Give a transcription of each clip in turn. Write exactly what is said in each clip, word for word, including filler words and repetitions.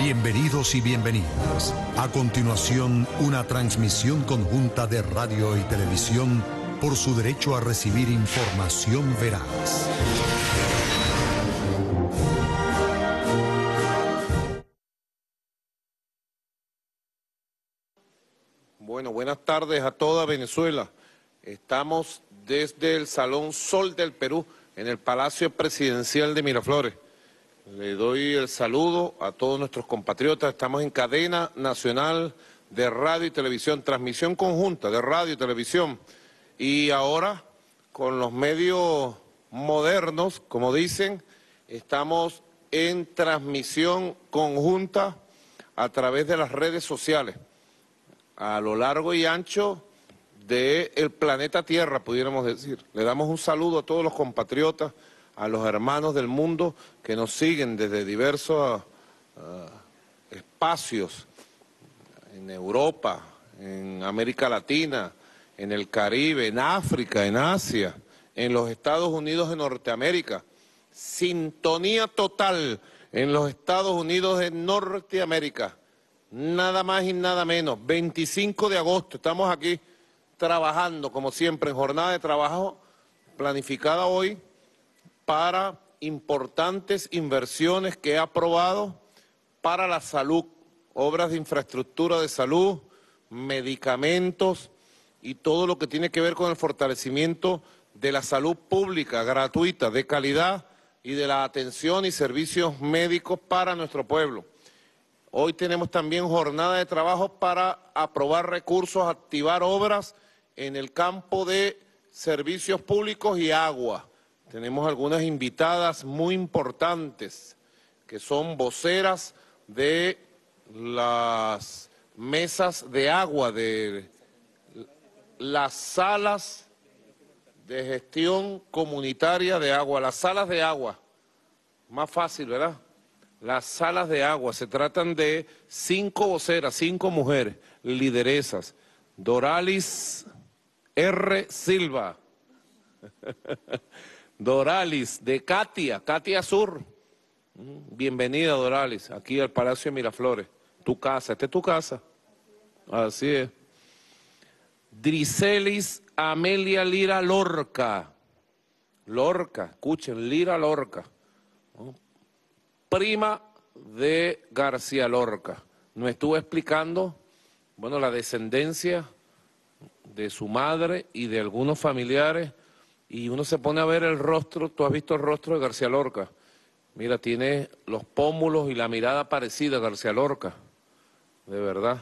Bienvenidos y bienvenidas. A continuación, una transmisión conjunta de radio y televisión por su derecho a recibir información veraz. Bueno, buenas tardes a toda Venezuela. Estamos desde el Salón Sol del Perú, en el Palacio Presidencial de Miraflores. Le doy el saludo a todos nuestros compatriotas. Estamos en cadena nacional de radio y televisión, transmisión conjunta de radio y televisión. Y ahora, con los medios modernos, como dicen, estamos en transmisión conjunta a través de las redes sociales, a lo largo y ancho del planeta Tierra, pudiéramos decir. Le damos un saludo a todos los compatriotas, a los hermanos del mundo que nos siguen desde diversos uh, espacios, en Europa, en América Latina, en el Caribe, en África, en Asia, en los Estados Unidos de Norteamérica. Sintonía total en los Estados Unidos de Norteamérica. Nada más y nada menos. veinticinco de agosto, estamos aquí trabajando, como siempre, en jornada de trabajo planificada hoy, para importantes inversiones que he aprobado para la salud, obras de infraestructura de salud, medicamentos y todo lo que tiene que ver con el fortalecimiento de la salud pública, gratuita, de calidad y de la atención y servicios médicos para nuestro pueblo. Hoy tenemos también jornada de trabajo para aprobar recursos, activar obras en el campo de servicios públicos y agua. Tenemos algunas invitadas muy importantes que son voceras de las mesas de agua, de las salas de gestión comunitaria de agua, las salas de agua, más fácil, ¿verdad? Las salas de agua, se tratan de cinco voceras, cinco mujeres, lideresas. Doralis R. Silva. Doralis, de Katia, Katia Sur. Bienvenida, Doralis, aquí al Palacio de Miraflores. Tu casa, esta es tu casa. Así es. Dricelis Amelia Lira Lorca. Lorca, escuchen, Lira Lorca. Prima de García Lorca. Nos estuvo explicando, bueno, la descendencia de su madre y de algunos familiares, y uno se pone a ver el rostro. Tú has visto el rostro de García Lorca. Mira, tiene los pómulos y la mirada parecida a García Lorca, de verdad.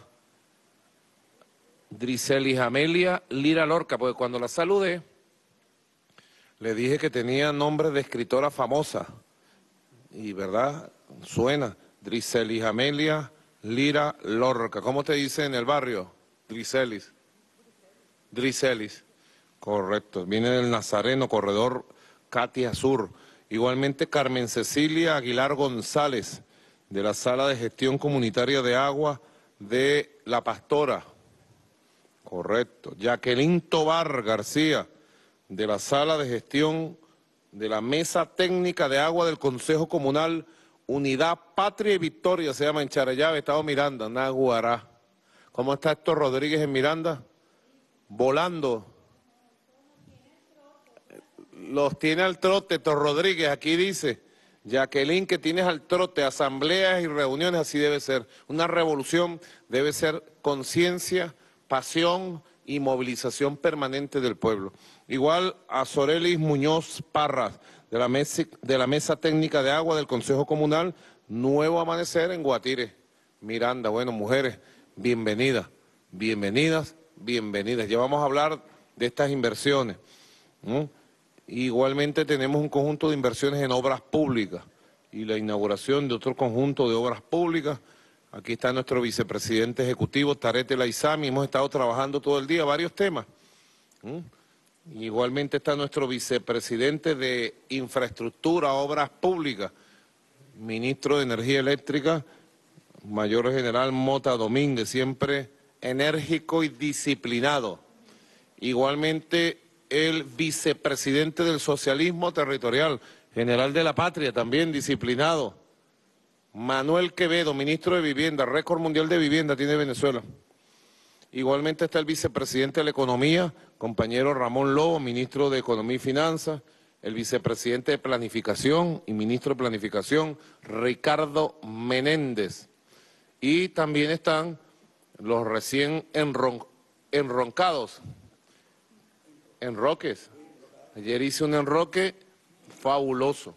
Dricelis Amelia Lira Lorca, porque cuando la saludé, le dije que tenía nombre de escritora famosa. Y verdad, suena, Dricelis Amelia Lira Lorca. ¿Cómo te dice en el barrio? Dricelis. Dricelis, correcto. Viene del Nazareno, corredor Katia Sur. Igualmente Carmen Cecilia Aguilar González, de la Sala de Gestión Comunitaria de Agua de La Pastora. Correcto. Jacqueline Tobar García, de la Sala de Gestión de la Mesa Técnica de Agua del Consejo Comunal Unidad Patria y Victoria, se llama, en Charallave, Estado Miranda, Naguará. ¿Cómo está Héctor Rodríguez en Miranda? Volando. Los tiene al trote, Héctor Rodríguez, aquí dice. Jacqueline, que tienes al trote, asambleas y reuniones, así debe ser. Una revolución debe ser conciencia, pasión y movilización permanente del pueblo. Igual a Sorelis Muñoz Parras, de la, mesa, de la Mesa Técnica de Agua del Consejo Comunal Nuevo Amanecer en Guatire, Miranda. Bueno, mujeres, bienvenidas, bienvenidas, bienvenidas. Ya vamos a hablar de estas inversiones, ¿no? Igualmente tenemos un conjunto de inversiones en obras públicas y la inauguración de otro conjunto de obras públicas. Aquí está nuestro vicepresidente ejecutivo, Tarete Laizami. Hemos estado trabajando todo el día varios temas. ¿Mm? Igualmente está nuestro vicepresidente de Infraestructura, Obras Públicas, ministro de Energía Eléctrica, Mayor General Mota Domínguez, siempre enérgico y disciplinado. Igualmente el vicepresidente del Socialismo Territorial, General de la Patria, también disciplinado. Manuel Quevedo, ministro de Vivienda, récord mundial de vivienda tiene Venezuela. Igualmente está el vicepresidente de la Economía, compañero Ramón Lobo, ministro de Economía y Finanzas, el vicepresidente de Planificación y ministro de Planificación, Ricardo Menéndez. Y también están los recién enron, enroncados, enroques. Ayer hice un enroque fabuloso.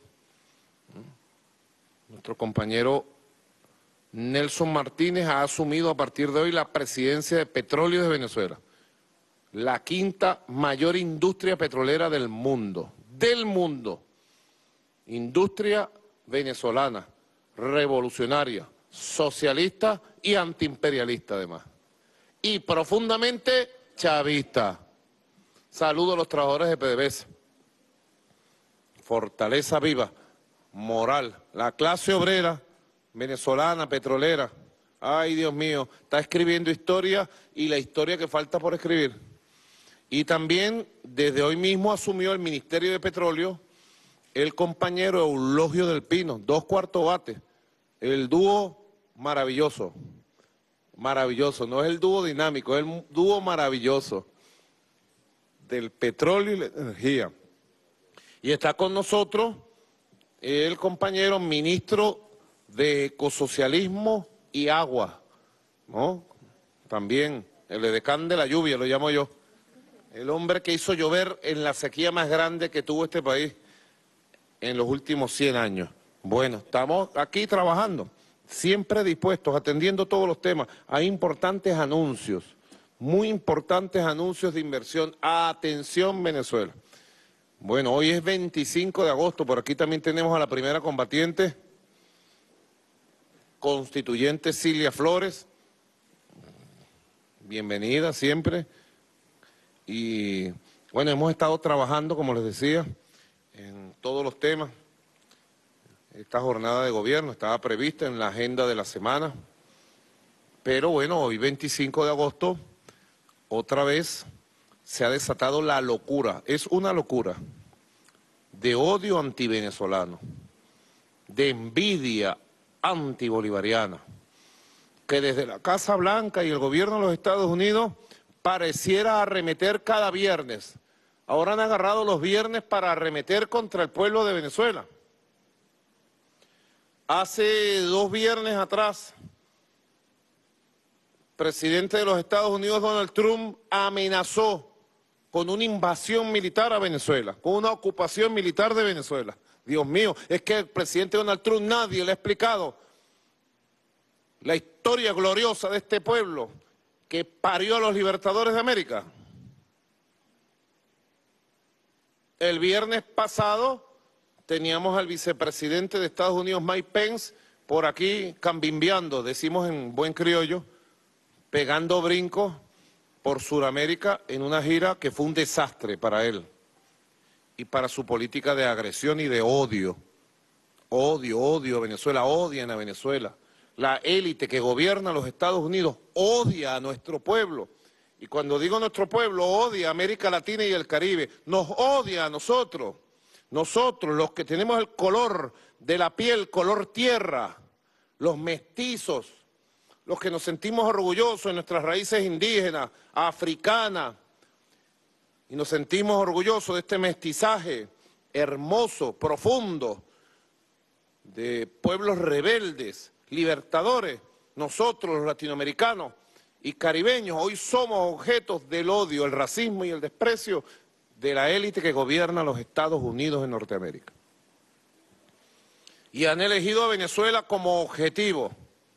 Nuestro compañero Nelson Martínez ha asumido a partir de hoy la presidencia de Petróleos de Venezuela, la quinta mayor industria petrolera del mundo, del mundo. Industria venezolana, revolucionaria, socialista y antiimperialista además. Y profundamente chavista. Saludo a los trabajadores de PDVSA. Fortaleza viva, moral, la clase obrera venezolana, petrolera. Ay, Dios mío, está escribiendo historia y la historia que falta por escribir. Y también desde hoy mismo asumió el Ministerio de Petróleo el compañero Eulogio del Pino, dos cuartos bates, el dúo maravilloso, maravilloso, no es el dúo dinámico, es el dúo maravilloso del petróleo y la energía. Y está con nosotros el compañero ministro de Ecosocialismo y Agua, ¿no? También el edecán de la lluvia, lo llamo yo. El hombre que hizo llover en la sequía más grande que tuvo este país en los últimos cien años. Bueno, estamos aquí trabajando, siempre dispuestos, atendiendo todos los temas. Hay importantes anuncios, muy importantes anuncios de inversión. Atención, Venezuela. Bueno, hoy es veinticinco de agosto, por aquí también tenemos a la primera combatiente, constituyente Cilia Flores. Bienvenida siempre. Y bueno, hemos estado trabajando, como les decía, en todos los temas. Esta jornada de gobierno estaba prevista en la agenda de la semana, pero bueno, hoy veinticinco de agosto, otra vez se ha desatado la locura, es una locura, de odio antivenezolano, de envidia antibolivariana, que desde la Casa Blanca y el gobierno de los Estados Unidos pareciera arremeter cada viernes. Ahora han agarrado los viernes para arremeter contra el pueblo de Venezuela. Hace dos viernes atrás, el presidente de los Estados Unidos, Donald Trump, amenazó con una invasión militar a Venezuela, con una ocupación militar de Venezuela. Dios mío, es que el presidente Donald Trump nadie le ha explicado la historia gloriosa de este pueblo que parió a los libertadores de América. El viernes pasado teníamos al vicepresidente de Estados Unidos, Mike Pence, por aquí cambimbeando, decimos en buen criollo, pegando brincos por Sudamérica en una gira que fue un desastre para él y para su política de agresión y de odio. Odio, odio a Venezuela, odian a Venezuela. La élite que gobierna los Estados Unidos odia a nuestro pueblo. Y cuando digo nuestro pueblo, odia a América Latina y el Caribe. Nos odia a nosotros. Nosotros, los que tenemos el color de la piel, color tierra, los mestizos, los que nos sentimos orgullosos de nuestras raíces indígenas, africanas, y nos sentimos orgullosos de este mestizaje hermoso, profundo, de pueblos rebeldes, libertadores, nosotros los latinoamericanos y caribeños, hoy somos objetos del odio, el racismo y el desprecio de la élite que gobierna los Estados Unidos en Norteamérica. Y han elegido a Venezuela como objetivo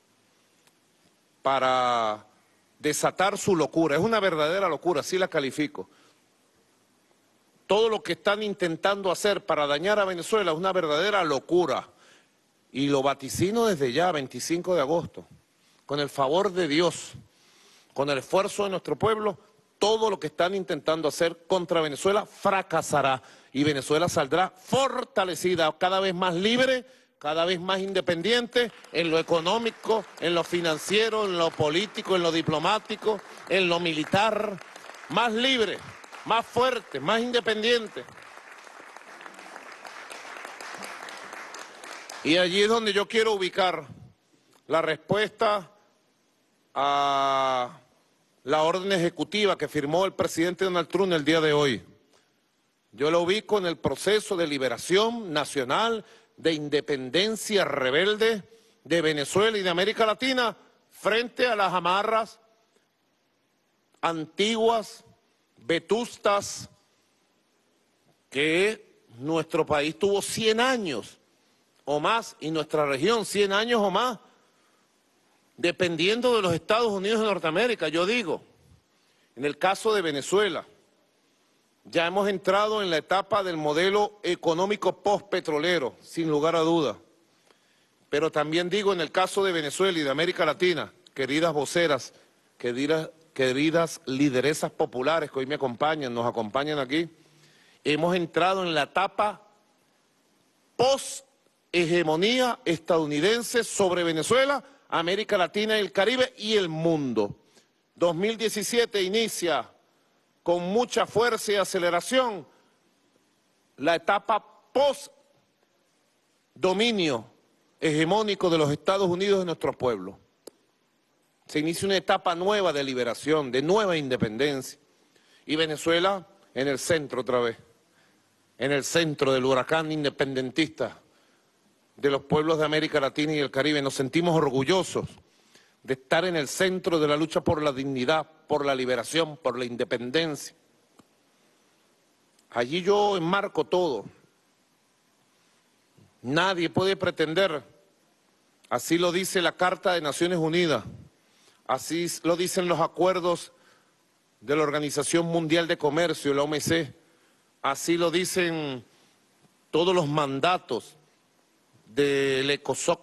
para desatar su locura. Es una verdadera locura, así la califico. Todo lo que están intentando hacer para dañar a Venezuela es una verdadera locura. Y lo vaticino desde ya, veinticinco de agosto, con el favor de Dios, con el esfuerzo de nuestro pueblo, todo lo que están intentando hacer contra Venezuela fracasará y Venezuela saldrá fortalecida, cada vez más libre, cada vez más independiente en lo económico, en lo financiero, en lo político, en lo diplomático, en lo militar, más libre, más fuerte, más independiente. Y allí es donde yo quiero ubicar la respuesta a la orden ejecutiva que firmó el presidente Donald Trump el día de hoy. Yo lo ubico en el proceso de liberación nacional, de independencia rebelde de Venezuela y de América Latina frente a las amarras antiguas, vetustas, que nuestro país tuvo cien años o más, y nuestra región cien años o más, dependiendo de los Estados Unidos de Norteamérica. Yo digo, en el caso de Venezuela, ya hemos entrado en la etapa del modelo económico postpetrolero, sin lugar a duda. Pero también digo, en el caso de Venezuela y de América Latina, queridas voceras, queridas, queridas lideresas populares que hoy me acompañan, nos acompañan aquí, hemos entrado en la etapa post-hegemonía estadounidense sobre Venezuela, América Latina y el Caribe y el mundo. dos mil diecisiete inicia con mucha fuerza y aceleración la etapa post-dominio hegemónico de los Estados Unidos de nuestro pueblo. Se inicia una etapa nueva de liberación, de nueva independencia. Y Venezuela en el centro otra vez, en el centro del huracán independentista de los pueblos de América Latina y el Caribe. Nos sentimos orgullosos de estar en el centro de la lucha por la dignidad, por la liberación, por la independencia. Allí yo enmarco todo. Nadie puede pretender, así lo dice la Carta de Naciones Unidas, así lo dicen los acuerdos de la Organización Mundial de Comercio, la O M C, así lo dicen todos los mandatos del ECOSOC,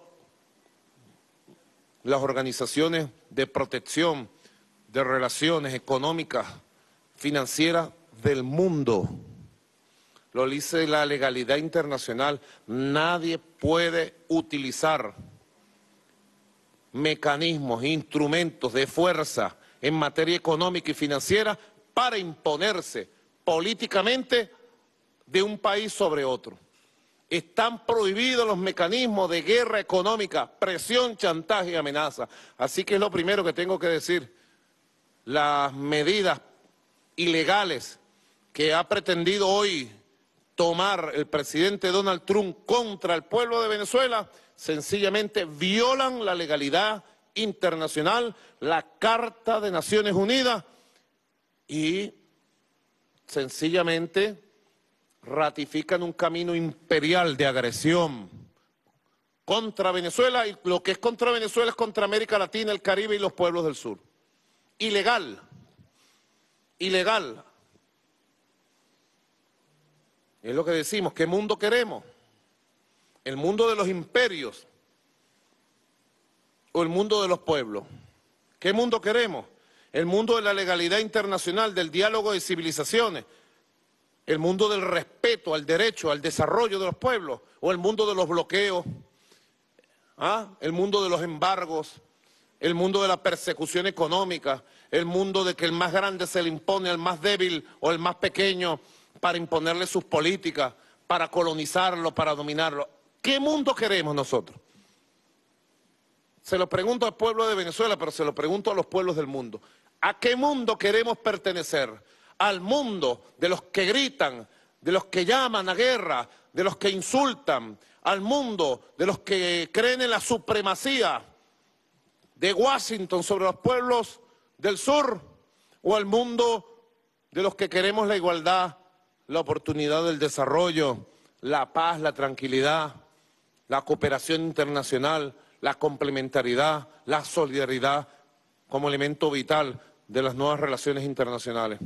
las organizaciones de protección de relaciones económicas, financieras del mundo. Lo dice la legalidad internacional. Nadie puede utilizar mecanismos, instrumentos de fuerza en materia económica y financiera para imponerse políticamente de un país sobre otro. Están prohibidos los mecanismos de guerra económica, presión, chantaje y amenaza. Así que es lo primero que tengo que decir. Las medidas ilegales que ha pretendido hoy tomar el presidente Donald Trump contra el pueblo de Venezuela, sencillamente violan la legalidad internacional, la Carta de Naciones Unidas y sencillamente ratifican un camino imperial de agresión contra Venezuela, y lo que es contra Venezuela es contra América Latina, el Caribe y los pueblos del sur. Ilegal, ilegal. Es lo que decimos, ¿qué mundo queremos? ¿El mundo de los imperios o el mundo de los pueblos? ¿Qué mundo queremos? ¿El mundo de la legalidad internacional, del diálogo de civilizaciones? ¿El mundo del respeto al derecho, al desarrollo de los pueblos? ¿O el mundo de los bloqueos? ¿Ah? ¿El mundo de los embargos? ¿El mundo de la persecución económica? ¿El mundo de que el más grande se le impone al más débil o el más pequeño para imponerle sus políticas, para colonizarlo, para dominarlo? ¿Qué mundo queremos nosotros? Se lo pregunto al pueblo de Venezuela, pero se lo pregunto a los pueblos del mundo. ¿A qué mundo queremos pertenecer? ¿Al mundo de los que gritan, de los que llaman a guerra, de los que insultan? ¿Al mundo de los que creen en la supremacía de Washington sobre los pueblos del sur? ¿O al mundo de los que queremos la igualdad, la oportunidad del desarrollo, la paz, la tranquilidad, la cooperación internacional, la complementariedad, la solidaridad como elemento vital de las nuevas relaciones internacionales?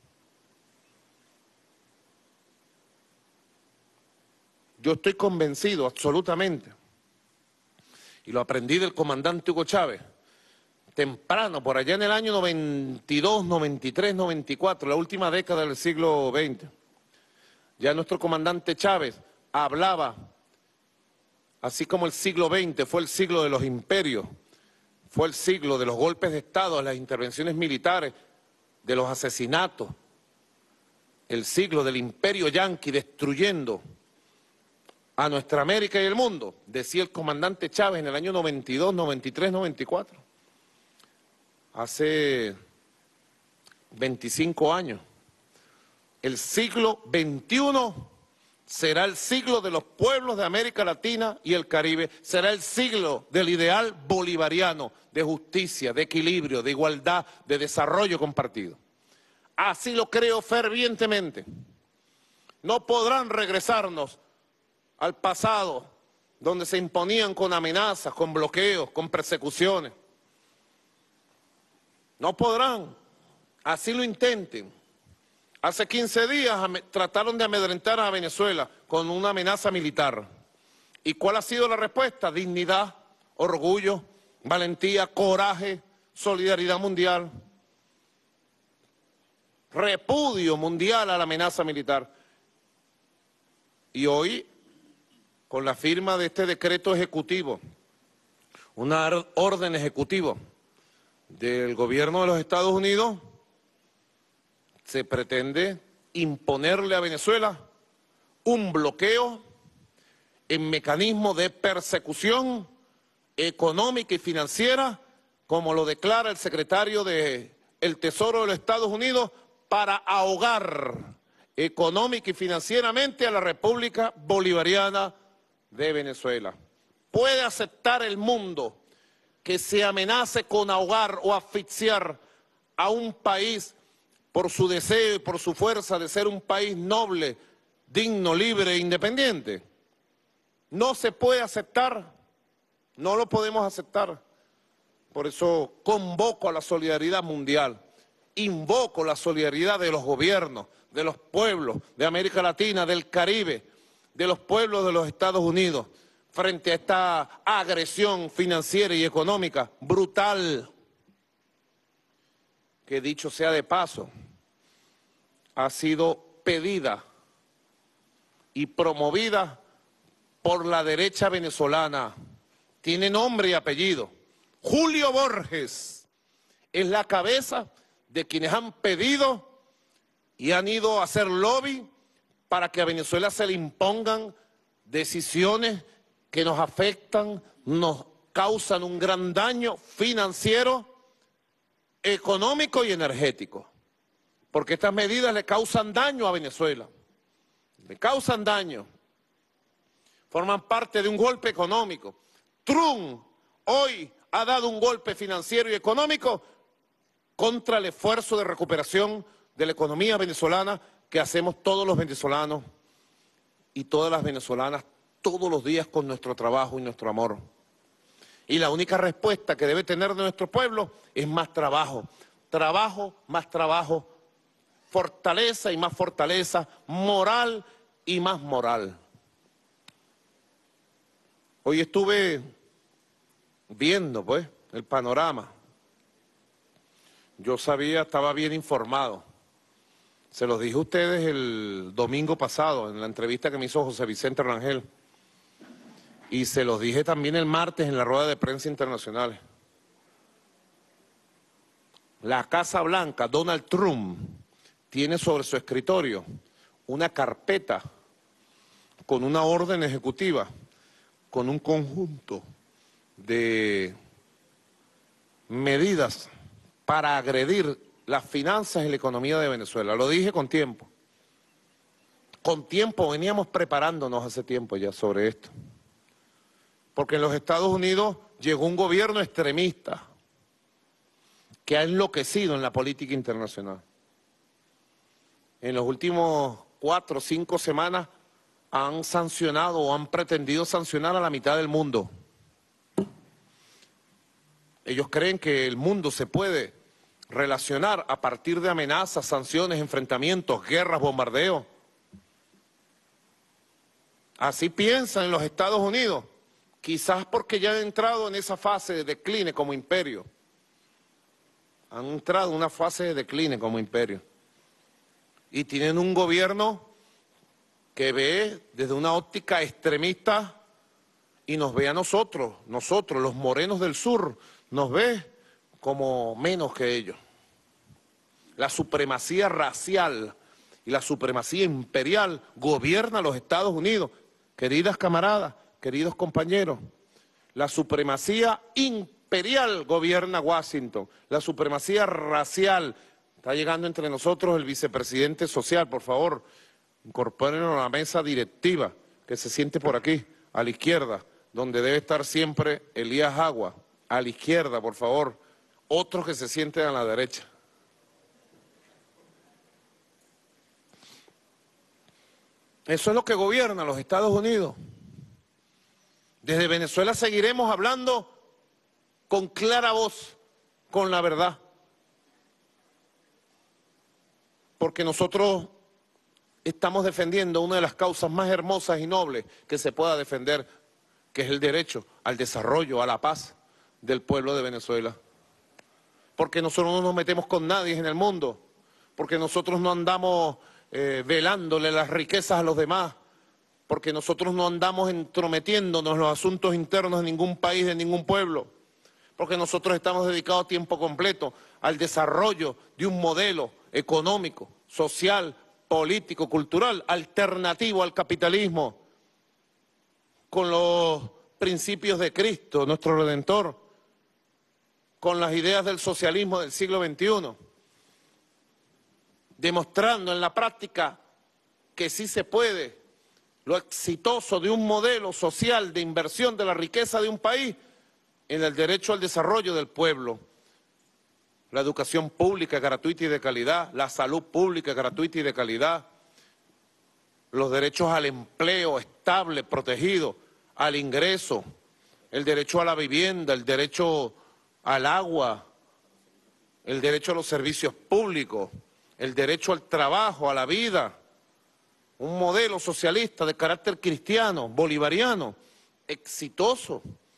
Yo estoy convencido absolutamente, y lo aprendí del comandante Hugo Chávez, temprano, por allá en el año noventa y dos, noventa y tres, noventa y cuatro, la última década del siglo veinte. Ya nuestro comandante Chávez hablaba, así como el siglo veinte fue el siglo de los imperios, fue el siglo de los golpes de Estado, de las intervenciones militares, de los asesinatos, el siglo del imperio yanqui destruyendo a nuestra América y el mundo, decía el comandante Chávez en el año noventa y dos, noventa y tres, noventa y cuatro. Hace veinticinco años. El siglo veintiuno será el siglo de los pueblos de América Latina y el Caribe, será el siglo del ideal bolivariano de justicia, de equilibrio, de igualdad, de desarrollo compartido. Así lo creo fervientemente. No podrán regresarnos al pasado, donde se imponían con amenazas, con bloqueos, con persecuciones. No podrán, así lo intenten. Hace quince días trataron de amedrentar a Venezuela con una amenaza militar. ¿Y cuál ha sido la respuesta? Dignidad, orgullo, valentía, coraje, solidaridad mundial, repudio mundial a la amenaza militar. Y hoy, con la firma de este decreto ejecutivo, una orden ejecutiva del gobierno de los Estados Unidos, se pretende imponerle a Venezuela un bloqueo en mecanismo de persecución económica y financiera, como lo declara el secretario del Tesoro de los Estados Unidos, para ahogar económica y financieramente a la República Bolivariana de Venezuela. ¿Puede aceptar el mundo que se amenace con ahogar o asfixiar a un país por su deseo y por su fuerza de ser un país noble, digno, libre e independiente? No se puede aceptar, no lo podemos aceptar. Por eso convoco a la solidaridad mundial, invoco la solidaridad de los gobiernos, de los pueblos de América Latina, del Caribe, de los pueblos de los Estados Unidos, frente a esta agresión financiera y económica brutal, que dicho sea de paso, ha sido pedida y promovida por la derecha venezolana. Tiene nombre y apellido. Julio Borges es la cabeza de quienes han pedido y han ido a hacer lobby para que a Venezuela se le impongan decisiones que nos afectan, nos causan un gran daño financiero, económico y energético. Porque estas medidas le causan daño a Venezuela, le causan daño, forman parte de un golpe económico. Trump hoy ha dado un golpe financiero y económico contra el esfuerzo de recuperación de la economía venezolana que hacemos todos los venezolanos y todas las venezolanas todos los días con nuestro trabajo y nuestro amor. Y la única respuesta que debe tener nuestro pueblo es más trabajo, trabajo, más trabajo, fortaleza y más fortaleza, moral y más moral. Hoy estuve viendo, pues, el panorama. Yo sabía, estaba bien informado. Se los dije a ustedes el domingo pasado, en la entrevista que me hizo José Vicente Rangel. Y se los dije también el martes en la rueda de prensa internacional. La Casa Blanca, Donald Trump, tiene sobre su escritorio una carpeta con una orden ejecutiva, con un conjunto de medidas para agredir las finanzas y la economía de Venezuela. Lo dije con tiempo. Con tiempo, veníamos preparándonos hace tiempo ya sobre esto. Porque en los Estados Unidos llegó un gobierno extremista que ha enloquecido en la política internacional. En los últimos cuatro o cinco semanas han sancionado o han pretendido sancionar a la mitad del mundo. Ellos creen que el mundo se puede relacionar a partir de amenazas, sanciones, enfrentamientos, guerras, bombardeos. Así piensan en los Estados Unidos, quizás porque ya han entrado en esa fase de decline como imperio. Han entrado en una fase de decline como imperio. Y tienen un gobierno que ve desde una óptica extremista y nos ve a nosotros, nosotros los morenos del sur, nos ve como menos que ellos. La supremacía racial y la supremacía imperial gobierna a los Estados Unidos Queridas camaradas, queridos compañeros, la supremacía imperial gobierna Washington, la supremacía racial. Está llegando entre nosotros el vicepresidente social, por favor, incorpórenlo a la mesa directiva, que se siente por aquí, a la izquierda, donde debe estar siempre Elías Agua, a la izquierda, por favor, otros que se sienten a la derecha. Eso es lo que gobierna los Estados Unidos. Desde Venezuela seguiremos hablando con clara voz, con la verdad. Porque nosotros estamos defendiendo una de las causas más hermosas y nobles que se pueda defender, que es el derecho al desarrollo, a la paz del pueblo de Venezuela. Porque nosotros no nos metemos con nadie en el mundo, porque nosotros no andamos eh, velándole las riquezas a los demás, porque nosotros no andamos entrometiéndonos en los asuntos internos de ningún país, de ningún pueblo, porque nosotros estamos dedicados a tiempo completo al desarrollo de un modelo económico, social, político, cultural, alternativo al capitalismo, con los principios de Cristo, nuestro Redentor, con las ideas del socialismo del siglo veintiuno, demostrando en la práctica que sí se puede, lo exitoso de un modelo social de inversión de la riqueza de un país en el derecho al desarrollo del pueblo, la educación pública gratuita y de calidad, la salud pública gratuita y de calidad, los derechos al empleo estable, protegido, al ingreso, el derecho a la vivienda, el derecho al agua, el derecho a los servicios públicos, el derecho al trabajo, a la vida, un modelo socialista de carácter cristiano, bolivariano, exitoso,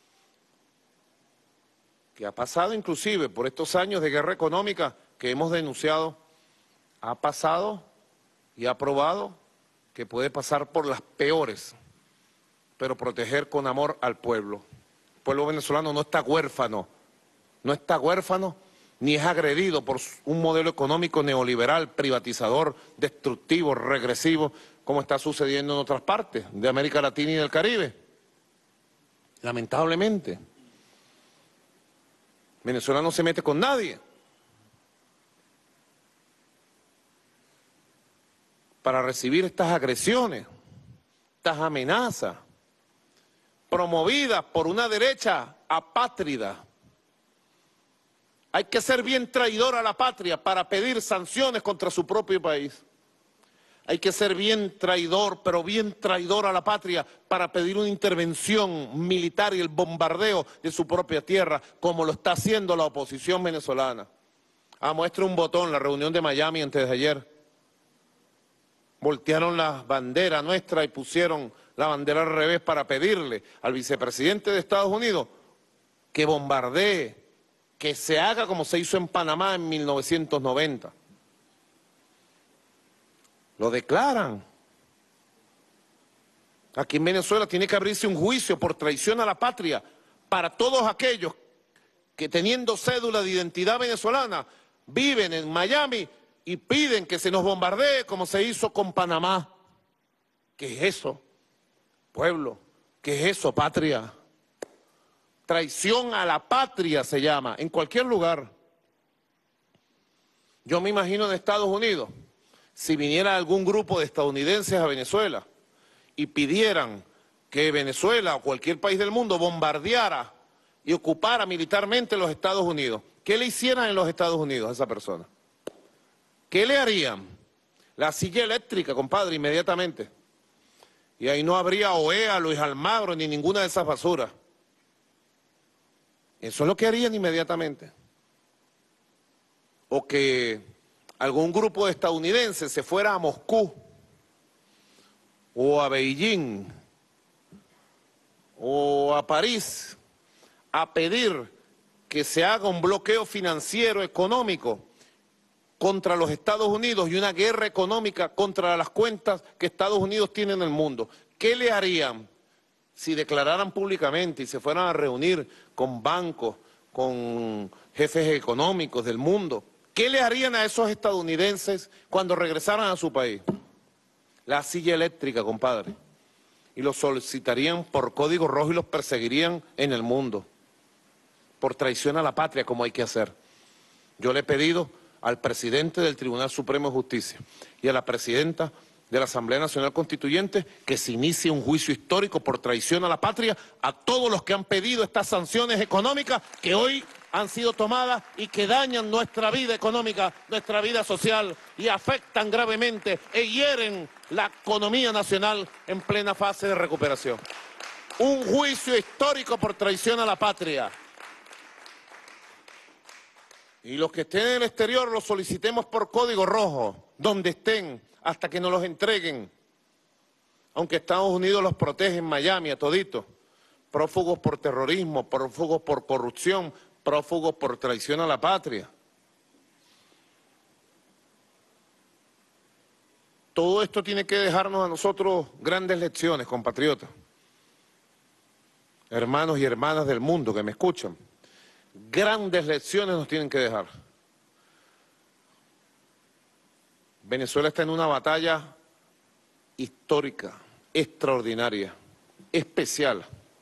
que ha pasado inclusive por estos años de guerra económica que hemos denunciado, ha pasado y ha probado que puede pasar por las peores, pero proteger con amor al pueblo. El pueblo venezolano no está huérfano, no está huérfano ni es agredido por un modelo económico neoliberal, privatizador, destructivo, regresivo, como está sucediendo en otras partes de América Latina y del Caribe. Lamentablemente. Venezuela no se mete con nadie. Para recibir estas agresiones, estas amenazas, promovidas por una derecha apátrida. Hay que ser bien traidor a la patria para pedir sanciones contra su propio país. Hay que ser bien traidor, pero bien traidor a la patria para pedir una intervención militar y el bombardeo de su propia tierra, como lo está haciendo la oposición venezolana. Ah, muestre un botón, la reunión de Miami antes de ayer. Voltearon la bandera nuestra y pusieron la bandera al revés para pedirle al vicepresidente de Estados Unidos que bombardee, que se haga como se hizo en Panamá en mil novecientos noventa. Lo declaran. Aquí en Venezuela tiene que abrirse un juicio por traición a la patria para todos aquellos que teniendo cédula de identidad venezolana viven en Miami y piden que se nos bombardee como se hizo con Panamá. ¿Qué es eso, pueblo? ¿Qué es eso, patria? Traición a la patria se llama, en cualquier lugar. Yo me imagino en Estados Unidos, si viniera algún grupo de estadounidenses a Venezuela y pidieran que Venezuela o cualquier país del mundo bombardeara y ocupara militarmente los Estados Unidos, ¿qué le hicieran en los Estados Unidos a esa persona? ¿Qué le harían? La silla eléctrica, compadre, inmediatamente. Y ahí no habría O E A, Luis Almagro, ni ninguna de esas basuras. Eso es lo que harían inmediatamente. O que algún grupo de estadounidenses se fuera a Moscú, o a Beijing, o a París, a pedir que se haga un bloqueo financiero, económico, contra los Estados Unidos y una guerra económica contra las cuentas que Estados Unidos tiene en el mundo. ¿Qué le harían si declararan públicamente y se fueran a reunir con bancos, con jefes económicos del mundo? ¿Qué le harían a esos estadounidenses cuando regresaran a su país? La silla eléctrica, compadre. y los solicitarían por código rojo y los perseguirían en el mundo, por traición a la patria, como hay que hacer. Yo le he pedido al presidente del Tribunal Supremo de Justicia y a la presidenta de la Asamblea Nacional Constituyente que se inicie un juicio histórico por traición a la patria a todos los que han pedido estas sanciones económicas que hoy han sido tomadas y que dañan nuestra vida económica, nuestra vida social y afectan gravemente e hieren la economía nacional en plena fase de recuperación. Un juicio histórico por traición a la patria. Y los que estén en el exterior los solicitemos por código rojo, donde estén, hasta que nos los entreguen. Aunque Estados Unidos los protege en Miami a toditos. Prófugos por terrorismo, prófugos por corrupción, prófugos por traición a la patria. Todo esto tiene que dejarnos a nosotros grandes lecciones, compatriotas. Hermanos y hermanas del mundo que me escuchan. Grandes lecciones nos tienen que dejar. Venezuela está en una batalla histórica, extraordinaria, especial.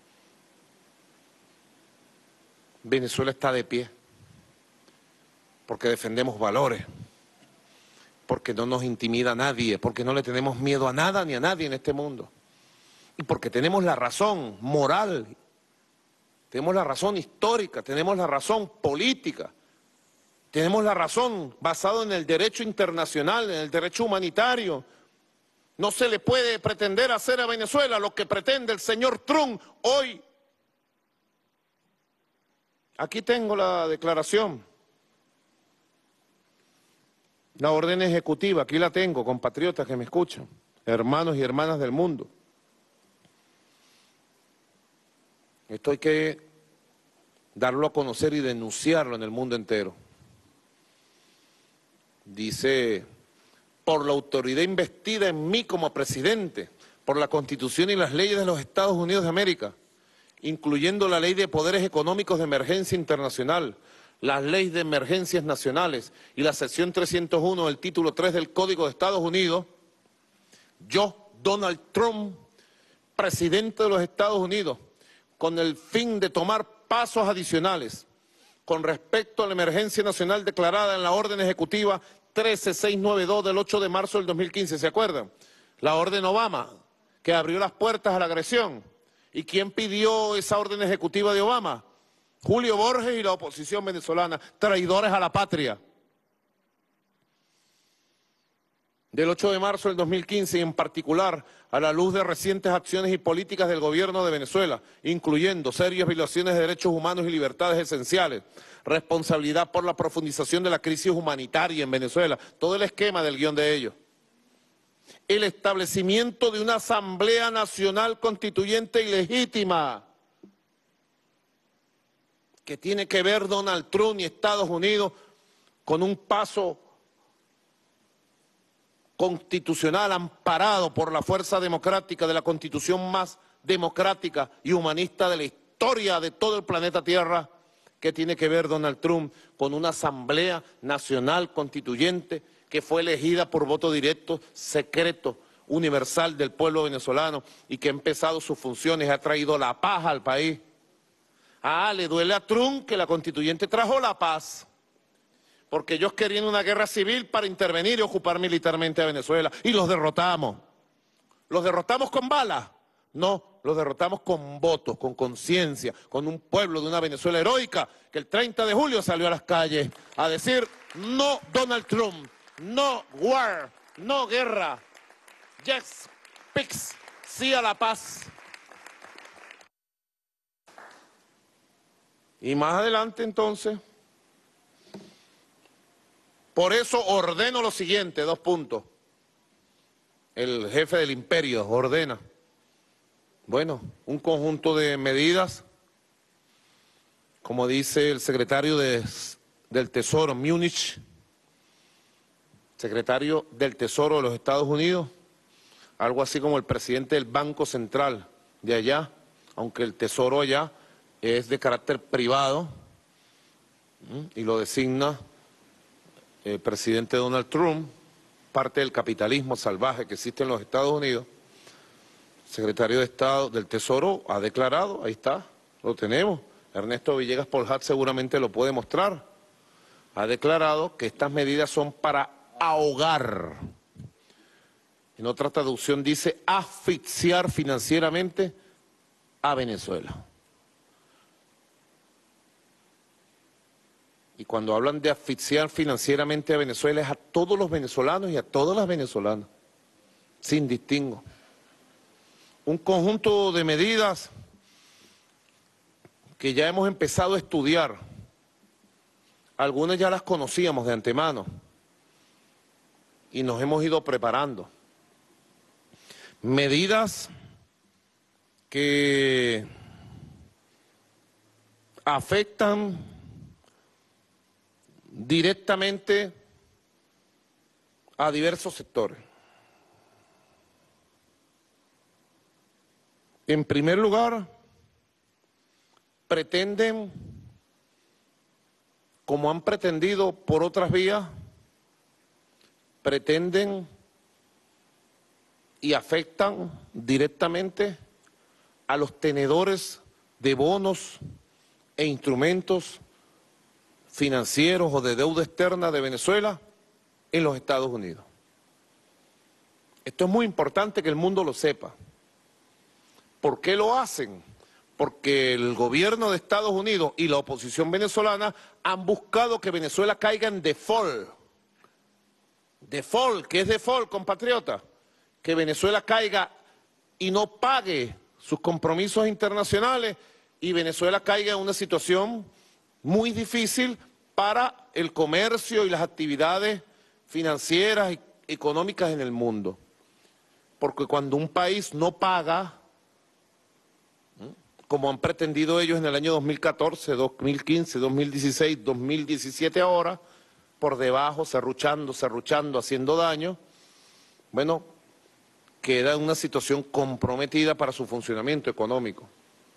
Venezuela está de pie, porque defendemos valores, porque no nos intimida nadie, porque no le tenemos miedo a nada ni a nadie en este mundo, y porque tenemos la razón moral, tenemos la razón histórica, tenemos la razón política, tenemos la razón basada en el derecho internacional, en el derecho humanitario. No se le puede pretender hacer a Venezuela lo que pretende el señor Trump hoy. Aquí tengo la declaración, la orden ejecutiva, aquí la tengo, compatriotas que me escuchan, hermanos y hermanas del mundo. Esto hay que darlo a conocer y denunciarlo en el mundo entero. Dice, por la autoridad investida en mí como presidente, por la Constitución y las leyes de los Estados Unidos de América, incluyendo la Ley de Poderes Económicos de Emergencia Internacional, las leyes de emergencias nacionales y la sección trescientos uno del título tres del Código de Estados Unidos, yo, Donald Trump, presidente de los Estados Unidos, con el fin de tomar pasos adicionales con respecto a la emergencia nacional declarada en la orden ejecutiva trece mil seiscientos noventa y dos del ocho de marzo del dos mil quince, ¿se acuerdan? La orden Obama, que abrió las puertas a la agresión. ¿Y quién pidió esa orden ejecutiva de Obama? Julio Borges y la oposición venezolana, traidores a la patria. Del ocho de marzo del dos mil quince y en particular a la luz de recientes acciones y políticas del gobierno de Venezuela, incluyendo serias violaciones de derechos humanos y libertades esenciales, responsabilidad por la profundización de la crisis humanitaria en Venezuela, todo el esquema del guión de ellos. El establecimiento de una Asamblea Nacional Constituyente ilegítima, que tiene que ver Donald Trump y Estados Unidos con un paso constitucional amparado por la fuerza democrática de la Constitución más democrática y humanista de la historia de todo el planeta Tierra, que tiene que ver Donald Trump con una Asamblea Nacional Constituyente que fue elegida por voto directo, secreto, universal del pueblo venezolano y que ha empezado sus funciones, ha traído la paz al país. Ah, le duele a Trump que la Constituyente trajo la paz, porque ellos querían una guerra civil para intervenir y ocupar militarmente a Venezuela, y los derrotamos. ¿Los derrotamos con balas? No, los derrotamos con votos, con conciencia, con un pueblo de una Venezuela heroica que el treinta de julio salió a las calles a decir no Donald Trump, no war, no guerra, yes, peace, sí a la paz. Y más adelante entonces, por eso ordeno lo siguiente, dos puntos. El jefe del imperio ordena, bueno, un conjunto de medidas, como dice el secretario de, del Tesoro, Múnich, secretario del Tesoro de los Estados Unidos, algo así como el presidente del Banco Central de allá, aunque el Tesoro allá es de carácter privado y lo designa el presidente Donald Trump, parte del capitalismo salvaje que existe en los Estados Unidos. secretario de Estado del Tesoro ha declarado, ahí está, lo tenemos, Ernesto Villegas Poljat seguramente lo puede mostrar, ha declarado que estas medidas son para ahogar, en otra traducción dice asfixiar financieramente a Venezuela. Y cuando hablan de asfixiar financieramente a Venezuela es a todos los venezolanos y a todas las venezolanas, sin distingo. Un conjunto de medidas que ya hemos empezado a estudiar, algunas ya las conocíamos de antemano y nos hemos ido preparando. Medidas que afectan directamente a diversos sectores. En primer lugar, pretenden, como han pretendido por otras vías, pretenden y afectan directamente a los tenedores de bonos e instrumentos financieros o de deuda externa de Venezuela en los Estados Unidos. Esto es muy importante que el mundo lo sepa. ¿Por qué lo hacen? Porque el gobierno de Estados Unidos y la oposición venezolana han buscado que Venezuela caiga en default. Default, ¿qué es default, compatriota? Que Venezuela caiga y no pague sus compromisos internacionales y Venezuela caiga en una situación muy difícil para el comercio y las actividades financieras y económicas en el mundo. Porque cuando un país no paga, como han pretendido ellos en el año dos mil catorce, dos mil quince, dos mil dieciséis, dos mil diecisiete ahora, por debajo, serruchando, serruchando, haciendo daño, bueno, queda en una situación comprometida para su funcionamiento económico.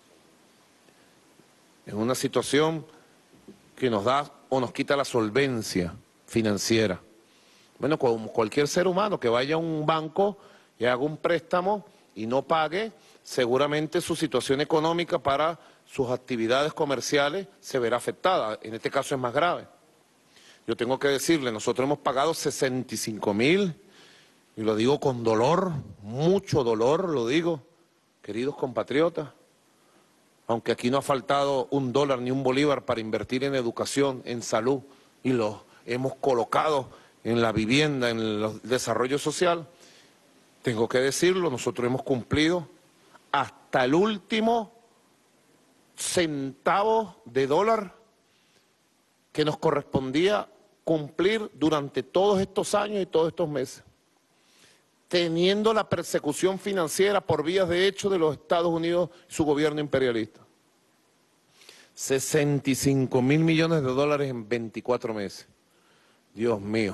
Es una situación que nos da o nos quita la solvencia financiera. Bueno, como cualquier ser humano que vaya a un banco y haga un préstamo y no pague, seguramente su situación económica para sus actividades comerciales se verá afectada. En este caso es más grave. Yo tengo que decirle, nosotros hemos pagado sesenta y cinco mil, y lo digo con dolor, mucho dolor, lo digo, queridos compatriotas, aunque aquí no ha faltado un dólar ni un bolívar para invertir en educación, en salud, y lo hemos colocado en la vivienda, en el desarrollo social, tengo que decirlo, nosotros hemos cumplido hasta el último centavo de dólar que nos correspondía cumplir durante todos estos años y todos estos meses, teniendo la persecución financiera por vías de hecho de los Estados Unidos y su gobierno imperialista. sesenta y cinco mil millones de dólares en veinticuatro meses. Dios mío.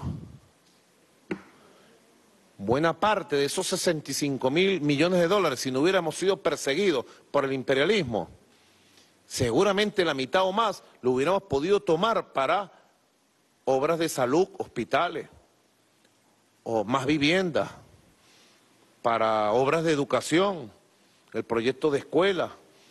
Buena parte de esos sesenta y cinco mil millones de dólares, si no hubiéramos sido perseguidos por el imperialismo, seguramente la mitad o más lo hubiéramos podido tomar para obras de salud, hospitales, o más viviendas, para obras de educación, el proyecto de escuela,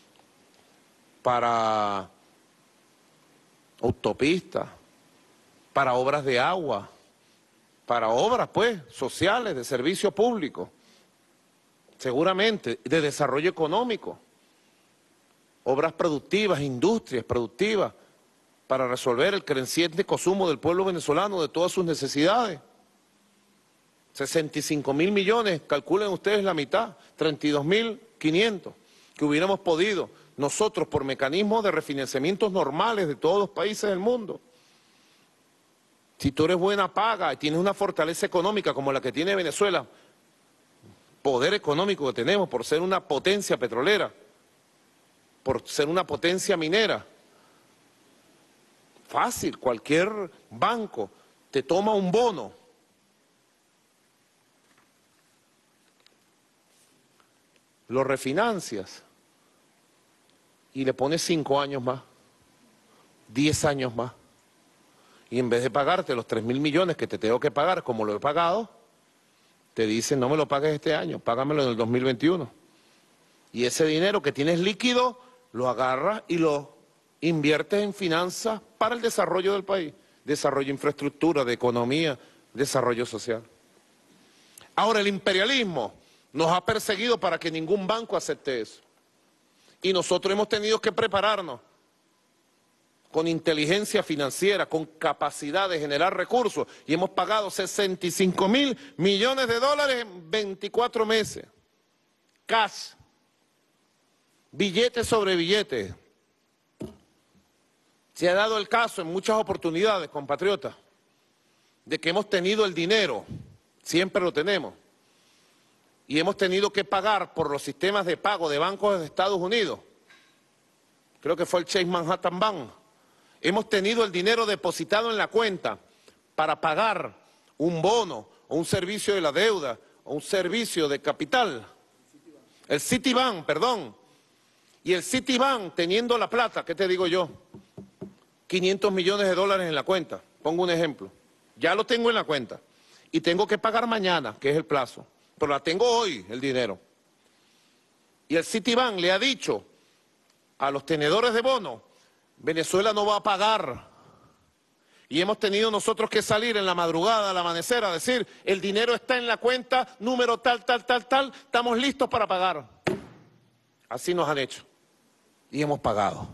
para autopistas, para obras de agua, para obras, pues, sociales, de servicio público, seguramente, de desarrollo económico, obras productivas, industrias productivas, para resolver el creciente consumo del pueblo venezolano de todas sus necesidades. sesenta y cinco mil millones, calculen ustedes la mitad, treinta y dos mil quinientos, que hubiéramos podido nosotros por mecanismos de refinanciamientos normales de todos los países del mundo. Si tú eres buena paga y tienes una fortaleza económica como la que tiene Venezuela, poder económico que tenemos por ser una potencia petrolera, por ser una potencia minera, fácil, cualquier banco te toma un bono, lo refinancias y le pones cinco años más, diez años más. Y en vez de pagarte los tres mil millones que te tengo que pagar como lo he pagado, te dicen no me lo pagues este año, págamelo en el dos mil veintiuno. Y ese dinero que tienes líquido, lo agarras y lo inviertes en finanzas para el desarrollo del país. Desarrollo de infraestructura, de economía, desarrollo social. Ahora, el imperialismo nos ha perseguido para que ningún banco acepte eso. Y nosotros hemos tenido que prepararnos con inteligencia financiera, con capacidad de generar recursos, y hemos pagado sesenta y cinco mil millones de dólares en veinticuatro meses. Cash. Billete sobre billete. Se ha dado el caso en muchas oportunidades, compatriotas, de que hemos tenido el dinero, siempre lo tenemos, y hemos tenido que pagar por los sistemas de pago de bancos de Estados Unidos. Creo que fue el Chase Manhattan Bank. Hemos tenido el dinero depositado en la cuenta para pagar un bono o un servicio de la deuda o un servicio de capital. El Citibank, perdón. Y el Citibank, teniendo la plata, ¿qué te digo yo? quinientos millones de dólares en la cuenta. Pongo un ejemplo. Ya lo tengo en la cuenta. Y tengo que pagar mañana, que es el plazo. Pero la tengo hoy, el dinero. Y el Citibank le ha dicho a los tenedores de bonos: Venezuela no va a pagar. Y hemos tenido nosotros que salir en la madrugada, al amanecer, a decir: el dinero está en la cuenta, número tal, tal, tal, tal, estamos listos para pagar. Así nos han hecho. Y hemos pagado.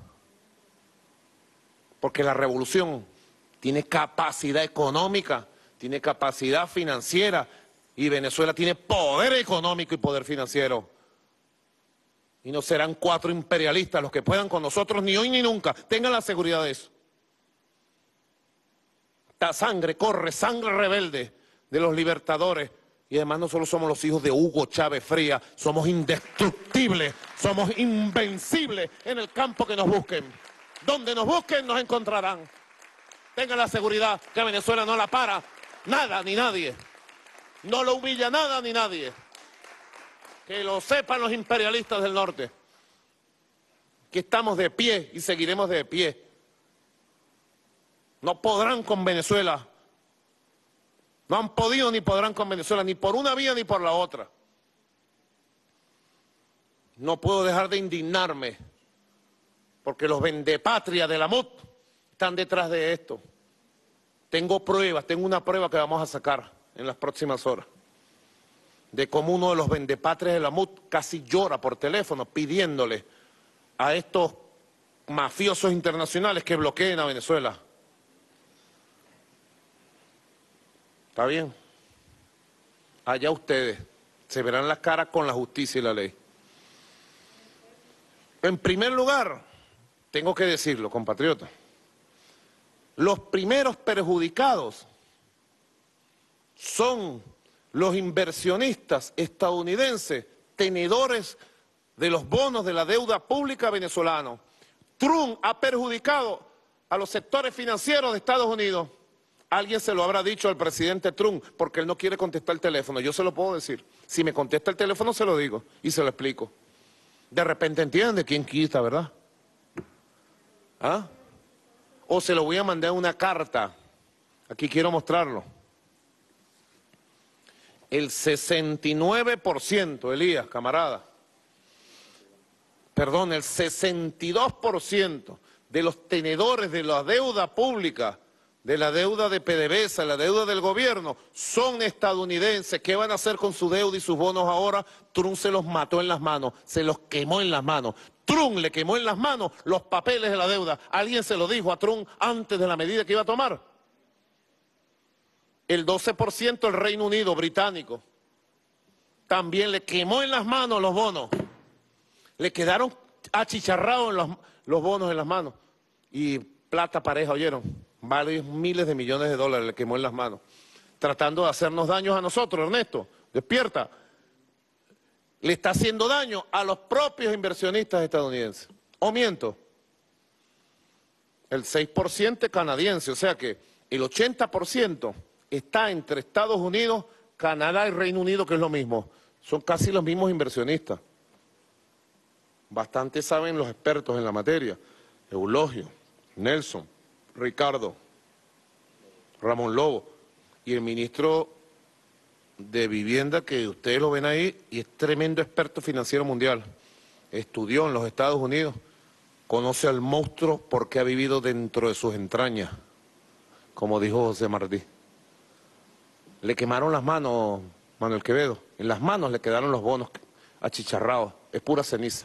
Porque la revolución tiene capacidad económica, tiene capacidad financiera, y Venezuela tiene poder económico y poder financiero. Y no serán cuatro imperialistas los que puedan con nosotros ni hoy ni nunca. Tengan la seguridad de eso. Esta sangre corre, sangre rebelde de los libertadores. Y además no solo somos los hijos de Hugo Chávez Frías, somos indestructibles, somos invencibles en el campo que nos busquen. Donde nos busquen nos encontrarán. Tengan la seguridad que Venezuela no la para nada ni nadie. No lo humilla nada ni nadie. Que lo sepan los imperialistas del norte, que estamos de pie y seguiremos de pie. No podrán con Venezuela, no han podido ni podrán con Venezuela, ni por una vía ni por la otra. No puedo dejar de indignarme, porque los vendepatrias de la M U T están detrás de esto. Tengo pruebas, tengo una prueba que vamos a sacar en las próximas horas, de cómo uno de los vendepatrias de la M U T casi llora por teléfono pidiéndole a estos mafiosos internacionales que bloqueen a Venezuela. ¿Está bien? Allá ustedes se verán las caras con la justicia y la ley. En primer lugar, tengo que decirlo, compatriotas, los primeros perjudicados son los inversionistas estadounidenses, tenedores de los bonos de la deuda pública venezolana. Trump ha perjudicado a los sectores financieros de Estados Unidos. Alguien se lo habrá dicho al presidente Trump, porque él no quiere contestar el teléfono. Yo se lo puedo decir. Si me contesta el teléfono, se lo digo y se lo explico. De repente entiende quién quita, ¿verdad? ¿Ah? O se lo voy a mandar una carta. Aquí quiero mostrarlo. El sesenta y nueve por ciento, Elías, camarada, perdón, el sesenta y dos por ciento de los tenedores de la deuda pública, de la deuda de PDVSA, la deuda del gobierno, son estadounidenses. ¿Qué van a hacer con su deuda y sus bonos ahora? Trump se los mató en las manos, se los quemó en las manos. Trump le quemó en las manos los papeles de la deuda. ¿Alguien se lo dijo a Trump antes de la medida que iba a tomar? El doce por ciento el Reino Unido británico también le quemó en las manos los bonos. Le quedaron achicharrados los, los bonos en las manos. Y plata pareja, ¿oyeron? Varios miles de millones de dólares le quemó en las manos. Tratando de hacernos daños a nosotros, Ernesto. Despierta. Le está haciendo daño a los propios inversionistas estadounidenses. ¿O miento? El seis por ciento canadiense, o sea que el ochenta por ciento está entre Estados Unidos, Canadá y Reino Unido, que es lo mismo. Son casi los mismos inversionistas. Bastante saben los expertos en la materia. Eulogio, Nelson, Ricardo, Ramón Lobo y el ministro de Vivienda, que ustedes lo ven ahí, y es tremendo experto financiero mundial. estudió en los Estados Unidos, conoce al monstruo porque ha vivido dentro de sus entrañas, como dijo José Martí. Le quemaron las manos, Manuel Quevedo, en las manos le quedaron los bonos achicharrados, es pura ceniza.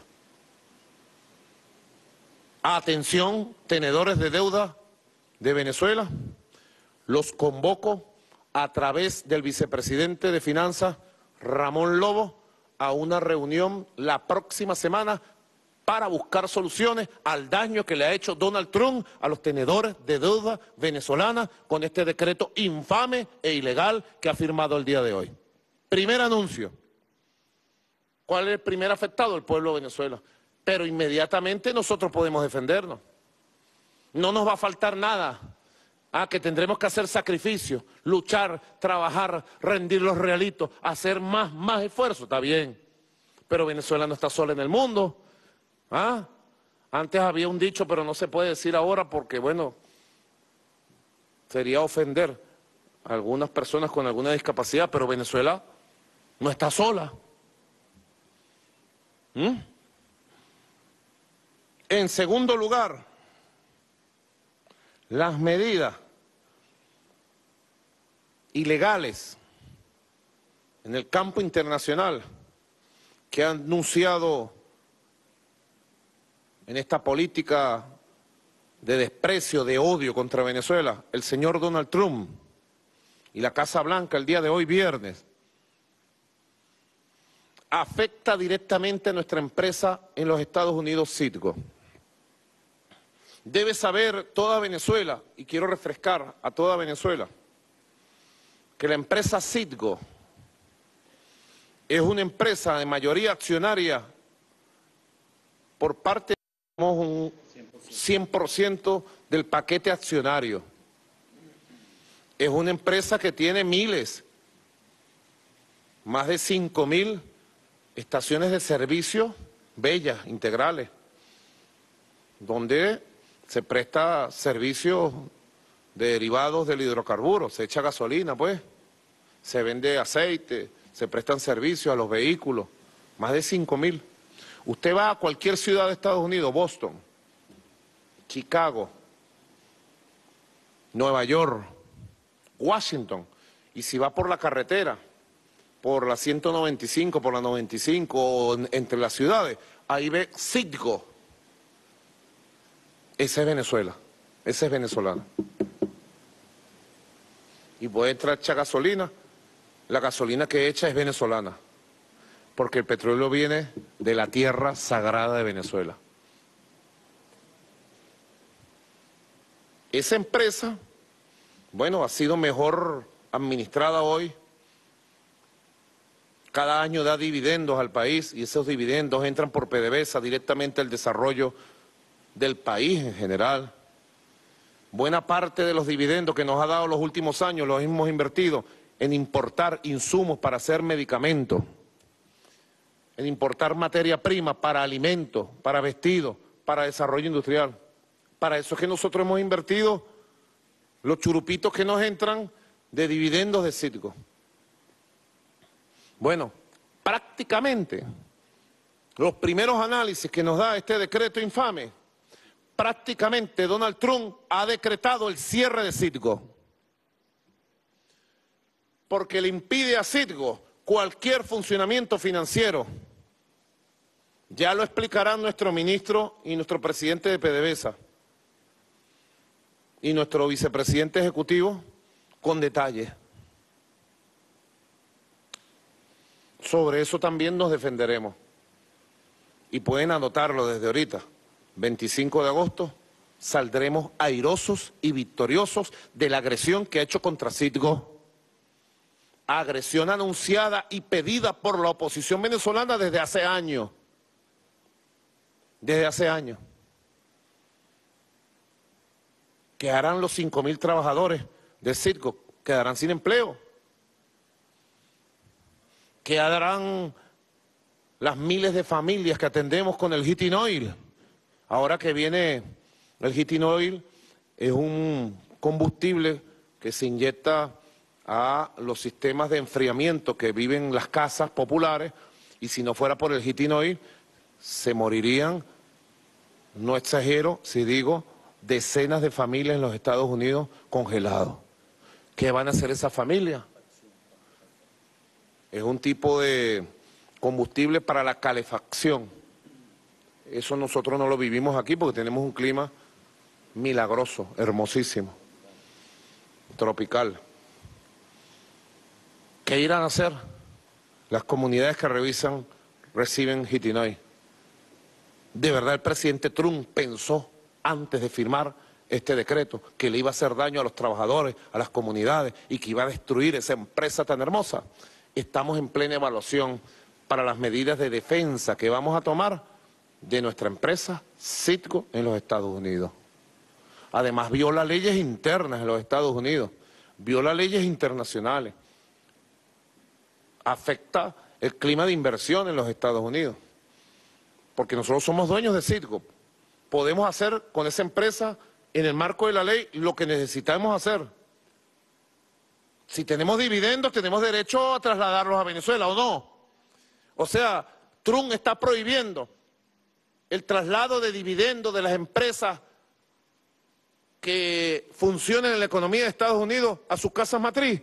Atención, tenedores de deuda de Venezuela, los convoco a través del vicepresidente de Finanzas, Ramón Lobo, a una reunión la próxima semana para buscar soluciones al daño que le ha hecho Donald Trump a los tenedores de deuda venezolana con este decreto infame e ilegal que ha firmado el día de hoy. Primer anuncio. ¿Cuál es el primer afectado? El pueblo de Venezuela. Pero inmediatamente nosotros podemos defendernos. No nos va a faltar nada. Ah, que tendremos que hacer sacrificios, luchar, trabajar, rendir los realitos, hacer más, más esfuerzo, está bien. Pero Venezuela no está sola en el mundo. Ah, antes había un dicho, pero no se puede decir ahora porque, bueno, sería ofender a algunas personas con alguna discapacidad, pero Venezuela no está sola. ¿Mm? En segundo lugar, las medidas ilegales en el campo internacional que ha anunciado en esta política de desprecio, de odio contra Venezuela, el señor Donald Trump y la Casa Blanca el día de hoy, viernes, afecta directamente a nuestra empresa en los Estados Unidos, Citgo. Debe saber toda Venezuela, y quiero refrescar a toda Venezuela, que la empresa Citgo es una empresa de mayoría accionaria por parte de un cien por ciento del paquete accionario. Es una empresa que tiene miles, más de cinco mil estaciones de servicio bellas, integrales, donde se presta servicios de derivados del hidrocarburo, se echa gasolina, pues, se vende aceite, se prestan servicios a los vehículos, más de cinco mil. Usted va a cualquier ciudad de Estados Unidos, Boston, Chicago, Nueva York, Washington, y si va por la carretera, por la ciento noventa y cinco, por la noventa y cinco, o entre las ciudades, ahí ve Citgo. Ese es Venezuela, ese es venezolano. Y puede entrar echa gasolina, la gasolina que echa es venezolana, porque el petróleo viene de la tierra sagrada de Venezuela. Esa empresa, bueno, ha sido mejor administrada hoy. Cada año da dividendos al país y esos dividendos entran por PDVSA directamente al desarrollo del país en general. Buena parte de los dividendos que nos ha dado los últimos años los hemos invertido en importar insumos para hacer medicamentos, en importar materia prima para alimentos, para vestidos, para desarrollo industrial. Para eso es que nosotros hemos invertido los churupitos que nos entran de dividendos de Citgo. Bueno, prácticamente los primeros análisis que nos da este decreto infame, prácticamente Donald Trump ha decretado el cierre de Citgo, porque le impide a Citgo cualquier funcionamiento financiero. Ya lo explicarán nuestro ministro y nuestro presidente de PDVSA y nuestro vicepresidente ejecutivo con detalle. Sobre eso también nos defenderemos. Y pueden anotarlo desde ahorita. veinticinco de agosto saldremos airosos y victoriosos de la agresión que ha hecho contra Citgo. Agresión anunciada y pedida por la oposición venezolana desde hace años. Desde hace años. ¿Qué harán los cinco mil trabajadores de Citgo? Quedarán sin empleo. ¿Qué harán las miles de familias que atendemos con el heating oil? Ahora que viene el heating oil, es un combustible que se inyecta a los sistemas de enfriamiento que viven las casas populares, y si no fuera por el heating oil, se morirían, no exagero si digo, decenas de familias en los Estados Unidos congelados. ¿Qué van a hacer esas familias? Es un tipo de combustible para la calefacción. Eso nosotros no lo vivimos aquí porque tenemos un clima milagroso, hermosísimo, tropical. ¿Qué irán a hacer? Las comunidades que revisan reciben Hitinay. ¿De verdad el presidente Trump pensó antes de firmar este decreto que le iba a hacer daño a los trabajadores, a las comunidades y que iba a destruir esa empresa tan hermosa? Estamos en plena evaluación para las medidas de defensa que vamos a tomar de nuestra empresa Citgo en los Estados Unidos. Además viola leyes internas en los Estados Unidos, viola leyes internacionales, afecta el clima de inversión en los Estados Unidos, porque nosotros somos dueños de Citgo. Podemos hacer con esa empresa, en el marco de la ley, lo que necesitamos hacer. Si tenemos dividendos, tenemos derecho a trasladarlos a Venezuela, ¿o no? O sea, Trump está prohibiendo el traslado de dividendos de las empresas que funcionan en la economía de Estados Unidos a sus casas matriz.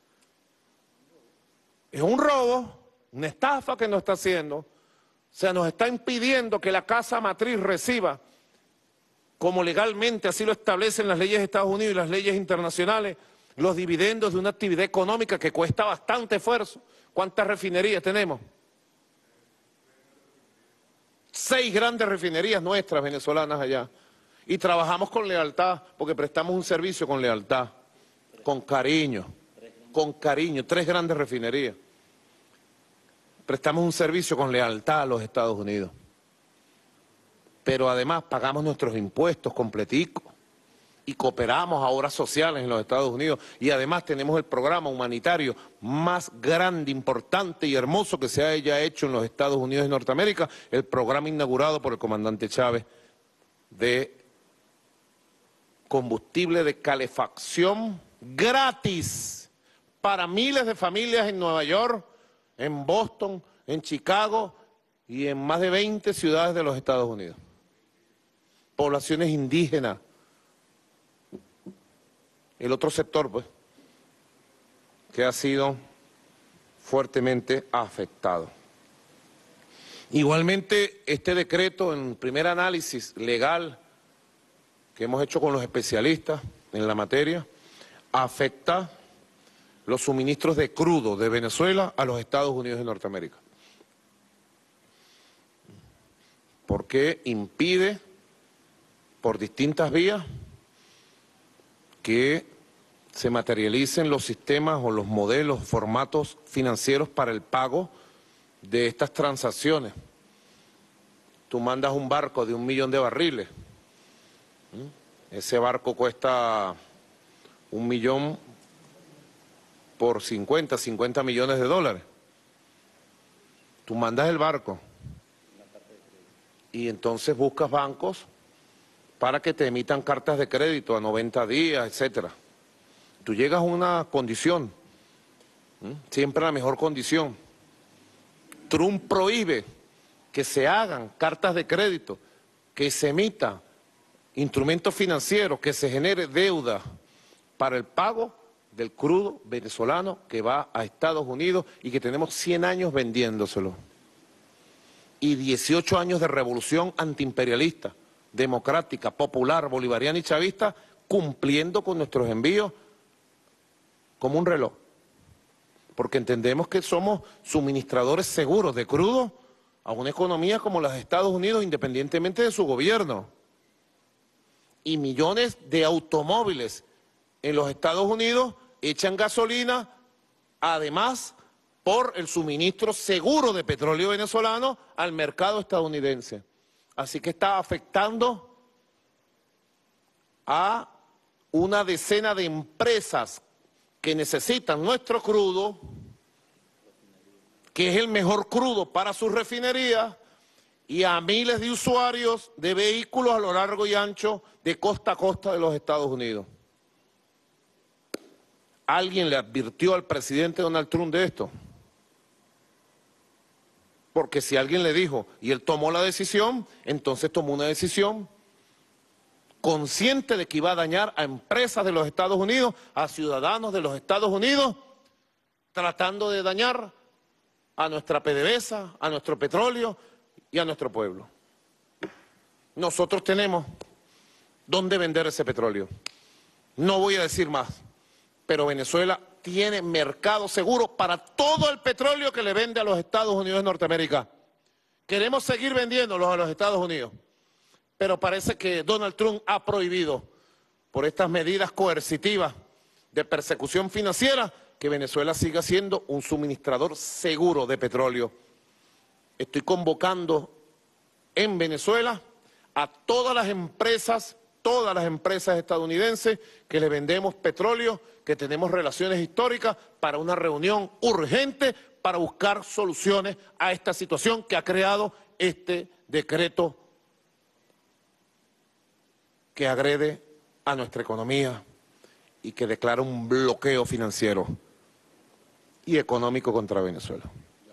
Es un robo, una estafa que nos está haciendo. O sea, nos está impidiendo que la casa matriz reciba, como legalmente así lo establecen las leyes de Estados Unidos y las leyes internacionales, los dividendos de una actividad económica que cuesta bastante esfuerzo. ¿Cuántas refinerías tenemos? Seis grandes refinerías nuestras venezolanas allá. Y trabajamos con lealtad, porque prestamos un servicio con lealtad, con cariño, con cariño, tres grandes refinerías. Prestamos un servicio con lealtad a los Estados Unidos. Pero además pagamos nuestros impuestos completicos y cooperamos a obras sociales en los Estados Unidos. Y además tenemos el programa humanitario más grande, importante y hermoso que se haya hecho en los Estados Unidos de Norteamérica, el programa inaugurado por el comandante Chávez de combustible de calefacción gratis para miles de familias en Nueva York, en Boston, en Chicago y en más de veinte ciudades de los Estados Unidos. Poblaciones indígenas. El otro sector, pues, que ha sido fuertemente afectado. Igualmente, este decreto, en primer análisis legal que hemos hecho con los especialistas en la materia, afecta los suministros de crudo de Venezuela a los Estados Unidos de Norteamérica. Porque impide, por distintas vías, que se materialicen los sistemas o los modelos, formatos financieros para el pago de estas transacciones. Tú mandas un barco de un millón de barriles, ese barco cuesta un millón por cincuenta, cincuenta millones de dólares. Tú mandas el barco y entonces buscas bancos para que te emitan cartas de crédito a noventa días, etcétera. Tú llegas a una condición, ¿sí? Siempre la mejor condición. Trump prohíbe que se hagan cartas de crédito, que se emita instrumentos financieros, que se genere deuda para el pago del crudo venezolano que va a Estados Unidos y que tenemos cien años vendiéndoselo. Y dieciocho años de revolución antiimperialista, democrática, popular, bolivariana y chavista, cumpliendo con nuestros envíos como un reloj. Porque entendemos que somos suministradores seguros de crudo a una economía como la de Estados Unidos, independientemente de su gobierno. Y millones de automóviles en los Estados Unidos echan gasolina, además, por el suministro seguro de petróleo venezolano al mercado estadounidense. Así que está afectando a una decena de empresas que necesitan nuestro crudo, que es el mejor crudo para sus refinerías, y a miles de usuarios de vehículos a lo largo y ancho de costa a costa de los Estados Unidos. ¿Alguien le advirtió al presidente Donald Trump de esto? Porque si alguien le dijo y él tomó la decisión, entonces tomó una decisión consciente de que iba a dañar a empresas de los Estados Unidos, a ciudadanos de los Estados Unidos, tratando de dañar a nuestra PDVSA, a nuestro petróleo y a nuestro pueblo. Nosotros tenemos dónde vender ese petróleo. No voy a decir más, pero Venezuela tiene mercado seguro para todo el petróleo que le vende a los Estados Unidos de Norteamérica. Queremos seguir vendiéndolos a los Estados Unidos, pero parece que Donald Trump ha prohibido, por estas medidas coercitivas de persecución financiera, que Venezuela siga siendo un suministrador seguro de petróleo. Estoy convocando en Venezuela a todas las empresas, todas las empresas estadounidenses que le vendemos petróleo, que tenemos relaciones históricas, para una reunión urgente para buscar soluciones a esta situación que ha creado este decreto que agrede a nuestra economía y que declara un bloqueo financiero y económico contra Venezuela.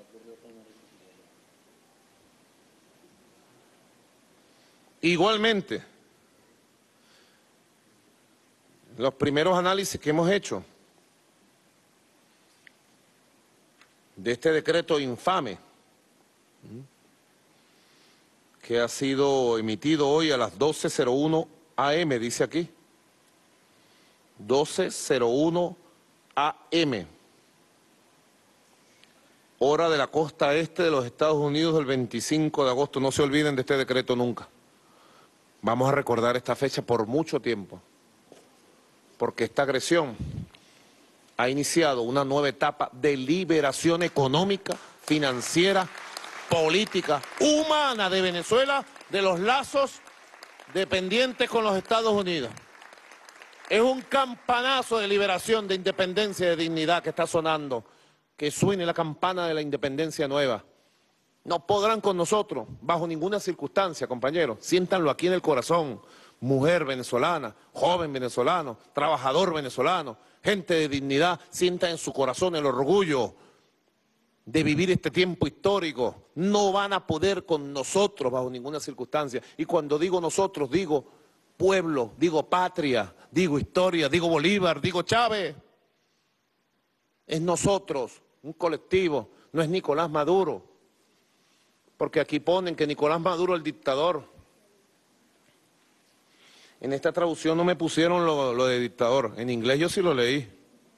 Igualmente, los primeros análisis que hemos hecho de este decreto infame que ha sido emitido hoy a las doce cero uno a eme, dice aquí, doce cero uno a eme, hora de la costa este de los Estados Unidos, del veinticinco de agosto. No se olviden de este decreto nunca. Vamos a recordar esta fecha por mucho tiempo, porque esta agresión ha iniciado una nueva etapa de liberación económica, financiera, política, humana de Venezuela, de los lazos dependientes con los Estados Unidos. Es un campanazo de liberación, de independencia, de dignidad que está sonando. Que suene la campana de la independencia nueva. No podrán con nosotros, bajo ninguna circunstancia, compañeros. Siéntanlo aquí en el corazón. Mujer venezolana, joven venezolano, trabajador venezolano, gente de dignidad, sientan en su corazón el orgullo de vivir este tiempo histórico. No van a poder con nosotros bajo ninguna circunstancia. Y cuando digo nosotros, digo pueblo, digo patria, digo historia, digo Bolívar, digo Chávez. Es nosotros, un colectivo, no es Nicolás Maduro. Porque aquí ponen que Nicolás Maduro es el dictador. En esta traducción no me pusieron lo, lo de dictador. En inglés yo sí lo leí.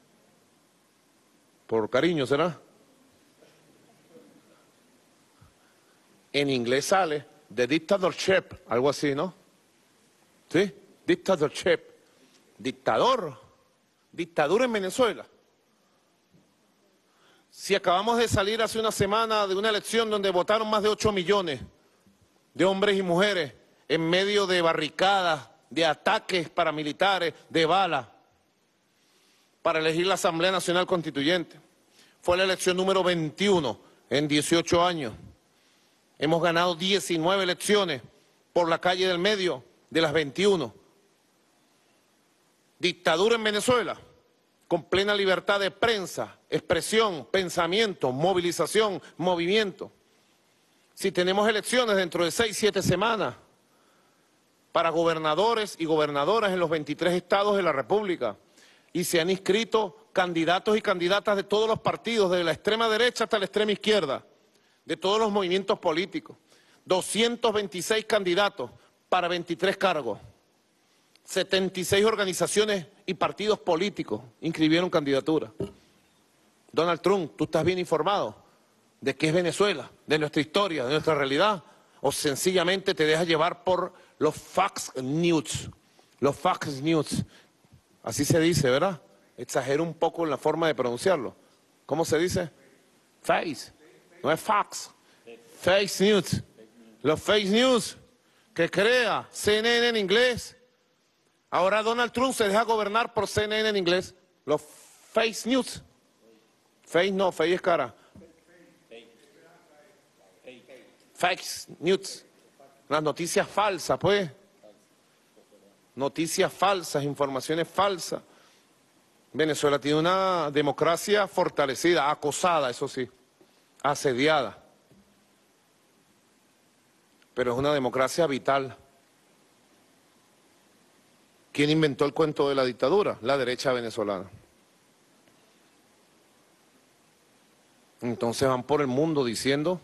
Por cariño, ¿será? En inglés sale de dictatorship, algo así, ¿no? ¿Sí? Dictatorship. Dictador. Dictadura en Venezuela. Si acabamos de salir hace una semana de una elección donde votaron más de ocho millones de hombres y mujeres en medio de barricadas, de ataques paramilitares, de balas, para elegir la Asamblea Nacional Constituyente. Fue la elección número veintiuno en dieciocho años. Hemos ganado diecinueve elecciones por la calle del medio de las veintiuno. Dictadura en Venezuela, con plena libertad de prensa, expresión, pensamiento, movilización, movimiento. Si tenemos elecciones dentro de seis, siete semanas para gobernadores y gobernadoras en los veintitrés estados de la República, y se han inscrito candidatos y candidatas de todos los partidos, desde la extrema derecha hasta la extrema izquierda, de todos los movimientos políticos, doscientos veintiséis candidatos para veintitrés cargos. setenta y seis organizaciones y partidos políticos inscribieron candidatura. Donald Trump, ¿tú estás bien informado de qué es Venezuela, de nuestra historia, de nuestra realidad? ¿O sencillamente te dejas llevar por los Fox News? Los Fox News, así se dice, ¿verdad? Exagero un poco en la forma de pronunciarlo. ¿Cómo se dice? Face, no es Fox. Face News. Los Face News que crea C N N en inglés. Ahora Donald Trump se deja gobernar por C N N en inglés. Los Face News. Face no, face es cara. Fake News. Las noticias falsas, pues. Noticias falsas, informaciones falsas. Venezuela tiene una democracia fortalecida, acosada, eso sí, asediada. pero es una democracia vital. ¿Quién inventó el cuento de la dictadura? La derecha venezolana. Entonces van por el mundo diciendo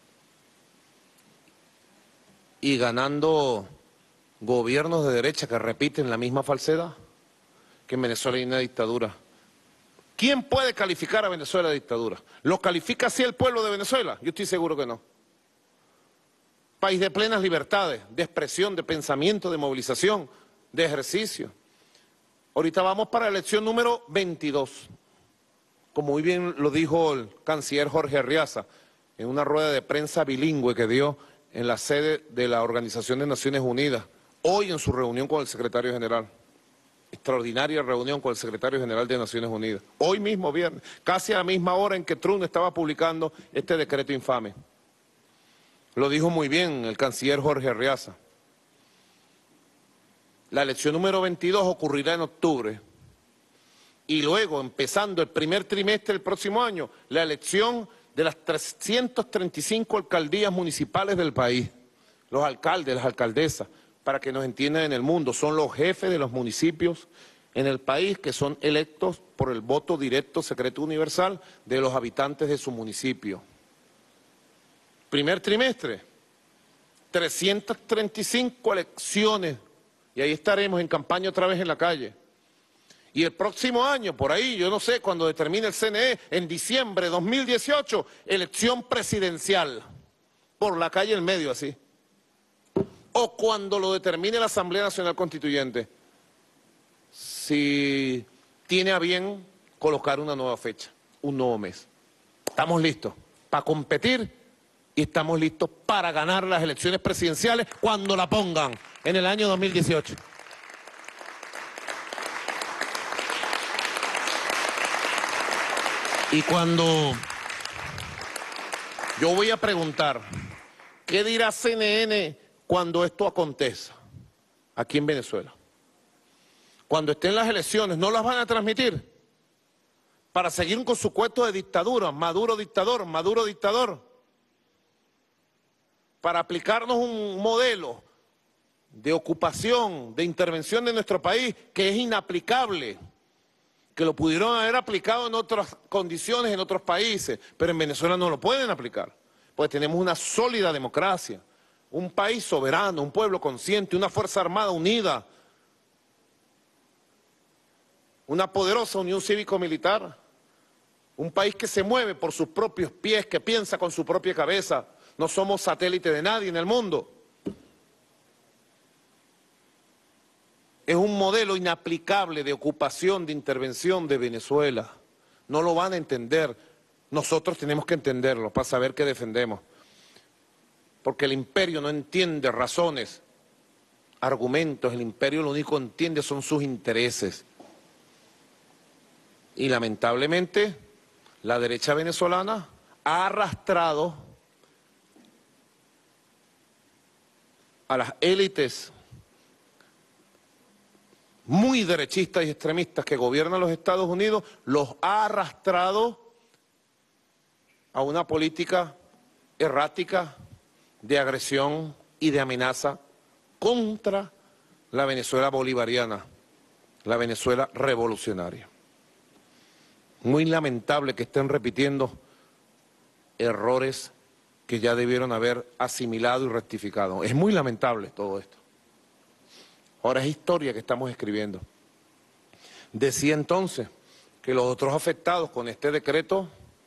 y ganando gobiernos de derecha que repiten la misma falsedad, que en Venezuela hay una dictadura. ¿Quién puede calificar a Venezuela de dictadura? ¿Lo califica así el pueblo de Venezuela? Yo estoy seguro que no. País de plenas libertades, de expresión, de pensamiento, de movilización, de ejercicio. Ahorita vamos para la elección número veintidós. Como muy bien lo dijo el canciller Jorge Arriaza en una rueda de prensa bilingüe que dio en la sede de la Organización de Naciones Unidas, hoy en su reunión con el secretario general. Extraordinaria reunión con el secretario general de Naciones Unidas. Hoy mismo viernes, casi a la misma hora en que Trump estaba publicando este decreto infame. Lo dijo muy bien el canciller Jorge Arriaza. La elección número veintidós ocurrirá en octubre. Y luego, empezando el primer trimestre del próximo año, la elección de las trescientas treinta y cinco alcaldías municipales del país. Los alcaldes, las alcaldesas, para que nos entiendan en el mundo, son los jefes de los municipios en el país que son electos por el voto directo, secreto universal de los habitantes de su municipio. Primer trimestre, trescientas treinta y cinco elecciones, y ahí estaremos en campaña otra vez en la calle. Y el próximo año, por ahí, yo no sé, cuando determine el C N E, en diciembre de dos mil dieciocho, elección presidencial, por la calle en medio, así. O cuando lo determine la Asamblea Nacional Constituyente, si tiene a bien colocar una nueva fecha, un nuevo mes. Estamos listos para competir y estamos listos para ganar las elecciones presidenciales cuando la pongan en el año dos mil dieciocho. Y cuando yo voy a preguntar, ¿qué dirá C N N cuando esto acontezca aquí en Venezuela? Cuando estén las elecciones, ¿no las van a transmitir? Para seguir con su cuento de dictadura, Maduro dictador, Maduro dictador. Para aplicarnos un modelo de ocupación, de intervención de nuestro país que es inaplicable, que lo pudieron haber aplicado en otras condiciones, en otros países, pero en Venezuela no lo pueden aplicar, pues tenemos una sólida democracia, un país soberano, un pueblo consciente, una fuerza armada unida, una poderosa unión cívico-militar, un país que se mueve por sus propios pies, que piensa con su propia cabeza, no somos satélite de nadie en el mundo. Es un modelo inaplicable de ocupación, de intervención de Venezuela. No lo van a entender. Nosotros tenemos que entenderlo para saber qué defendemos. Porque el imperio no entiende razones, argumentos. El imperio lo único que entiende son sus intereses. Y lamentablemente, la derecha venezolana ha arrastrado a las élites muy derechistas y extremistas que gobiernan los Estados Unidos, los ha arrastrado a una política errática de agresión y de amenaza contra la Venezuela bolivariana, la Venezuela revolucionaria. Muy lamentable que estén repitiendo errores que ya debieron haber asimilado y rectificado. Es muy lamentable todo esto. Ahora es historia que estamos escribiendo. Decía entonces que los otros afectados con este decreto,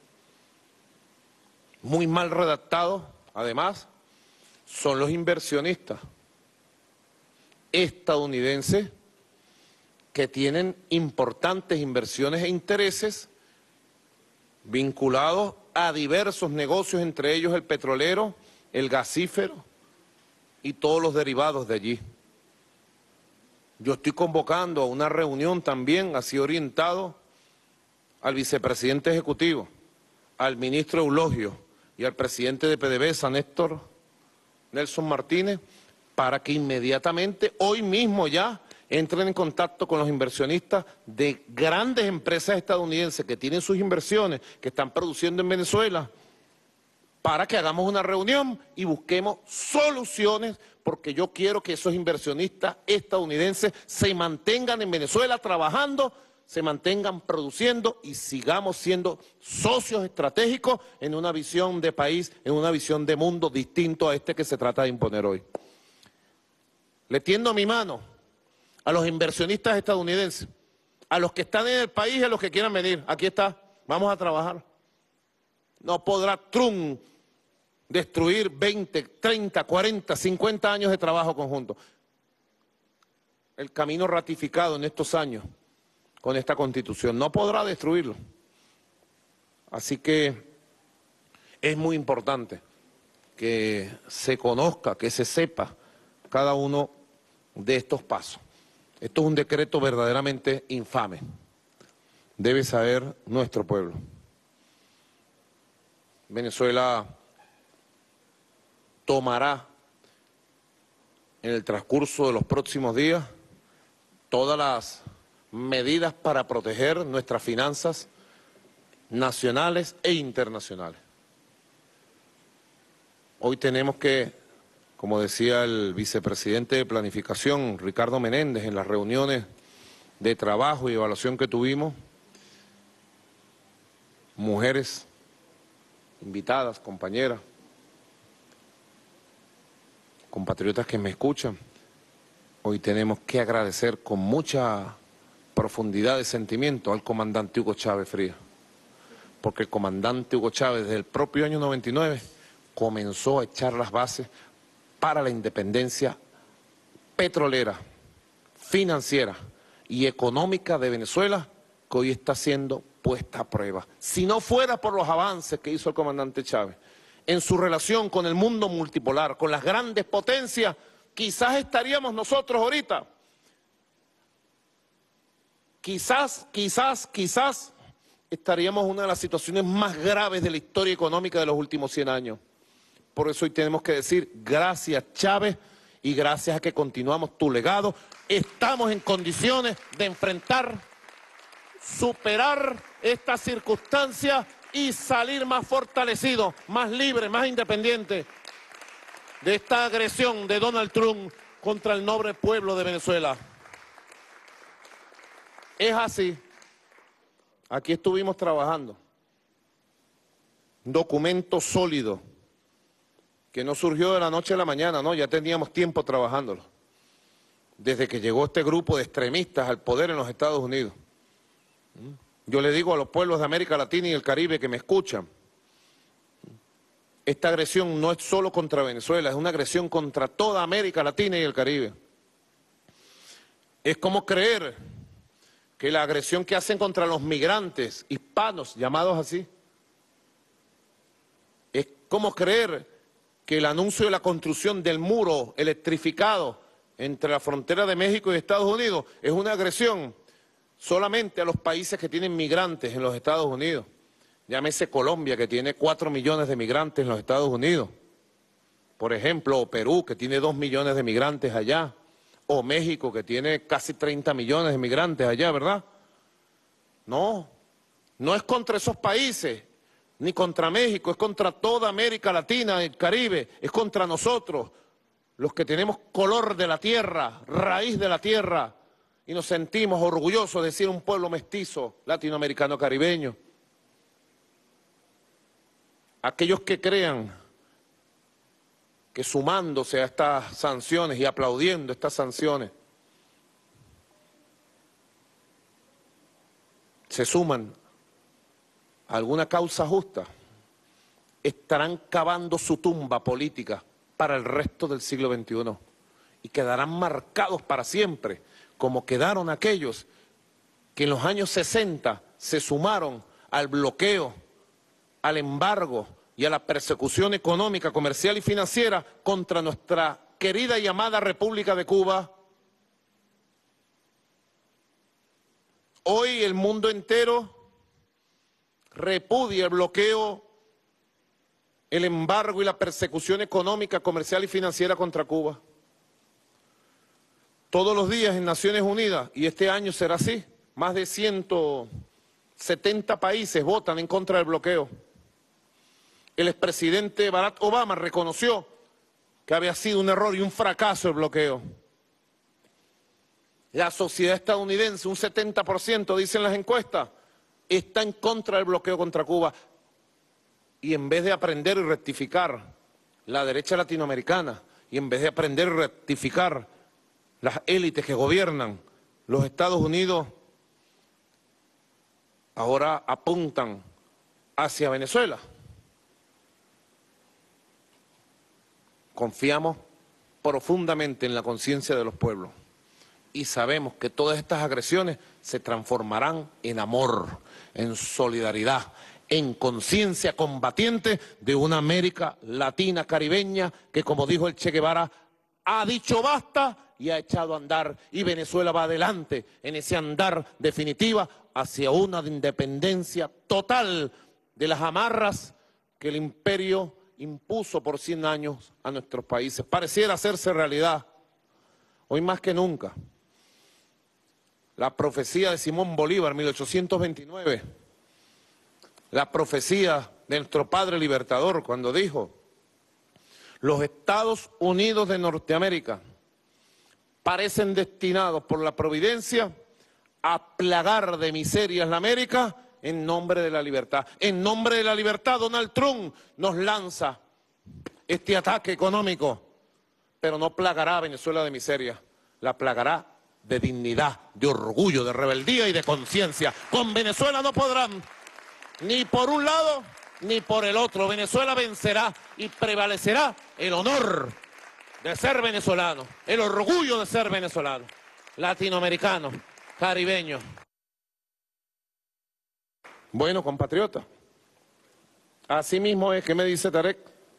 muy mal redactado, además, son los inversionistas estadounidenses que tienen importantes inversiones e intereses vinculados a diversos negocios, entre ellos el petrolero, el gasífero y todos los derivados de allí. Yo estoy convocando a una reunión también, así orientado, al vicepresidente ejecutivo, al ministro Eulogio y al presidente de P D V S A, Néstor Nelson Martínez, para que inmediatamente, hoy mismo ya, entren en contacto con los inversionistas de grandes empresas estadounidenses que tienen sus inversiones, que están produciendo en Venezuela, para que hagamos una reunión y busquemos soluciones, porque yo quiero que esos inversionistas estadounidenses se mantengan en Venezuela trabajando, se mantengan produciendo y sigamos siendo socios estratégicos en una visión de país, en una visión de mundo distinto a este que se trata de imponer hoy. Le tiendo mi mano a los inversionistas estadounidenses, a los que están en el país y a los que quieran venir. Aquí está, vamos a trabajar. No podrá Trump destruir veinte, treinta, cuarenta, cincuenta años de trabajo conjunto. El camino ratificado en estos años con esta Constitución no podrá destruirlo. Así que es muy importante que se conozca, que se sepa cada uno de estos pasos. Esto es un decreto verdaderamente infame. Debe saber nuestro pueblo. Venezuela tomará en el transcurso de los próximos días todas las medidas para proteger nuestras finanzas nacionales e internacionales. Hoy tenemos que, como decía el vicepresidente de Planificación, Ricardo Menéndez, en las reuniones de trabajo y evaluación que tuvimos, mujeres invitadas, compañeras, compatriotas que me escuchan, hoy tenemos que agradecer con mucha profundidad de sentimiento al comandante Hugo Chávez Frías, porque el comandante Hugo Chávez desde el propio año noventa y nueve comenzó a echar las bases para la independencia petrolera, financiera y económica de Venezuela, que hoy está siendo puesta a prueba. Si no fuera por los avances que hizo el comandante Chávez en su relación con el mundo multipolar, con las grandes potencias, quizás estaríamos nosotros ahorita, quizás, quizás, quizás estaríamos en una de las situaciones más graves de la historia económica de los últimos cien años. Por eso hoy tenemos que decir gracias Chávez y gracias a que continuamos tu legado, estamos en condiciones de enfrentar, superar esta circunstancia y salir más fortalecidos, más libres, más independientes de esta agresión de Donald Trump contra el noble pueblo de Venezuela. Es así. Aquí estuvimos trabajando. Un documento sólido que no surgió de la noche a la mañana, no, ya teníamos tiempo trabajándolo. Desde que llegó este grupo de extremistas al poder en los Estados Unidos. Yo le digo a los pueblos de América Latina y el Caribe que me escuchan, esta agresión no es solo contra Venezuela, es una agresión contra toda América Latina y el Caribe. Es como creer que la agresión que hacen contra los migrantes hispanos, llamados así, es como creer que el anuncio de la construcción del muro electrificado entre la frontera de México y Estados Unidos es una agresión solamente a los países que tienen migrantes en los Estados Unidos. Llámese Colombia, que tiene cuatro millones de migrantes en los Estados Unidos, por ejemplo, o Perú, que tiene dos millones de migrantes allá, o México, que tiene casi treinta millones de migrantes allá, ¿verdad? No, no es contra esos países, ni contra México, es contra toda América Latina, el Caribe, es contra nosotros, los que tenemos color de la tierra, raíz de la tierra, y nos sentimos orgullosos de ser un pueblo mestizo, latinoamericano, caribeño. Aquellos que crean que sumándose a estas sanciones y aplaudiendo estas sanciones, se suman a alguna causa justa, estarán cavando su tumba política para el resto del siglo veintiuno y quedarán marcados para siempre, como quedaron aquellos que en los años sesenta se sumaron al bloqueo, al embargo y a la persecución económica, comercial y financiera contra nuestra querida y amada República de Cuba. Hoy el mundo entero repudia el bloqueo, el embargo y la persecución económica, comercial y financiera contra Cuba. Todos los días en Naciones Unidas, y este año será así, más de ciento setenta países votan en contra del bloqueo. El expresidente Barack Obama reconoció que había sido un error y un fracaso el bloqueo. La sociedad estadounidense, un setenta por ciento, dicen las encuestas, está en contra del bloqueo contra Cuba. Y en vez de aprender y rectificar la derecha latinoamericana, y en vez de aprender y rectificar las élites que gobiernan los Estados Unidos, ahora apuntan hacia Venezuela. Confiamos profundamente en la conciencia de los pueblos y sabemos que todas estas agresiones se transformarán en amor, en solidaridad, en conciencia combatiente de una América Latina caribeña que, como dijo el Che Guevara, ha dicho basta y ha echado a andar, y Venezuela va adelante en ese andar definitiva hacia una independencia total de las amarras que el imperio impuso por cien años a nuestros países. Pareciera hacerse realidad, hoy más que nunca. La profecía de Simón Bolívar, mil ochocientos veintinueve, la profecía de nuestro padre libertador cuando dijo: los Estados Unidos de Norteamérica parecen destinados por la providencia a plagar de miserias la América en nombre de la libertad. En nombre de la libertad, Donald Trump nos lanza este ataque económico, pero no plagará a Venezuela de miseria, la plagará de dignidad, de orgullo, de rebeldía y de conciencia. Con Venezuela no podrán, ni por un lado ni por el otro. Venezuela vencerá y prevalecerá el honor de ser venezolano, el orgullo de ser venezolano, latinoamericano, caribeño. Bueno, compatriota, así mismo es que me dice Tarek,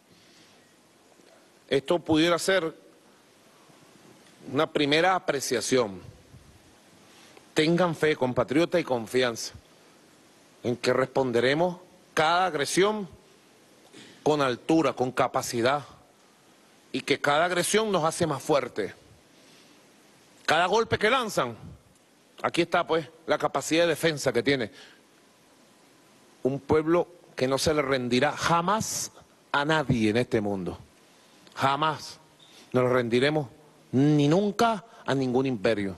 esto pudiera ser una primera apreciación. Tengan fe, compatriota, y confianza en que responderemos cada agresión con altura, con capacidad, y que cada agresión nos hace más fuertes. Cada golpe que lanzan, aquí está pues la capacidad de defensa que tiene un pueblo que no se le rendirá jamás a nadie en este mundo. Jamás nos le rendiremos ni nunca a ningún imperio.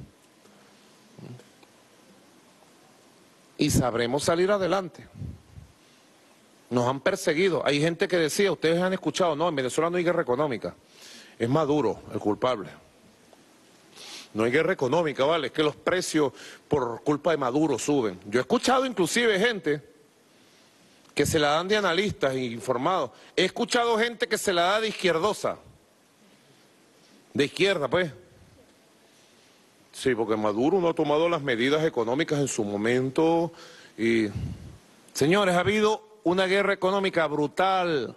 Y sabremos salir adelante. Nos han perseguido. Hay gente que decía, ustedes han escuchado, no, en Venezuela no hay guerra económica. Es Maduro el culpable. No hay guerra económica, ¿vale? Es que los precios por culpa de Maduro suben. Yo he escuchado inclusive gente que se la dan de analistas e informados. He escuchado gente que se la da de izquierdosa. De izquierda, pues. Sí, porque Maduro no ha tomado las medidas económicas en su momento. Y, señores, ha habido una guerra económica brutal.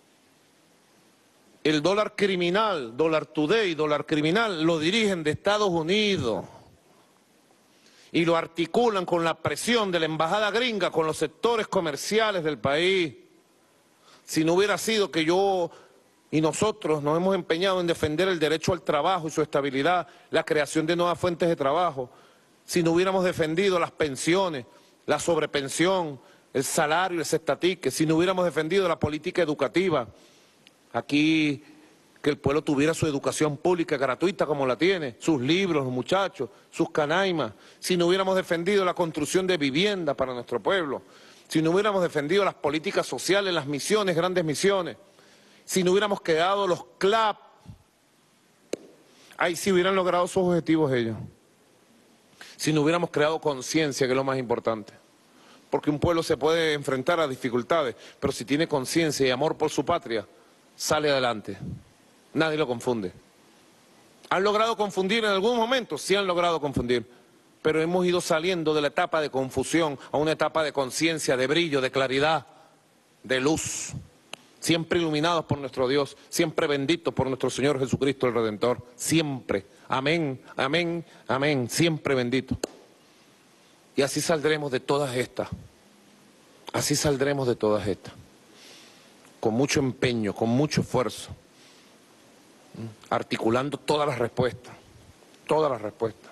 El dólar criminal, dólar today, dólar criminal, lo dirigen de Estados Unidos. Y lo articulan con la presión de la embajada gringa, con los sectores comerciales del país. Si no hubiera sido que yo y nosotros nos hemos empeñado en defender el derecho al trabajo y su estabilidad, la creación de nuevas fuentes de trabajo, si no hubiéramos defendido las pensiones, la sobrepensión, el salario, el cestatique, si no hubiéramos defendido la política educativa, aquí que el pueblo tuviera su educación pública gratuita como la tiene, sus libros, los muchachos, sus canaimas, si no hubiéramos defendido la construcción de viviendas para nuestro pueblo, si no hubiéramos defendido las políticas sociales, las misiones, grandes misiones, si no hubiéramos quedado los C L A P, ahí sí hubieran logrado sus objetivos ellos. Si no hubiéramos creado conciencia, que es lo más importante. Porque un pueblo se puede enfrentar a dificultades, pero si tiene conciencia y amor por su patria, sale adelante. Nadie lo confunde. ¿Han logrado confundir en algún momento? Sí han logrado confundir. Pero hemos ido saliendo de la etapa de confusión a una etapa de conciencia, de brillo, de claridad, de luz. Siempre iluminados por nuestro Dios, siempre benditos por nuestro Señor Jesucristo el Redentor. Siempre. Amén, amén, amén. Siempre benditos. Y así saldremos de todas estas. Así saldremos de todas estas. Con mucho empeño, con mucho esfuerzo. Articulando todas las respuestas. Todas las respuestas.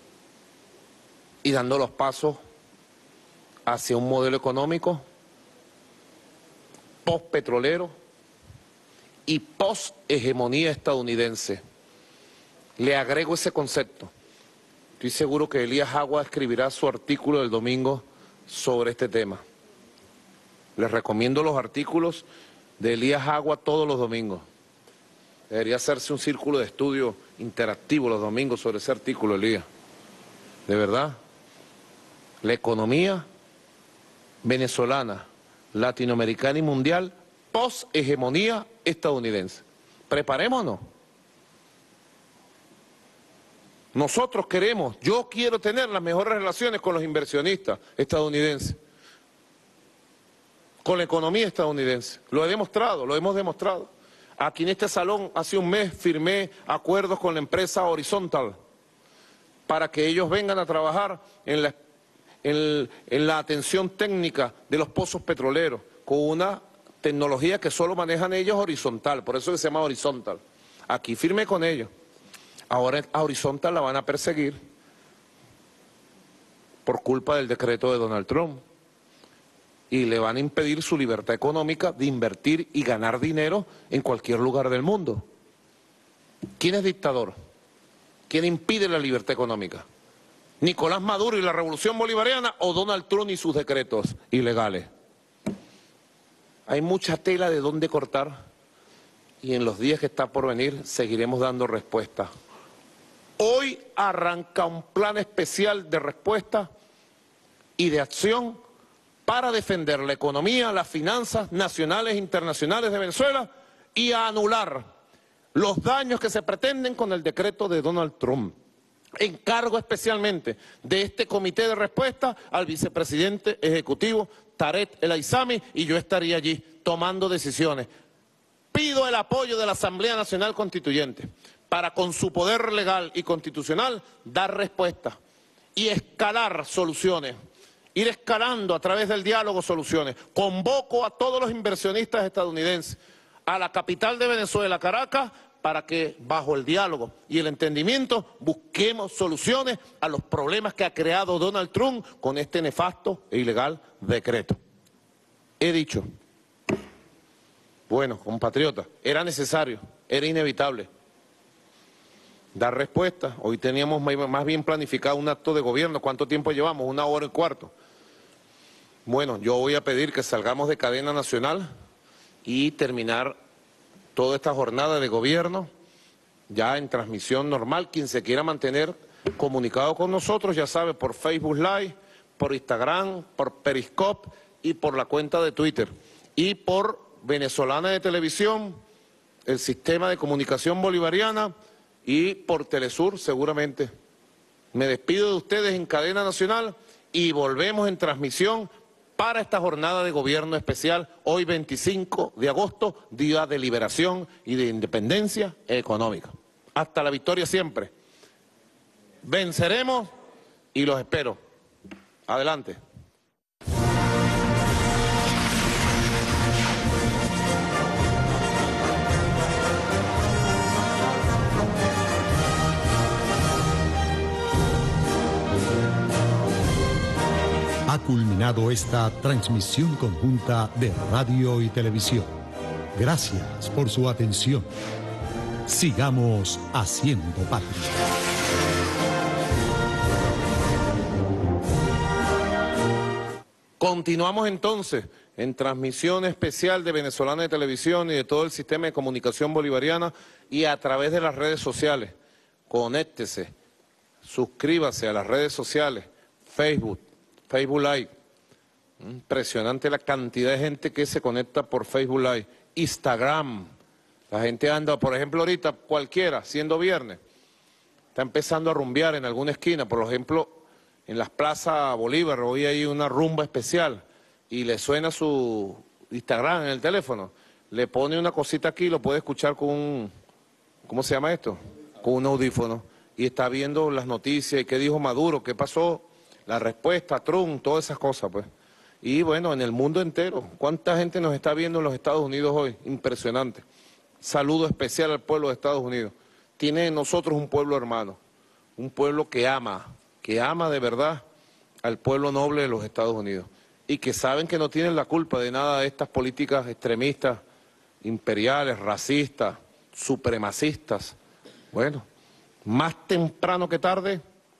Y dando los pasos hacia un modelo económico post-petrolero y post-hegemonía estadounidense. Le agrego ese concepto. Estoy seguro que Elías Agua escribirá su artículo del domingo sobre este tema. Les recomiendo los artículos de Elías Agua todos los domingos. Debería hacerse un círculo de estudio interactivo los domingos sobre ese artículo, Elías. De verdad. La economía venezolana, latinoamericana y mundial, post-hegemonía estadounidense. Preparémonos. Nosotros queremos, yo quiero tener las mejores relaciones con los inversionistas estadounidenses, con la economía estadounidense. Lo he demostrado, lo hemos demostrado. Aquí en este salón hace un mes firmé acuerdos con la empresa Horizontal para que ellos vengan a trabajar en la, en, en la atención técnica de los pozos petroleros con una tecnología que solo manejan ellos horizontal, por eso que se llama Horizontal. Aquí firmé con ellos. Ahora a Horizontal la van a perseguir por culpa del decreto de Donald Trump y le van a impedir su libertad económica de invertir y ganar dinero en cualquier lugar del mundo. ¿Quién es dictador? ¿Quién impide la libertad económica? ¿Nicolás Maduro y la Revolución Bolivariana o Donald Trump y sus decretos ilegales? Hay mucha tela de dónde cortar y en los días que está por venir seguiremos dando respuesta. Hoy arranca un plan especial de respuesta y de acción para defender la economía, las finanzas nacionales e internacionales de Venezuela y a anular los daños que se pretenden con el decreto de Donald Trump. Encargo especialmente de este comité de respuesta al vicepresidente ejecutivo Tarek El Aissami y yo estaría allí tomando decisiones. Pido el apoyo de la Asamblea Nacional Constituyente para con su poder legal y constitucional dar respuesta y escalar soluciones, ir escalando a través del diálogo soluciones. Convoco a todos los inversionistas estadounidenses a la capital de Venezuela, Caracas, para que bajo el diálogo y el entendimiento busquemos soluciones a los problemas que ha creado Donald Trump con este nefasto e ilegal decreto. He dicho, bueno, compatriotas, era necesario, era inevitable dar respuesta. Hoy teníamos más bien planificado un acto de gobierno. ¿Cuánto tiempo llevamos? Una hora y cuarto. Bueno, yo voy a pedir que salgamos de cadena nacional y terminar toda esta jornada de gobierno ya en transmisión normal. Quien se quiera mantener comunicado con nosotros, ya sabe, por Facebook Live, por Instagram, por Periscope y por la cuenta de Twitter. Y por Venezolana de Televisión, el sistema de comunicación bolivariana y por Telesur seguramente. Me despido de ustedes en cadena nacional y volvemos en transmisión para esta jornada de gobierno especial, hoy veinticinco de agosto, día de liberación y de independencia económica. Hasta la victoria siempre. Venceremos y los espero. Adelante. Ha culminado esta transmisión conjunta de radio y televisión. Gracias por su atención. Sigamos haciendo patria. Continuamos entonces en transmisión especial de Venezolana de Televisión y de todo el sistema de comunicación bolivariana y a través de las redes sociales. Conéctese, suscríbase a las redes sociales, Facebook, Facebook Live. Impresionante la cantidad de gente que se conecta por Facebook Live. Instagram. La gente anda, por ejemplo, ahorita cualquiera, siendo viernes, está empezando a rumbear en alguna esquina. Por ejemplo, en las plazas Bolívar, hoy hay una rumba especial y le suena su Instagram en el teléfono. Le pone una cosita aquí, lo puede escuchar con un, ¿cómo se llama esto? Con un audífono. Y está viendo las noticias y qué dijo Maduro, qué pasó, la respuesta, Trump, todas esas cosas, pues. Y bueno, en el mundo entero, ¿cuánta gente nos está viendo en los Estados Unidos hoy? Impresionante. Saludo especial al pueblo de Estados Unidos. Tiene en nosotros un pueblo hermano, un pueblo que ama, que ama de verdad al pueblo noble de los Estados Unidos. y que saben que no tienen la culpa de nada de estas políticas extremistas, imperiales, racistas, supremacistas. Bueno, más temprano que tarde,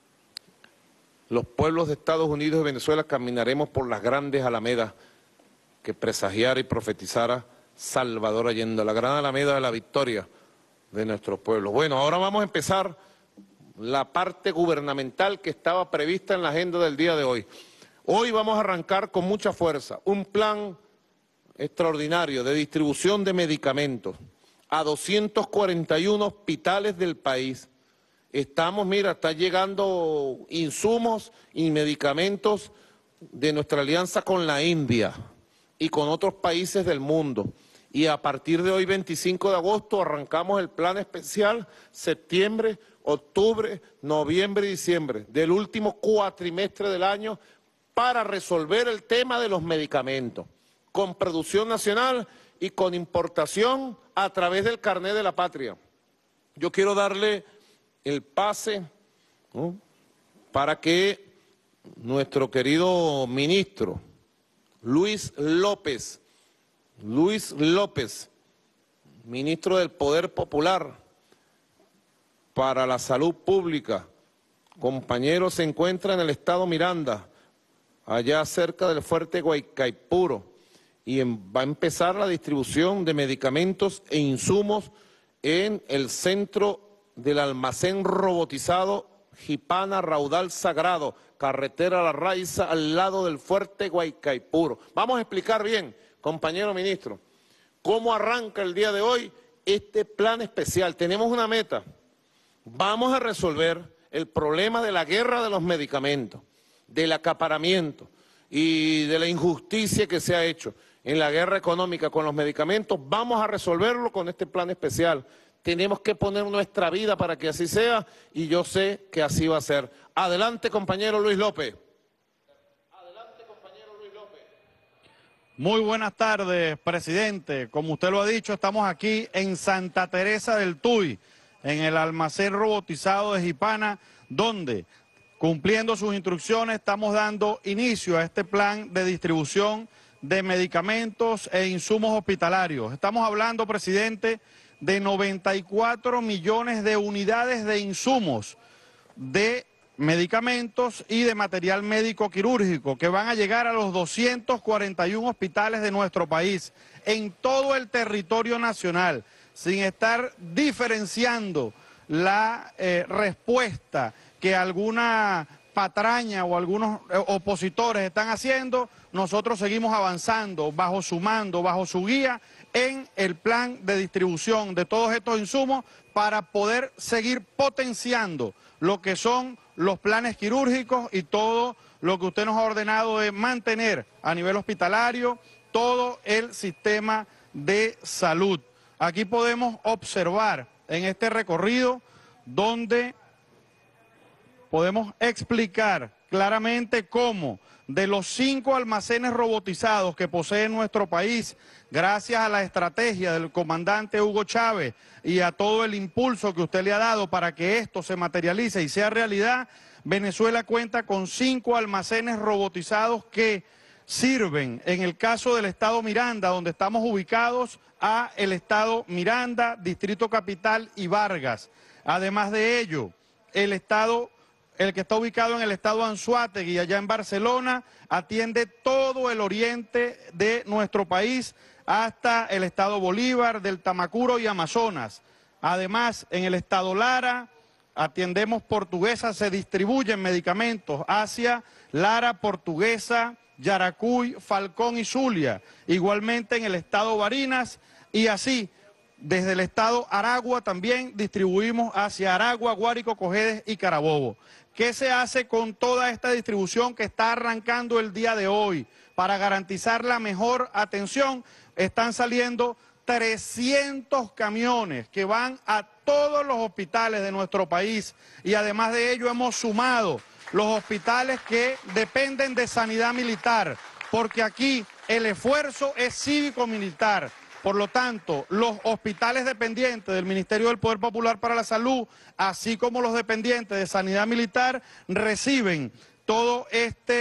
los pueblos de Estados Unidos y Venezuela caminaremos por las grandes alamedas que presagiara y profetizara Salvador Allende, la gran alameda de la victoria de nuestros pueblos. Bueno, ahora vamos a empezar la parte gubernamental que estaba prevista en la agenda del día de hoy. Hoy vamos a arrancar con mucha fuerza un plan extraordinario de distribución de medicamentos a doscientos cuarenta y uno hospitales del país. Estamos, mira, está llegando insumos y medicamentos de nuestra alianza con la India y con otros países del mundo. Y a partir de hoy, veinticinco de agosto, arrancamos el plan especial septiembre, octubre, noviembre y diciembre, del último cuatrimestre del año, para resolver el tema de los medicamentos, con producción nacional y con importación a través del carnet de la patria. Yo quiero darle el pase, ¿no?, para que nuestro querido ministro Luis López, Luis López, ministro del Poder Popular para la Salud Pública, compañero, se encuentra en el estado Miranda, allá cerca del fuerte Guaycaipuro, y en, va a empezar la distribución de medicamentos e insumos en el centro del almacén robotizado Jipana Raudal Sagrado, carretera La Raiza, al lado del fuerte Guaycaipuro. Vamos a explicar bien, compañero ministro, cómo arranca el día de hoy este plan especial. Tenemos una meta, vamos a resolver el problema de la guerra de los medicamentos, del acaparamiento y de la injusticia que se ha hecho en la guerra económica con los medicamentos. Vamos a resolverlo con este plan especial. Tenemos que poner nuestra vida para que así sea, y yo sé que así va a ser. Adelante, compañero Luis López. Adelante, compañero Luis López. Muy buenas tardes, presidente. Como usted lo ha dicho, estamos aquí en Santa Teresa del Tuy, en el almacén robotizado de Jipana, donde, cumpliendo sus instrucciones, estamos dando inicio a este plan de distribución de medicamentos e insumos hospitalarios. Estamos hablando, presidente, de noventa y cuatro millones de unidades de insumos, de medicamentos y de material médico quirúrgico que van a llegar a los doscientos cuarenta y uno hospitales de nuestro país, en todo el territorio nacional, sin estar diferenciando la eh, respuesta que alguna patraña o algunos eh, opositores están haciendo. Nosotros seguimos avanzando bajo su mando, bajo su guía, en el plan de distribución de todos estos insumos para poder seguir potenciando lo que son los planes quirúrgicos y todo lo que usted nos ha ordenado de mantener a nivel hospitalario, todo el sistema de salud. Aquí podemos observar en este recorrido donde podemos explicar claramente cómo de los cinco almacenes robotizados que posee nuestro país, gracias a la estrategia del comandante Hugo Chávez y a todo el impulso que usted le ha dado para que esto se materialice y sea realidad, Venezuela cuenta con cinco almacenes robotizados que sirven, en el caso del estado Miranda, donde estamos ubicados, a el estado Miranda, Distrito Capital y Vargas. Además de ello, el estado el que está ubicado en el estado Anzoátegui, allá en Barcelona, atiende todo el oriente de nuestro país hasta el estado Bolívar, del Tamacuro y Amazonas. Además, en el estado Lara, atendemos Portuguesa, se distribuyen medicamentos hacia Lara, Portuguesa, Yaracuy, Falcón y Zulia. Igualmente en el estado Barinas, y así desde el estado Aragua también distribuimos hacia Aragua, Guárico, Cojedes y Carabobo. ¿Qué se hace con toda esta distribución que está arrancando el día de hoy para garantizar la mejor atención? Están saliendo trescientos camiones que van a todos los hospitales de nuestro país, y además de ello hemos sumado los hospitales que dependen de sanidad militar, porque aquí el esfuerzo es cívico-militar. Por lo tanto, los hospitales dependientes del Ministerio del Poder Popular para la Salud, así como los dependientes de Sanidad Militar, reciben todo este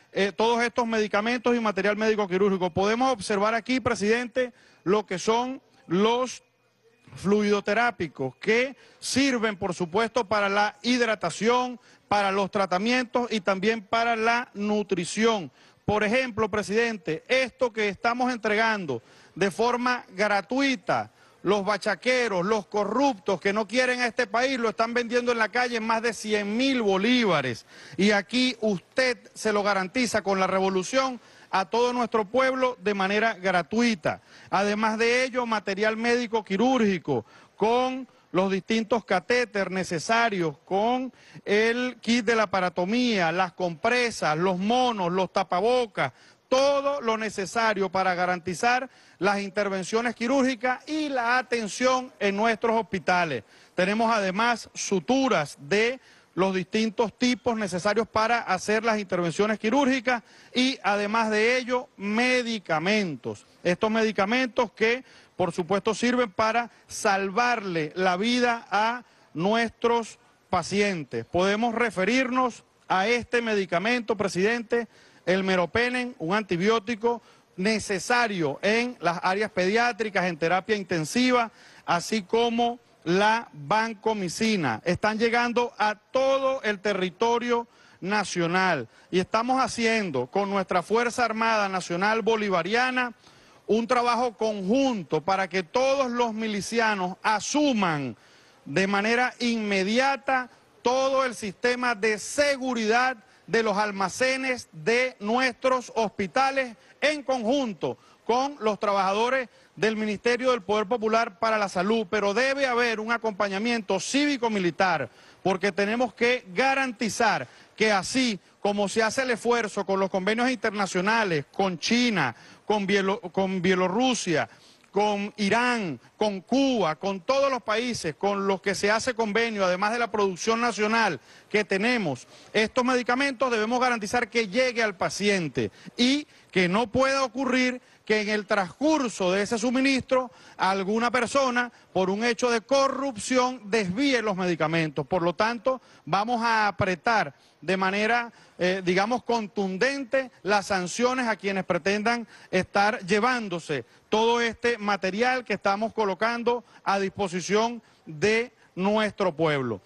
eh, todos estos medicamentos y material médico quirúrgico. Podemos observar aquí, presidente, lo que son los fluidoterápicos, que sirven, por supuesto, para la hidratación, para los tratamientos y también para la nutrición. Por ejemplo, presidente, esto que estamos entregando de forma gratuita, los bachaqueros, los corruptos que no quieren a este país, lo están vendiendo en la calle en más de cien mil bolívares. Y aquí usted se lo garantiza con la revolución a todo nuestro pueblo de manera gratuita. Además de ello, material médico quirúrgico con los distintos catéteres necesarios, con el kit de la aparatomía, las compresas, los monos, los tapabocas, todo lo necesario para garantizar las intervenciones quirúrgicas y la atención en nuestros hospitales. Tenemos además suturas de los distintos tipos necesarios para hacer las intervenciones quirúrgicas y además de ello medicamentos. Estos medicamentos que por supuesto sirven para salvarle la vida a nuestros pacientes. Podemos referirnos a este medicamento, presidente, el meropenem, un antibiótico necesario en las áreas pediátricas, en terapia intensiva, así como la vancomicina. Están llegando a todo el territorio nacional y estamos haciendo con nuestra Fuerza Armada Nacional Bolivariana un trabajo conjunto para que todos los milicianos asuman de manera inmediata todo el sistema de seguridad de los almacenes de nuestros hospitales en conjunto con los trabajadores del Ministerio del Poder Popular para la Salud, pero debe haber un acompañamiento cívico-militar, porque tenemos que garantizar que así como se hace el esfuerzo con los convenios internacionales, con China, con, Bielo, con Bielorrusia, con Irán, con Cuba, con todos los países con los que se hace convenio, además de la producción nacional que tenemos, estos medicamentos debemos garantizar que llegue al paciente y que no pueda ocurrir que en el transcurso de ese suministro alguna persona, por un hecho de corrupción, desvíe los medicamentos. Por lo tanto, vamos a apretar de manera, eh, digamos, contundente las sanciones a quienes pretendan estar llevándose todo este material que estamos colocando a disposición de nuestro pueblo.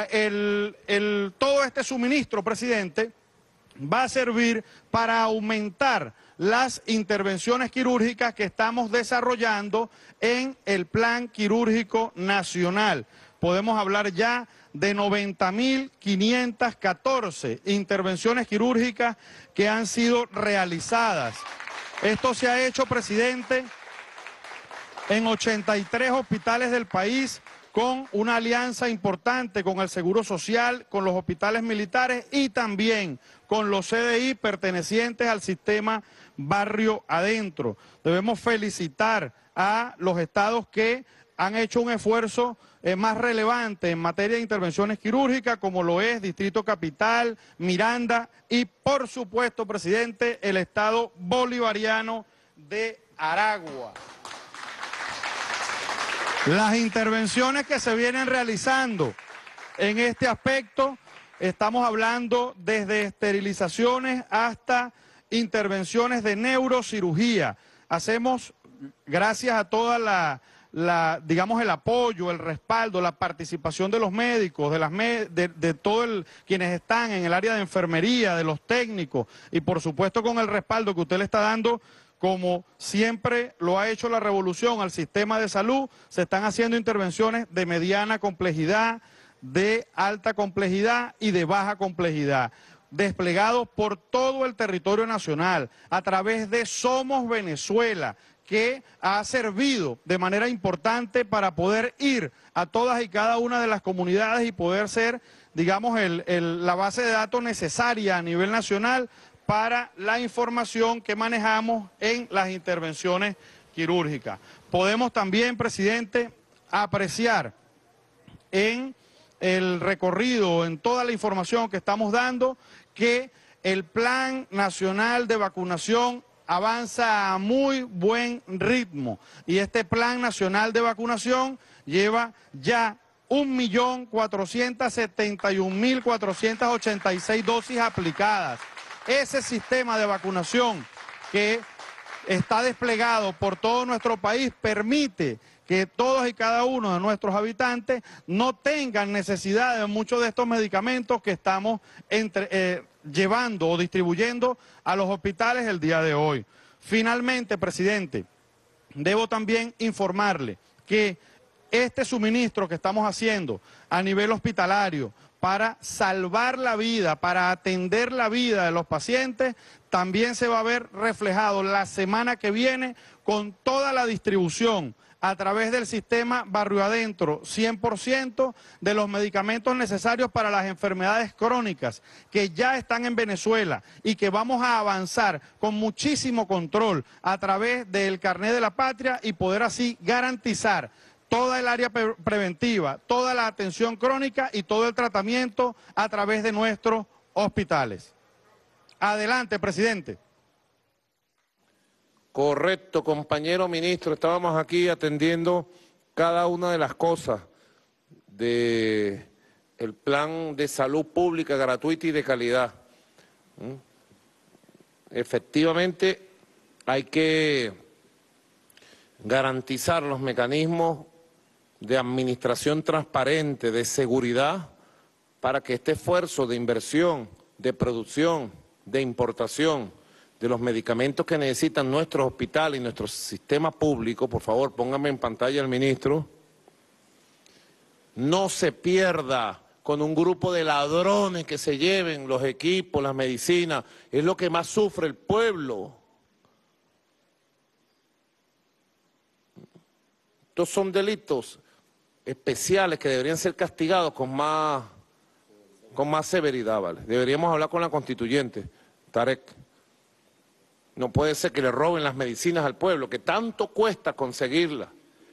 El, el, todo este suministro, presidente, va a servir para aumentar las intervenciones quirúrgicas que estamos desarrollando en el Plan Quirúrgico Nacional. Podemos hablar ya de noventa mil quinientas catorce intervenciones quirúrgicas que han sido realizadas. Esto se ha hecho, presidente, en ochenta y tres hospitales del país, con una alianza importante con el Seguro Social, con los hospitales militares y también con los C D I pertenecientes al sistema Barrio Adentro. Debemos felicitar a los estados que han hecho un esfuerzo eh, más relevante en materia de intervenciones quirúrgicas, como lo es Distrito Capital, Miranda y, por supuesto, presidente, el estado bolivariano de Aragua. Las intervenciones que se vienen realizando en este aspecto, estamos hablando desde esterilizaciones hasta intervenciones de neurocirugía. Hacemos, gracias a toda la, la digamos, el apoyo, el respaldo, la participación de los médicos, de, las me de, de todos quienes están en el área de enfermería, de los técnicos y por supuesto con el respaldo que usted le está dando, como siempre lo ha hecho la revolución al sistema de salud. Se están haciendo intervenciones de mediana complejidad, de alta complejidad y de baja complejidad, desplegados por todo el territorio nacional a través de Somos Venezuela, que ha servido de manera importante para poder ir a todas y cada una de las comunidades y poder ser, digamos, el, el, la base de datos necesaria a nivel nacional para la información que manejamos en las intervenciones quirúrgicas. Podemos también, presidente, apreciar en el recorrido, en toda la información que estamos dando, que el Plan Nacional de Vacunación avanza a muy buen ritmo y este Plan Nacional de Vacunación lleva ya un millón cuatrocientas setenta y un mil cuatrocientas ochenta y seis dosis aplicadas. ese sistema de vacunación que está desplegado por todo nuestro país permite que todos y cada uno de nuestros habitantes no tengan necesidad de muchos de estos medicamentos que estamos entre, eh, llevando o distribuyendo a los hospitales el día de hoy. Finalmente, presidente, debo también informarle que este suministro que estamos haciendo a nivel hospitalario para salvar la vida, para atender la vida de los pacientes, también se va a ver reflejado la semana que viene con toda la distribución a través del sistema Barrio Adentro, cien por ciento de los medicamentos necesarios para las enfermedades crónicas que ya están en Venezuela y que vamos a avanzar con muchísimo control a través del carnet de la patria y poder así garantizar toda el área pre preventiva, toda la atención crónica y todo el tratamiento a través de nuestros hospitales. Adelante, presidente. Correcto, compañero ministro. Estábamos aquí atendiendo cada una de las cosas del plan de salud pública gratuita y de calidad. ¿Mm? Efectivamente, hay que garantizar los mecanismos de administración transparente, de seguridad, para que este esfuerzo de inversión, de producción, de importación de los medicamentos que necesitan nuestros hospitales y nuestro sistema público, por favor, póngame en pantalla al ministro, no se pierda con un grupo de ladrones que se lleven los equipos, las medicinas. Es lo que más sufre el pueblo. Estos son delitos especiales que deberían ser castigados con más, con más severidad, ¿vale? Deberíamos hablar con la constituyente, Tarek. No puede ser que le roben las medicinas al pueblo, que tanto cuesta conseguirlas.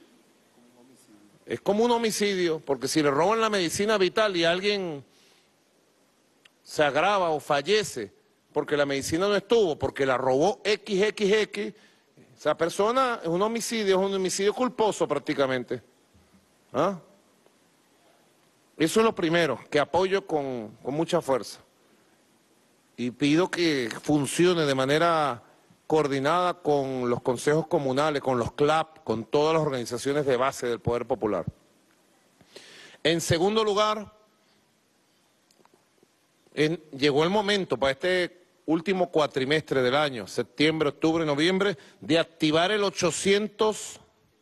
Es como un homicidio, porque si le roban la medicina vital y alguien se agrava o fallece porque la medicina no estuvo, porque la robó equis equis equis, esa persona es un homicidio, es un homicidio culposo prácticamente. ¿Ah? Eso es lo primero, que apoyo con, con mucha fuerza. Y pido que funcione de manera coordinada con los consejos comunales, con los C L A P, con todas las organizaciones de base del Poder Popular. En segundo lugar, en, llegó el momento para este último cuatrimestre del año, septiembre, octubre, noviembre, de activar el ochocientos,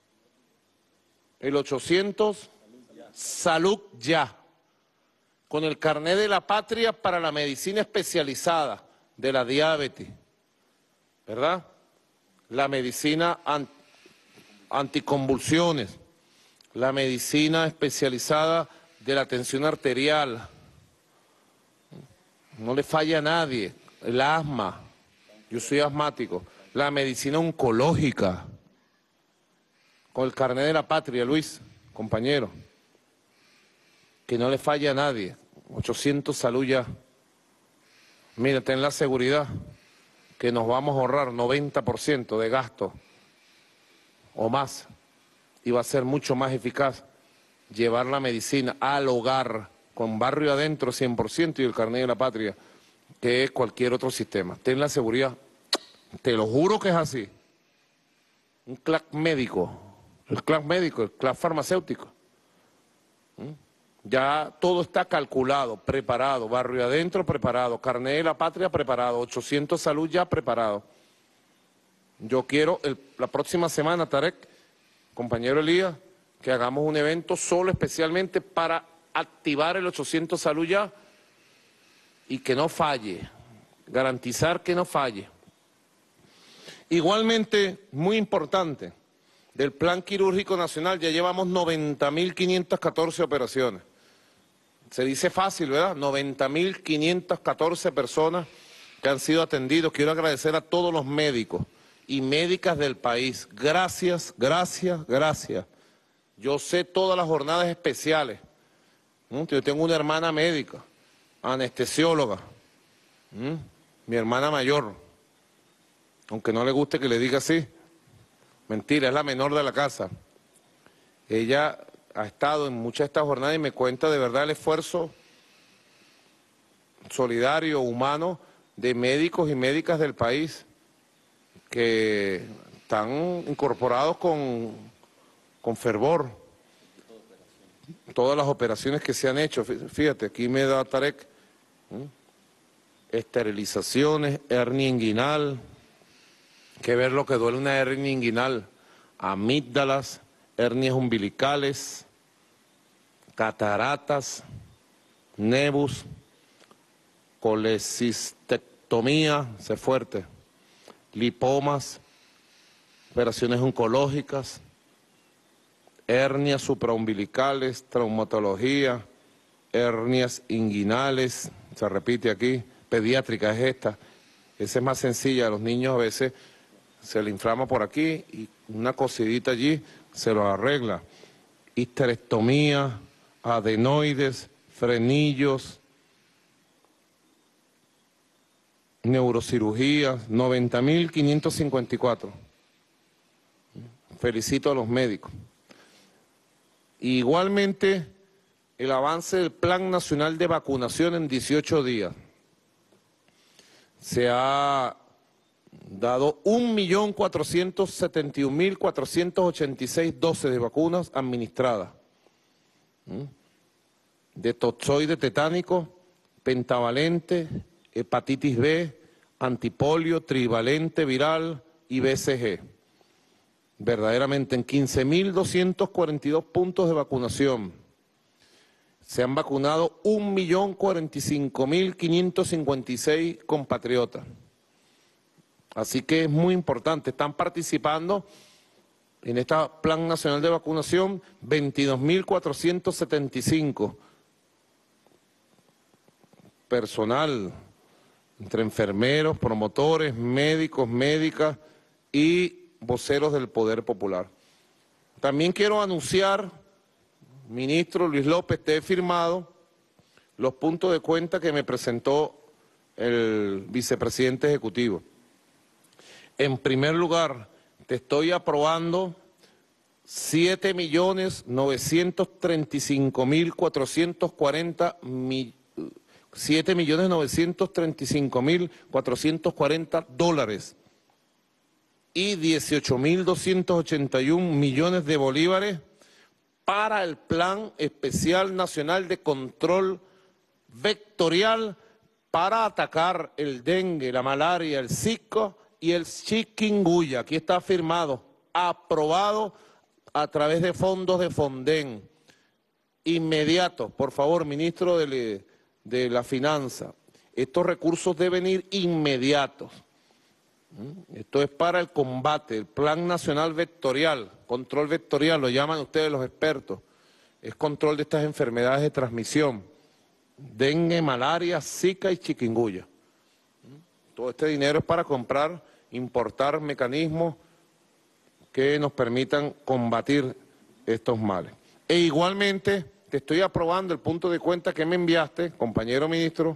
el ochocientos Salud Ya, con el carnet de la patria para la medicina especializada de la diabetes, ¿verdad? La medicina an anticonvulsiones, la medicina especializada de la tensión arterial, no le falla a nadie, el asma, yo soy asmático, la medicina oncológica, con el carnet de la patria, Luis, compañero, que no le falla a nadie, ochocientos Salud Ya. Mira, ten la seguridad que nos vamos a ahorrar noventa por ciento de gasto o más, y va a ser mucho más eficaz llevar la medicina al hogar, con Barrio Adentro cien por ciento y el carnet de la patria, que es cualquier otro sistema. Ten la seguridad, te lo juro que es así. Un C L A C médico, el C L A C médico, el C L A C farmacéutico. ¿Mm? Ya todo está calculado, preparado, Barrio Adentro preparado, carnet de la patria preparado, ochocientos Salud Ya preparado. Yo quiero el, la próxima semana, Tarek, compañero Elías, que hagamos un evento solo especialmente para activar el ochocientos Salud Ya y que no falle, garantizar que no falle. Igualmente, muy importante, del Plan Quirúrgico Nacional ya llevamos noventa mil quinientas catorce operaciones. Se dice fácil, ¿verdad? noventa mil quinientas catorce personas que han sido atendidos. Quiero agradecer a todos los médicos y médicas del país. Gracias, gracias, gracias. Yo sé todas las jornadas especiales. Yo tengo una hermana médica, anestesióloga, ¿Mm? mi hermana mayor, aunque no le guste que le diga así. Mentira, es la menor de la casa. Ella ha estado en muchas de estas jornadas y me cuenta de verdad el esfuerzo solidario, humano, de médicos y médicas del país que están incorporados con, con fervor. Todas las operaciones que se han hecho, fíjate, aquí me da Tarek, ¿eh? Esterilizaciones, hernia inguinal, que ver lo que duele una hernia inguinal, amígdalas, hernias umbilicales, cataratas, nebus, colecistectomía, sé fuerte, lipomas, operaciones oncológicas, hernias supraumbilicales, traumatología, hernias inguinales, se repite aquí, pediátrica es esta, esa es más sencilla, a los niños a veces se le inflama por aquí y una cosidita allí se lo arregla. Histerectomía, adenoides, frenillos, neurocirugía, noventa mil quinientos cincuenta y cuatro. Felicito a los médicos. Igualmente, el avance del Plan Nacional de Vacunación en dieciocho días. Se ha dado un millón cuatrocientos setenta y un mil cuatrocientas ochenta y seis dosis de vacunas administradas. De toxoide tetánico, pentavalente, hepatitis B, antipolio, trivalente viral y B C G. Verdaderamente en quince mil doscientos cuarenta y dos puntos de vacunación. Se han vacunado un millón cuarenta y cinco mil quinientos cincuenta y seis compatriotas. Así que es muy importante, están participando en este Plan Nacional de Vacunación veintidós mil cuatrocientos setenta y cinco personal, entre enfermeros, promotores, médicos, médicas y voceros del Poder Popular. También quiero anunciar, ministro Luis López, te he firmado los puntos de cuenta que me presentó el vicepresidente ejecutivo. En primer lugar, te estoy aprobando siete millones novecientos treinta y cinco mil cuatrocientos cuarenta millones siete millones novecientos treinta y cinco mil cuatrocientos cuarenta dólares y dieciocho mil doscientos ochenta y un millones de bolívares para el Plan Especial Nacional de Control Vectorial para atacar el dengue, la malaria, el zika y el chikungunya. Aquí está firmado, aprobado a través de fondos de Fonden. Inmediato, por favor, ministro de, de la Finanza. Estos recursos deben ir inmediatos. Esto es para el combate, el Plan Nacional Vectorial, control vectorial, lo llaman ustedes los expertos. Es control de estas enfermedades de transmisión, dengue, malaria, zika y chikungunya. Todo este dinero es para comprar, importar mecanismos que nos permitan combatir estos males. E igualmente te estoy aprobando el punto de cuenta que me enviaste, compañero ministro,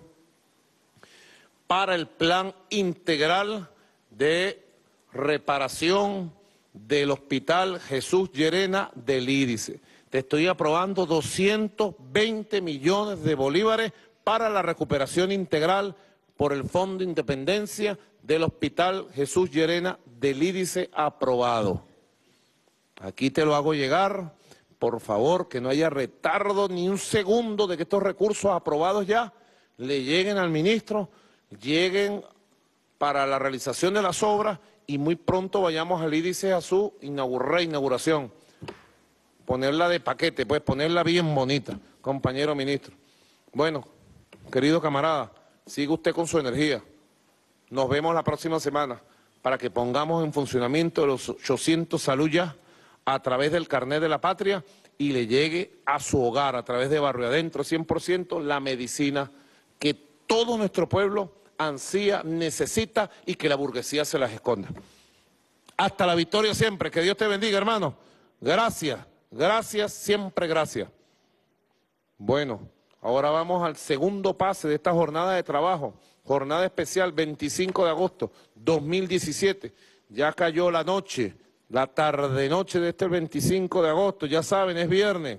para el plan integral de reparación del Hospital Jesús Llerena del Lídice. Te estoy aprobando doscientos veinte millones de bolívares para la recuperación integral por el Fondo Independencia del Hospital Jesús Llerena del Lídice aprobado. Aquí te lo hago llegar, por favor, que no haya retardo ni un segundo de que estos recursos aprobados ya le lleguen al ministro, lleguen para la realización de las obras y muy pronto vayamos al Lídice a su reinauguración. Ponerla de paquete, pues ponerla bien bonita, compañero ministro. Bueno, querido camarada, siga usted con su energía. Nos vemos la próxima semana para que pongamos en funcionamiento los ochocientos Salud Ya a través del Carnet de la Patria y le llegue a su hogar a través de Barrio Adentro cien por ciento la medicina que todo nuestro pueblo ansía, necesita y que la burguesía se las esconda. Hasta la victoria siempre. Que Dios te bendiga, hermano. Gracias, gracias, siempre gracias. Bueno, ahora vamos al segundo pase de esta jornada de trabajo. Jornada especial veinticinco de agosto dos mil diecisiete. Ya cayó la noche, la tarde-noche de este veinticinco de agosto. Ya saben, es viernes.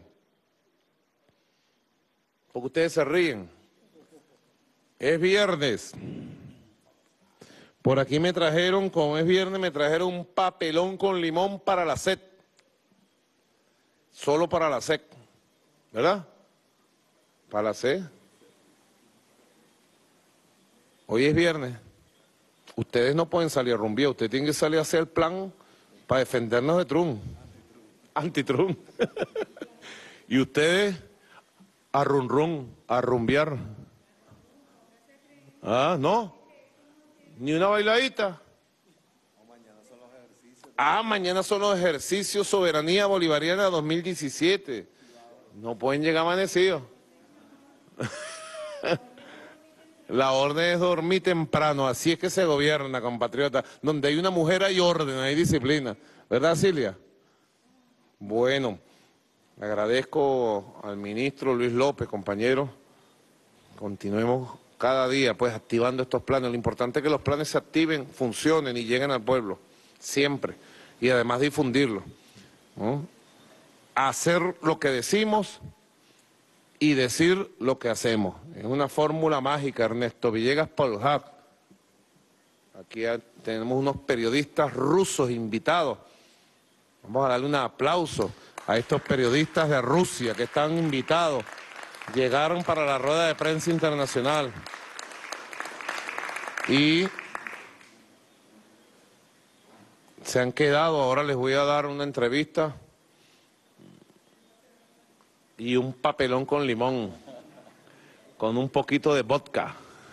Porque ustedes se ríen. Es viernes. Por aquí me trajeron, como es viernes, me trajeron un papelón con limón para la sed. Solo para la sed, ¿verdad? Para la sed. Hoy es viernes. Ustedes no pueden salir a rumbear, ustedes tienen que salir a hacer el plan para defendernos de Trump. Anti-Trump. Y ustedes a run run, a rumbear. Ah, ¿no? Ni una bailadita. Ah, mañana son los ejercicios Soberanía Bolivariana dos mil diecisiete. No pueden llegar amanecidos. La orden es dormir temprano, así es que se gobierna, compatriota. Donde hay una mujer hay orden, hay disciplina. ¿Verdad, Silvia? Bueno, le agradezco al ministro Luis López, compañero. Continuemos cada día pues activando estos planes. Lo importante es que los planes se activen, funcionen y lleguen al pueblo, siempre. Y además difundirlo, ¿no? Hacer lo que decimos y decir lo que hacemos. Es una fórmula mágica, Ernesto Villegas Polhak. Aquí tenemos unos periodistas rusos invitados. Vamos a darle un aplauso a estos periodistas de Rusia que están invitados. Llegaron para la rueda de prensa internacional. Y se han quedado, ahora les voy a dar una entrevista y un papelón con limón, con un poquito de vodka,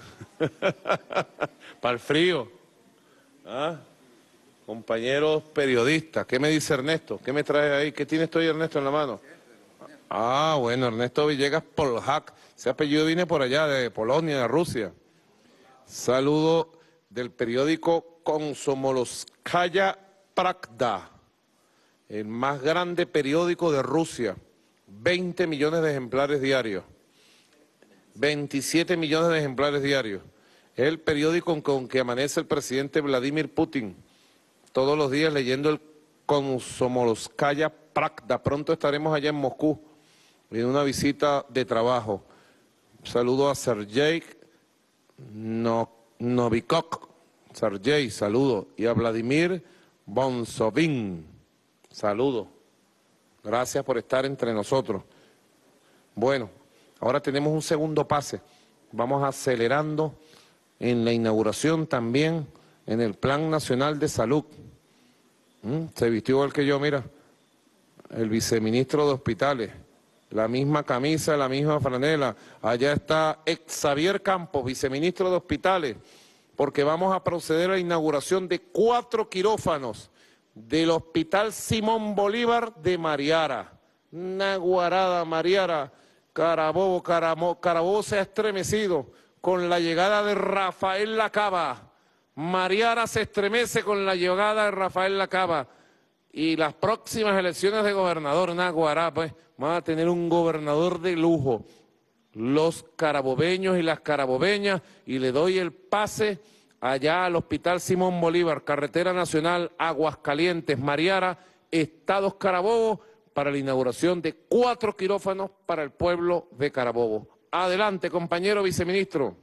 para el frío. ¿Ah? Compañeros periodistas, ¿qué me dice Ernesto? ¿Qué me trae ahí? ¿Qué tienes tú ahí, Ernesto, en la mano? Ah, bueno, Ernesto Villegas Polhak, ese apellido viene por allá, de Polonia, de Rusia. Saludo del periódico Komsomolskaya Pravda, el más grande periódico de Rusia. veinte millones de ejemplares diarios, veintisiete millones de ejemplares diarios. Es el periódico con que amanece el presidente Vladimir Putin, todos los días leyendo el Komsomolskaya Pravda. Pronto estaremos allá en Moscú, en una visita de trabajo. Saludo a Sergei no, Novikov, Sergei, saludo, y a Vladimir Bonsovin, saludo. Gracias por estar entre nosotros. Bueno, ahora tenemos un segundo pase. Vamos acelerando en la inauguración también en el Plan Nacional de Salud. ¿Mm? Se vistió igual que yo, mira, el viceministro de Hospitales. La misma camisa, la misma franela. Allá está ex Xavier Campos, viceministro de Hospitales, porque vamos a proceder a la inauguración de cuatro quirófanos del Hospital Simón Bolívar de Mariara. Naguarada, Mariara, Carabobo, Caramo, Carabobo se ha estremecido con la llegada de Rafael Lacaba. Mariara se estremece con la llegada de Rafael Lacaba. Y las próximas elecciones de gobernador, Naguará, pues, van a tener un gobernador de lujo. Los carabobeños y las carabobeñas, y le doy el pase allá al Hospital Simón Bolívar, Carretera Nacional Aguascalientes, Mariara, Estados Carabobo, para la inauguración de cuatro quirófanos para el pueblo de Carabobo. Adelante, compañero viceministro.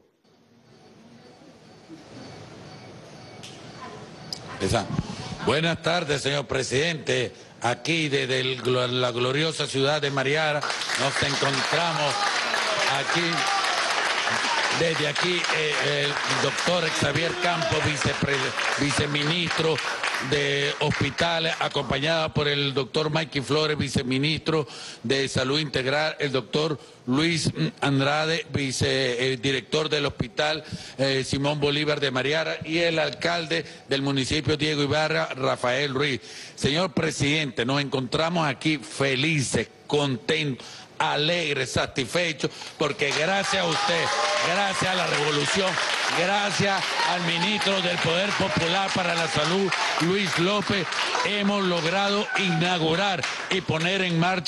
Esa. Buenas tardes, señor presidente. Aquí desde el, la gloriosa ciudad de Mariara nos encontramos aquí. Desde aquí eh, el doctor Xavier Campos, vicepre, viceministro de Hospitales, acompañado por el doctor Mikey Flores, viceministro de Salud Integral, el doctor Luis Andrade, vicedirector del Hospital eh, Simón Bolívar de Mariara, y el alcalde del municipio Diego Ibarra, Rafael Ruiz. Señor presidente, nos encontramos aquí felices, contentos, alegres, satisfechos, porque gracias a usted, gracias a la revolución, gracias al ministro del Poder Popular para la Salud, Luis López, hemos logrado inaugurar y poner en marcha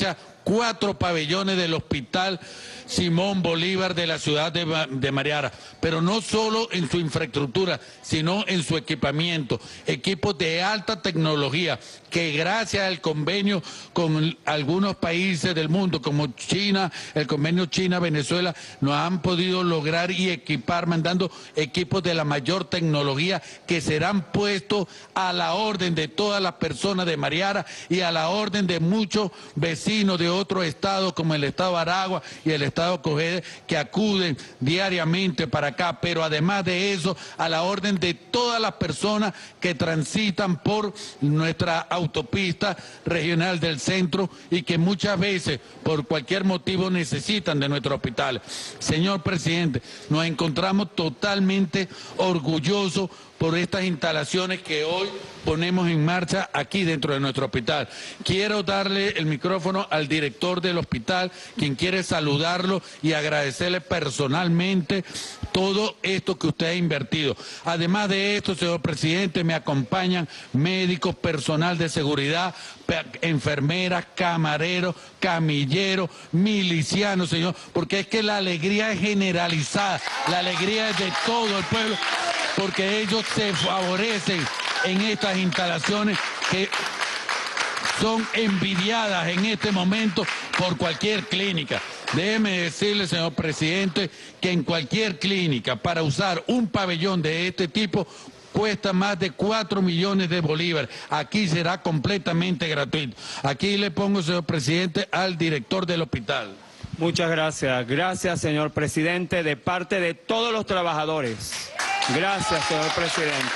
cuatro pabellones del Hospital Simón Bolívar de la ciudad de, de Mariara, pero no solo en su infraestructura, sino en su equipamiento, equipos de alta tecnología, que gracias al convenio con algunos países del mundo, como China, el convenio China-Venezuela, nos han podido lograr y equipar, mandando equipos de la mayor tecnología que serán puestos a la orden de todas las personas de Mariara y a la orden de muchos vecinos de otros estados, como el estado de Aragua y el estado Cogede, que acuden diariamente para acá, pero además de eso, a la orden de todas las personas que transitan por nuestra autopista regional del centro y que muchas veces, por cualquier motivo, necesitan de nuestro hospital. Señor presidente, nos encontramos totalmente orgullosos por estas instalaciones que hoy ponemos en marcha aquí dentro de nuestro hospital. Quiero darle el micrófono al director del hospital, quien quiere saludarlo y agradecerle personalmente todo esto que usted ha invertido. Además de esto, señor presidente, me acompañan médicos, personal de seguridad, enfermeras, camareros, camilleros, milicianos, señor, porque es que la alegría es generalizada, la alegría es de todo el pueblo, porque ellos se favorecen en estas instalaciones que son envidiadas en este momento por cualquier clínica. Déjeme decirle, señor presidente, que en cualquier clínica, para usar un pabellón de este tipo, cuesta más de cuatro millones de bolívares. Aquí será completamente gratuito. Aquí le pongo, señor presidente, al director del hospital. Muchas gracias. Gracias, señor presidente, de parte de todos los trabajadores. Gracias, señor presidente.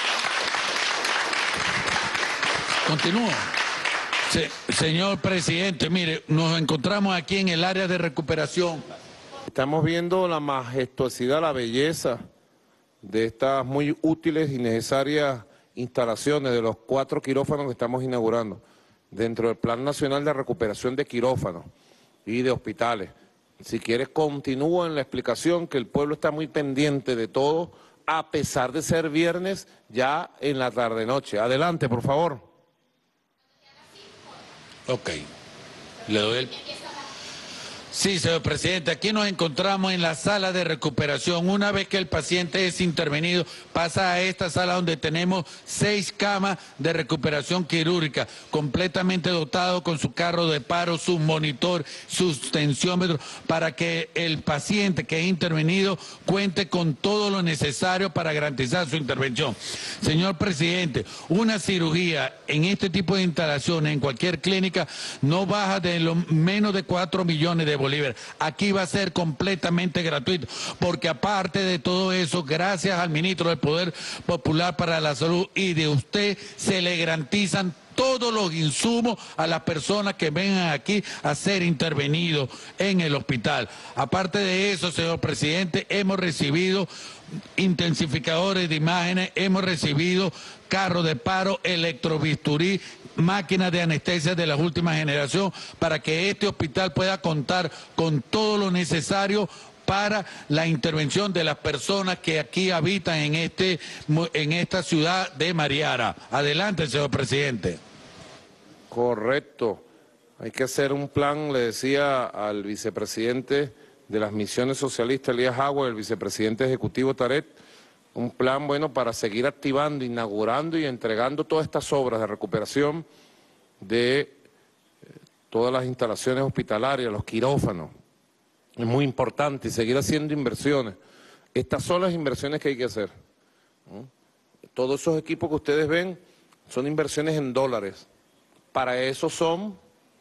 Continúo. Se, señor presidente, mire, nos encontramos aquí en el área de recuperación. Estamos viendo la majestuosidad, la belleza de estas muy útiles y necesarias instalaciones de los cuatro quirófanos que estamos inaugurando dentro del Plan Nacional de Recuperación de Quirófanos y de Hospitales. Si quieres, continúo en la explicación, que el pueblo está muy pendiente de todo, a pesar de ser viernes ya en la tarde-noche. Adelante, por favor. Ok, le doy el... Sí, señor presidente, aquí nos encontramos en la sala de recuperación. Una vez que el paciente es intervenido, pasa a esta sala donde tenemos seis camas de recuperación quirúrgica, completamente dotado con su carro de paro, su monitor, sus tensiómetros, para que el paciente que es intervenido cuente con todo lo necesario para garantizar su intervención. Señor presidente, una cirugía en este tipo de instalaciones, en cualquier clínica, no baja de lo menos de cuatro millones de bolívares. Aquí va a ser completamente gratuito, porque aparte de todo eso, gracias al ministro del Poder Popular para la Salud y de usted, se le garantizan todos los insumos a las personas que vengan aquí a ser intervenidos en el hospital. Aparte de eso, señor presidente, hemos recibido intensificadores de imágenes, hemos recibido carros de paro, electrobisturí, máquinas de anestesia de la última generación, para que este hospital pueda contar con todo lo necesario para la intervención de las personas que aquí habitan en, este, en esta ciudad de Mariara. Adelante, señor presidente. Correcto. Hay que hacer un plan, le decía al vicepresidente de las misiones socialistas, Elías Agua, el vicepresidente ejecutivo Taret, un plan bueno para seguir activando, inaugurando y entregando todas estas obras de recuperación de eh, todas las instalaciones hospitalarias, los quirófanos. Es muy importante y seguir haciendo inversiones. Estas son las inversiones que hay que hacer. ¿no? Todos esos equipos que ustedes ven son inversiones en dólares. Para eso son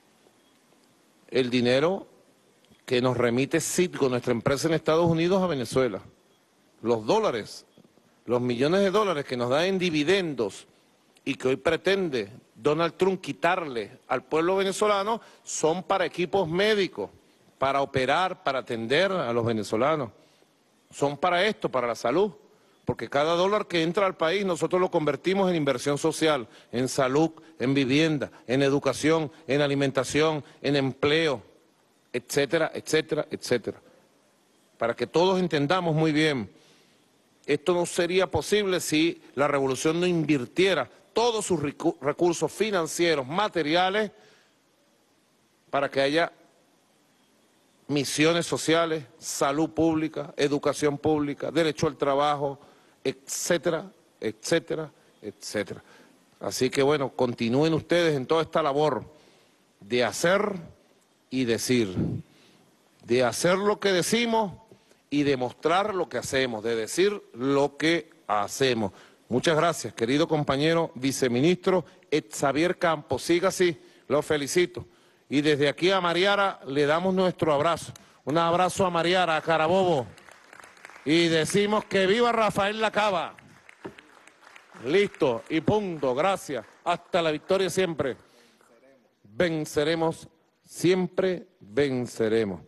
el dinero que nos remite Citgo, nuestra empresa en Estados Unidos, a Venezuela. Los dólares, los millones de dólares que nos da en dividendos y que hoy pretende Donald Trump quitarle al pueblo venezolano, son para equipos médicos, para operar, para atender a los venezolanos. Son para esto, para la salud, porque cada dólar que entra al país nosotros lo convertimos en inversión social, en salud, en vivienda, en educación, en alimentación, en empleo, etcétera, etcétera, etcétera. Para que todos entendamos muy bien, esto no sería posible si la revolución no invirtiera todos sus recursos financieros, materiales, para que haya misiones sociales, salud pública, educación pública, derecho al trabajo, etcétera, etcétera, etcétera. Así que bueno, continúen ustedes en toda esta labor de hacer y decir, de hacer lo que decimos y demostrar lo que hacemos, de decir lo que hacemos. Muchas gracias, querido compañero viceministro Xavier Campos. Siga así, lo felicito. Y desde aquí a Mariara le damos nuestro abrazo. Un abrazo a Mariara, a Carabobo. Y decimos que viva Rafael Lacaba. Listo, y punto, gracias. Hasta la victoria siempre. Venceremos, siempre venceremos.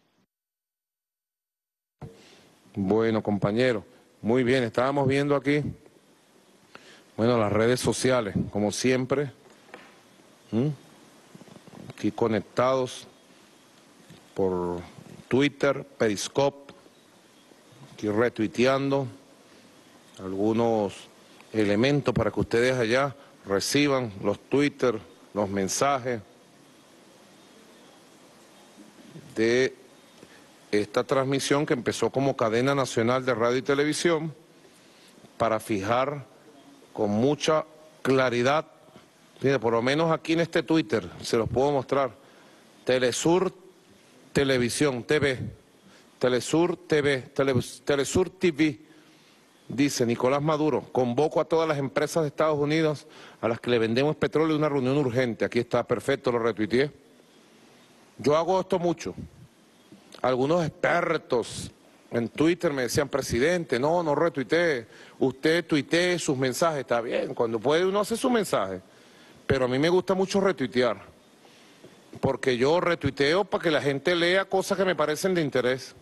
Bueno, compañeros, muy bien, estábamos viendo aquí, bueno, las redes sociales, como siempre. ¿Mm? Aquí conectados por Twitter, Periscope, aquí retuiteando algunos elementos para que ustedes allá reciban los Twitter, los mensajes de esta transmisión que empezó como cadena nacional de radio y televisión para fijar con mucha claridad. Mira, por lo menos aquí en este Twitter, se los puedo mostrar, Telesur Televisión, T V, Telesur T V, Tele, Telesur T V, dice Nicolás Maduro, convoco a todas las empresas de Estados Unidos a las que le vendemos petróleo una reunión urgente. Aquí está, perfecto, lo retuiteé. Yo hago esto mucho. Algunos expertos en Twitter me decían, presidente, no, no retuitee, usted tuitee sus mensajes, está bien, cuando puede uno hace su mensaje. Pero a mí me gusta mucho retuitear, porque yo retuiteo para que la gente lea cosas que me parecen de interés.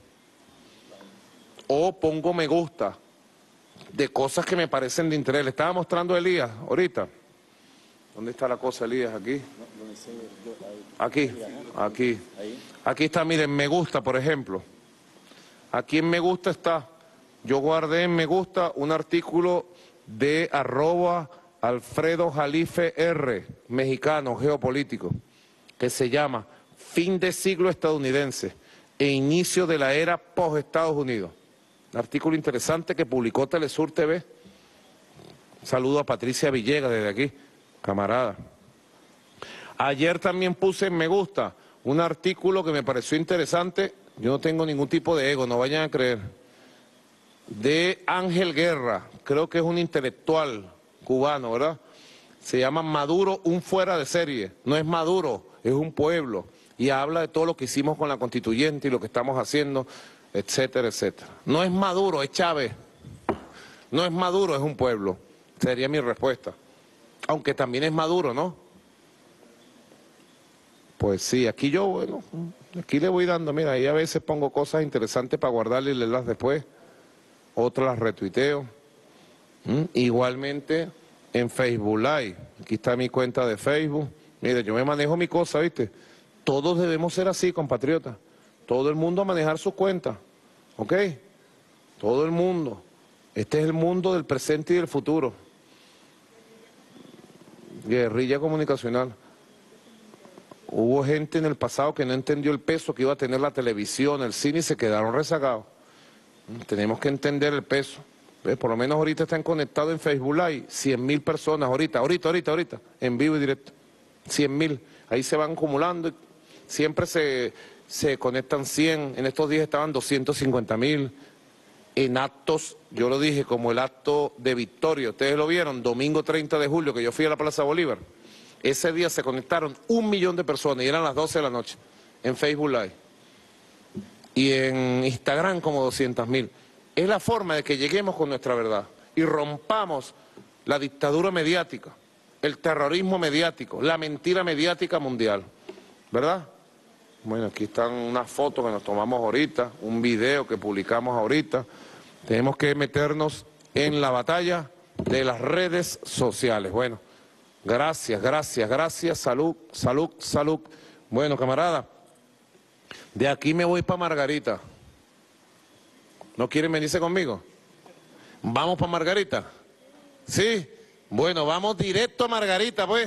O pongo me gusta de cosas que me parecen de interés. Le estaba mostrando a Elías ahorita. ¿Dónde está la cosa, Elías? Aquí. Aquí, aquí. Aquí está, miren, me gusta, por ejemplo. Aquí en me gusta está, yo guardé en me gusta un artículo de arroba Alfredo Jalife R, mexicano, geopolítico, que se llama Fin de siglo estadounidense e inicio de la era post-Estados Unidos. Un artículo interesante que publicó Telesur T V. Un saludo a Patricia Villegas desde aquí, camarada. Ayer también puse en me gusta un artículo que me pareció interesante, yo no tengo ningún tipo de ego, no vayan a creer, de Ángel Guerra, creo que es un intelectual cubano, ¿verdad? Se llama Maduro, un fuera de serie. No es Maduro, es un pueblo. Y habla de todo lo que hicimos con la constituyente y lo que estamos haciendo, etcétera, etcétera. No es Maduro, es Chávez. No es Maduro, es un pueblo. Sería mi respuesta. Aunque también es Maduro, ¿no? Pues sí, aquí yo, bueno, aquí le voy dando, mira, ahí a veces pongo cosas interesantes para guardarle y leerlas después. Otras las retuiteo. ¿Mm? Igualmente en Facebook Live, aquí está mi cuenta de Facebook. Mire, yo me manejo mi cosa, ¿viste? Todos debemos ser así, compatriotas. Todo el mundo a manejar su cuenta, ¿ok? Todo el mundo. Este es el mundo del presente y del futuro. Guerrilla comunicacional. Hubo gente en el pasado que no entendió el peso que iba a tener la televisión, el cine y se quedaron rezagados. Tenemos que entender el peso. ¿Ves? Por lo menos ahorita están conectados en Facebook Live, cien mil personas ahorita, ahorita, ahorita, ahorita, en vivo y directo. cien mil, ahí se van acumulando, siempre se, se conectan cien, en estos días estaban doscientos cincuenta mil, en actos, yo lo dije, como el acto de Victoria, ustedes lo vieron, domingo treinta de julio, que yo fui a la Plaza Bolívar, ese día se conectaron un millón de personas y eran las doce de la noche, en Facebook Live, y en Instagram como doscientas mil. Es la forma de que lleguemos con nuestra verdad y rompamos la dictadura mediática, el terrorismo mediático, la mentira mediática mundial, ¿verdad? Bueno, aquí están unas fotos que nos tomamos ahorita, un video que publicamos ahorita. Tenemos que meternos en la batalla de las redes sociales. Bueno, gracias, gracias, gracias, salud, salud, salud. Bueno, camarada, de aquí me voy para Margarita. ¿No quieren venirse conmigo? ¿Vamos para Margarita? ¿Sí? Bueno, vamos directo a Margarita, pues,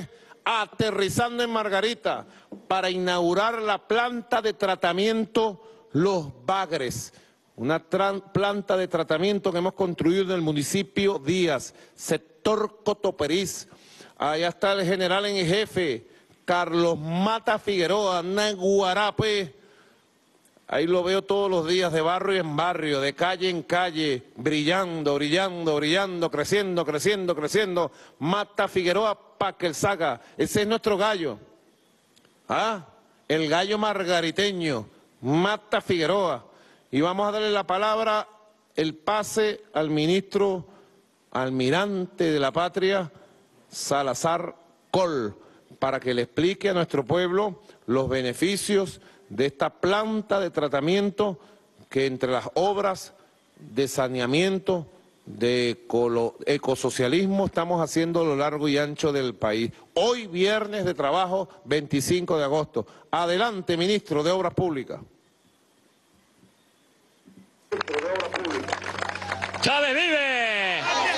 aterrizando en Margarita para inaugurar la planta de tratamiento Los Bagres, una planta de tratamiento que hemos construido en el municipio Díaz, sector Cotoperiz. Allá está el general en jefe, Carlos Mata Figueroa, Naguarape. Ahí lo veo todos los días, de barrio en barrio, de calle en calle, brillando, brillando, brillando, creciendo, creciendo, creciendo. Mata Figueroa Paquelzaga, ese es nuestro gallo. Ah, el gallo margariteño, Mata Figueroa. Y vamos a darle la palabra, el pase al ministro almirante de la patria, Salazar Coll, para que le explique a nuestro pueblo los beneficios de esta planta de tratamiento que entre las obras de saneamiento, de ecosocialismo estamos haciendo a lo largo y ancho del país. Hoy viernes de trabajo, veinticinco de agosto. Adelante, ministro de Obras Públicas. ¡Chávez vive!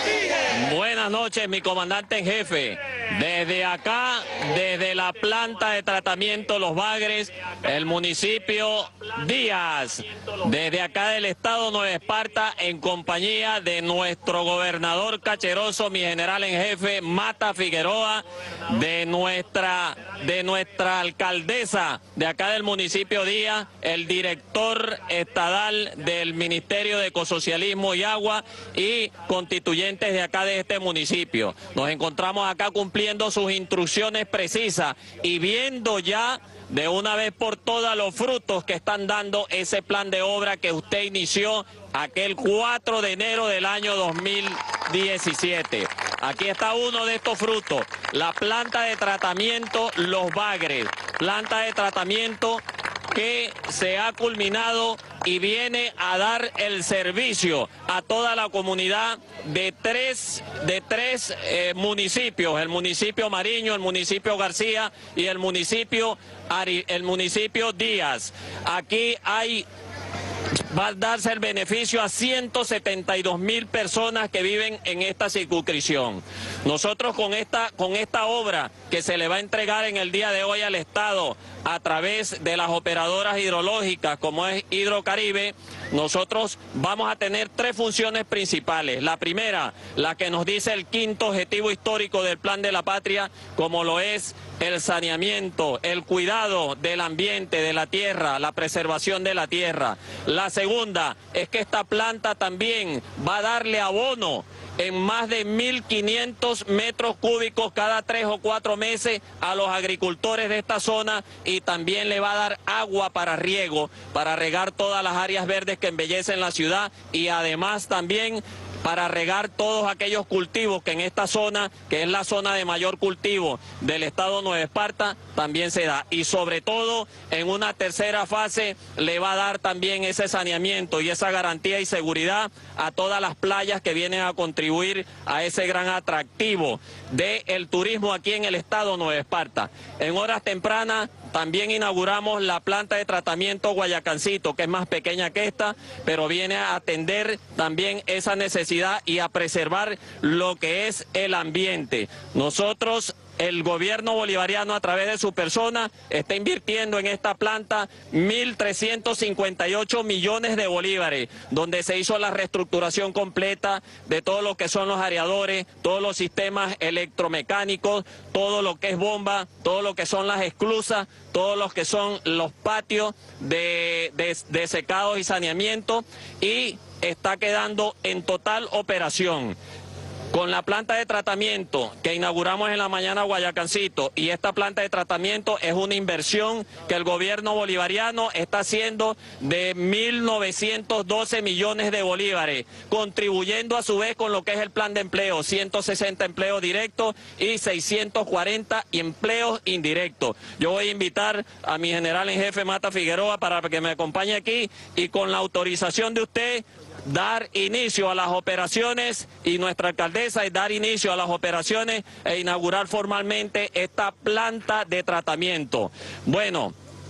Buenas noches, mi comandante en jefe. Desde acá, desde la planta de tratamiento Los Bagres, el municipio Díaz, desde acá del estado Nueva Esparta, en compañía de nuestro gobernador cacheroso, mi general en jefe, Mata Figueroa, de nuestra, de nuestra alcaldesa de acá del municipio Díaz, el director estadal del Ministerio de Ecosocialismo y Agua y constituyentes de acá de este municipio. Nos encontramos acá cumpliendo sus instrucciones precisas y viendo ya de una vez por todas los frutos que están dando ese plan de obra que usted inició aquel cuatro de enero del año dos mil diecisiete. Aquí está uno de estos frutos, la planta de tratamiento Los Bagres, planta de tratamiento que se ha culminado y viene a dar el servicio a toda la comunidad de tres, de tres eh, municipios, el municipio Mariño, el municipio García y el municipio, Ari, el municipio Díaz. Aquí hay... va a darse el beneficio a ciento setenta y dos mil personas que viven en esta circunscripción. Nosotros con esta, con esta obra que se le va a entregar en el día de hoy al Estado a través de las operadoras hidrológicas como es Hidrocaribe, nosotros vamos a tener tres funciones principales. La primera, la que nos dice el quinto objetivo histórico del Plan de la Patria, como lo es el saneamiento, el cuidado del ambiente, de la tierra, la preservación de la tierra. La segunda es que esta planta también va a darle abono en más de mil quinientos metros cúbicos cada tres o cuatro meses a los agricultores de esta zona y también le va a dar agua para riego, para regar todas las áreas verdes que embellecen la ciudad y además también para regar todos aquellos cultivos que en esta zona, que es la zona de mayor cultivo del estado Nueva Esparta, también se da. Y sobre todo, en una tercera fase, le va a dar también ese saneamiento y esa garantía y seguridad a todas las playas que vienen a contribuir a ese gran atractivo del turismo aquí en el estado Nueva Esparta. En horas tempranas, también inauguramos la planta de tratamiento Guayacancito, que es más pequeña que esta, pero viene a atender también esa necesidad y a preservar lo que es el ambiente. Nosotros, el gobierno bolivariano a través de su persona está invirtiendo en esta planta mil trescientos cincuenta y ocho millones de bolívares, donde se hizo la reestructuración completa de todo lo que son los areadores, todos los sistemas electromecánicos, todo lo que es bomba, todo lo que son las esclusas, todos los que son los patios de, de, de secado y saneamiento, y está quedando en total operación. Con la planta de tratamiento que inauguramos en la mañana Guayacancito, y esta planta de tratamiento es una inversión que el gobierno bolivariano está haciendo de mil novecientos doce millones de bolívares, contribuyendo a su vez con lo que es el plan de empleo, ciento sesenta empleos directos y seiscientos cuarenta empleos indirectos. Yo voy a invitar a mi general en jefe Mata Figueroa para que me acompañe aquí y con la autorización de usted dar inicio a las operaciones, y nuestra alcaldesa es dar inicio a las operaciones e inaugurar formalmente esta planta de tratamiento. Bueno,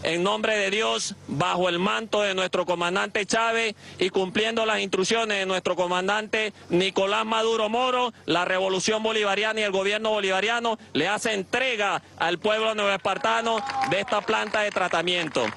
en nombre de Dios, bajo el manto de nuestro comandante Chávez y cumpliendo las instrucciones de nuestro comandante Nicolás Maduro Moro, la revolución bolivariana y el gobierno bolivariano le hace entrega al pueblo neoespartano de esta planta de tratamiento.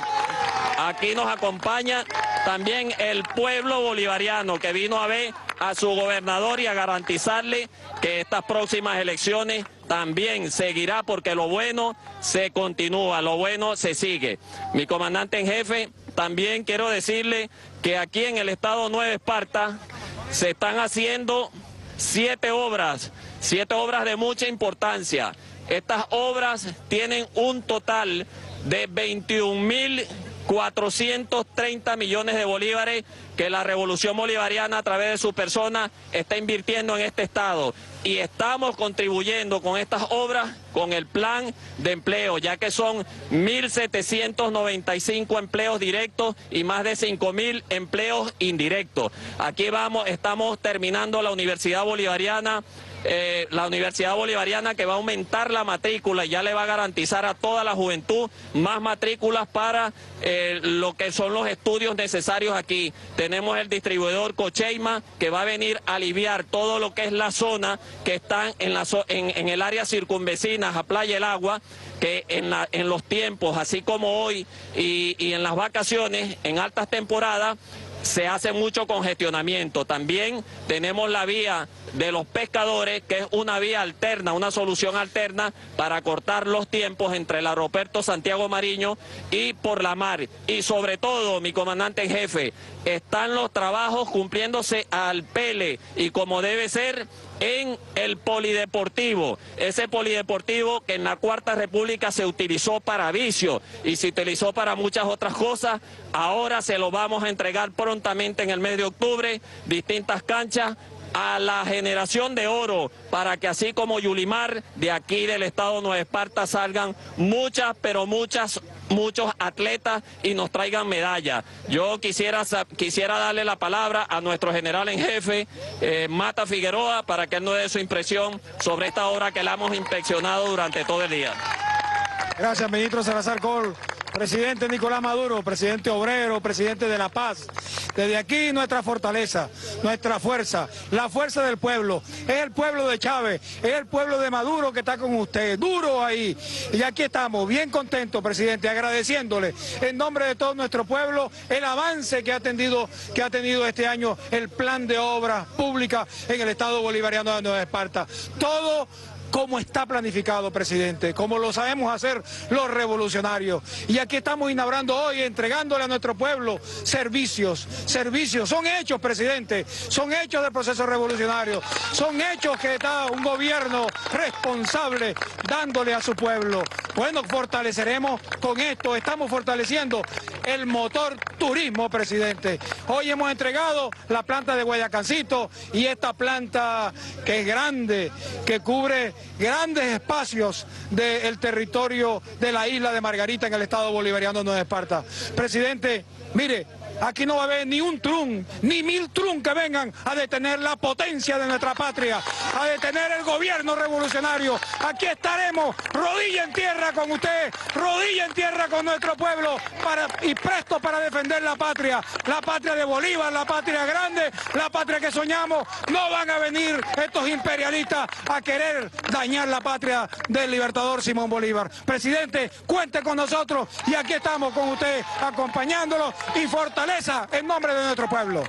Aquí nos acompaña también el pueblo bolivariano que vino a ver a su gobernador y a garantizarle que estas próximas elecciones también seguirá, porque lo bueno se continúa, lo bueno se sigue. Mi comandante en jefe, también quiero decirle que aquí en el estado Nueva Esparta se están haciendo siete obras, siete obras de mucha importancia. Estas obras tienen un total de veintiún mil cuatrocientos treinta millones de bolívares que la revolución bolivariana a través de su persona está invirtiendo en este estado. Y estamos contribuyendo con estas obras con el plan de empleo, ya que son mil setecientos noventa y cinco empleos directos y más de cinco mil empleos indirectos. Aquí vamos, estamos terminando la Universidad Bolivariana, eh, la Universidad Bolivariana que va a aumentar la matrícula y ya le va a garantizar a toda la juventud más matrículas para eh, lo que son los estudios necesarios aquí. Tenemos el distribuidor Cocheima que va a venir a aliviar todo lo que es la zona que están en, la, en, en el área circunvecinas a Playa El Agua, que en, la, en los tiempos, así como hoy y, y en las vacaciones, en altas temporadas, se hace mucho congestionamiento. También tenemos la vía de los pescadores, que es una vía alterna, una solución alterna para cortar los tiempos entre el aeropuerto Santiago Mariño y por la mar. Y sobre todo, mi comandante en jefe, están los trabajos cumpliéndose al pele y como debe ser en el polideportivo, ese polideportivo que en la Cuarta República se utilizó para vicio y se utilizó para muchas otras cosas. Ahora se lo vamos a entregar prontamente en el mes de octubre, distintas canchas a la generación de oro, para que así como Yulimar, de aquí del estado Nueva Esparta salgan muchas, pero muchas, muchos atletas y nos traigan medallas. Yo quisiera, quisiera darle la palabra a nuestro general en jefe, eh, Mata Figueroa, para que él nos dé su impresión sobre esta obra que la hemos inspeccionado durante todo el día. Gracias, ministro Salazar Col. Presidente Nicolás Maduro, presidente obrero, presidente de La Paz. Desde aquí nuestra fortaleza, nuestra fuerza, la fuerza del pueblo. Es el pueblo de Chávez, es el pueblo de Maduro que está con usted, duro ahí. Y aquí estamos, bien contentos, presidente, agradeciéndole en nombre de todo nuestro pueblo el avance que ha tenido, que ha tenido este año el plan de obras públicas en el estado bolivariano de Nueva Esparta. Todo como está planificado, presidente, como lo sabemos hacer los revolucionarios. Y aquí estamos inaugurando hoy, entregándole a nuestro pueblo servicios, servicios, son hechos, presidente, son hechos del proceso revolucionario, son hechos que está un gobierno responsable dándole a su pueblo. Bueno, fortaleceremos con esto, estamos fortaleciendo el motor turismo, presidente. Hoy hemos entregado la planta de Guayacancito y esta planta que es grande, que cubre grandes espacios del territorio de la isla de Margarita en el estado bolivariano de Nueva Esparta. Presidente, mire, aquí no va a haber ni un trun, ni mil trun que vengan a detener la potencia de nuestra patria, a detener el gobierno revolucionario. Aquí estaremos, rodilla en tierra con usted, rodilla en tierra con nuestro pueblo para, y presto para defender la patria, la patria de Bolívar, la patria grande, la patria que soñamos. No van a venir estos imperialistas a querer dañar la patria del libertador Simón Bolívar. Presidente, cuente con nosotros y aquí estamos con usted acompañándolo y fortaleciendo en nombre de nuestro pueblo.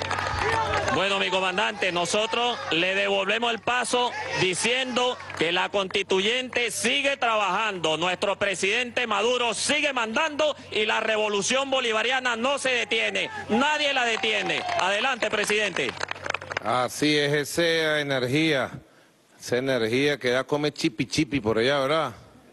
Bueno, mi comandante, nosotros le devolvemos el paso diciendo que la constituyente sigue trabajando, nuestro presidente Maduro sigue mandando y la revolución bolivariana no se detiene, nadie la detiene. Adelante, presidente. Así es, esa energía, esa energía que ya come chipi chipi por allá, ¿verdad?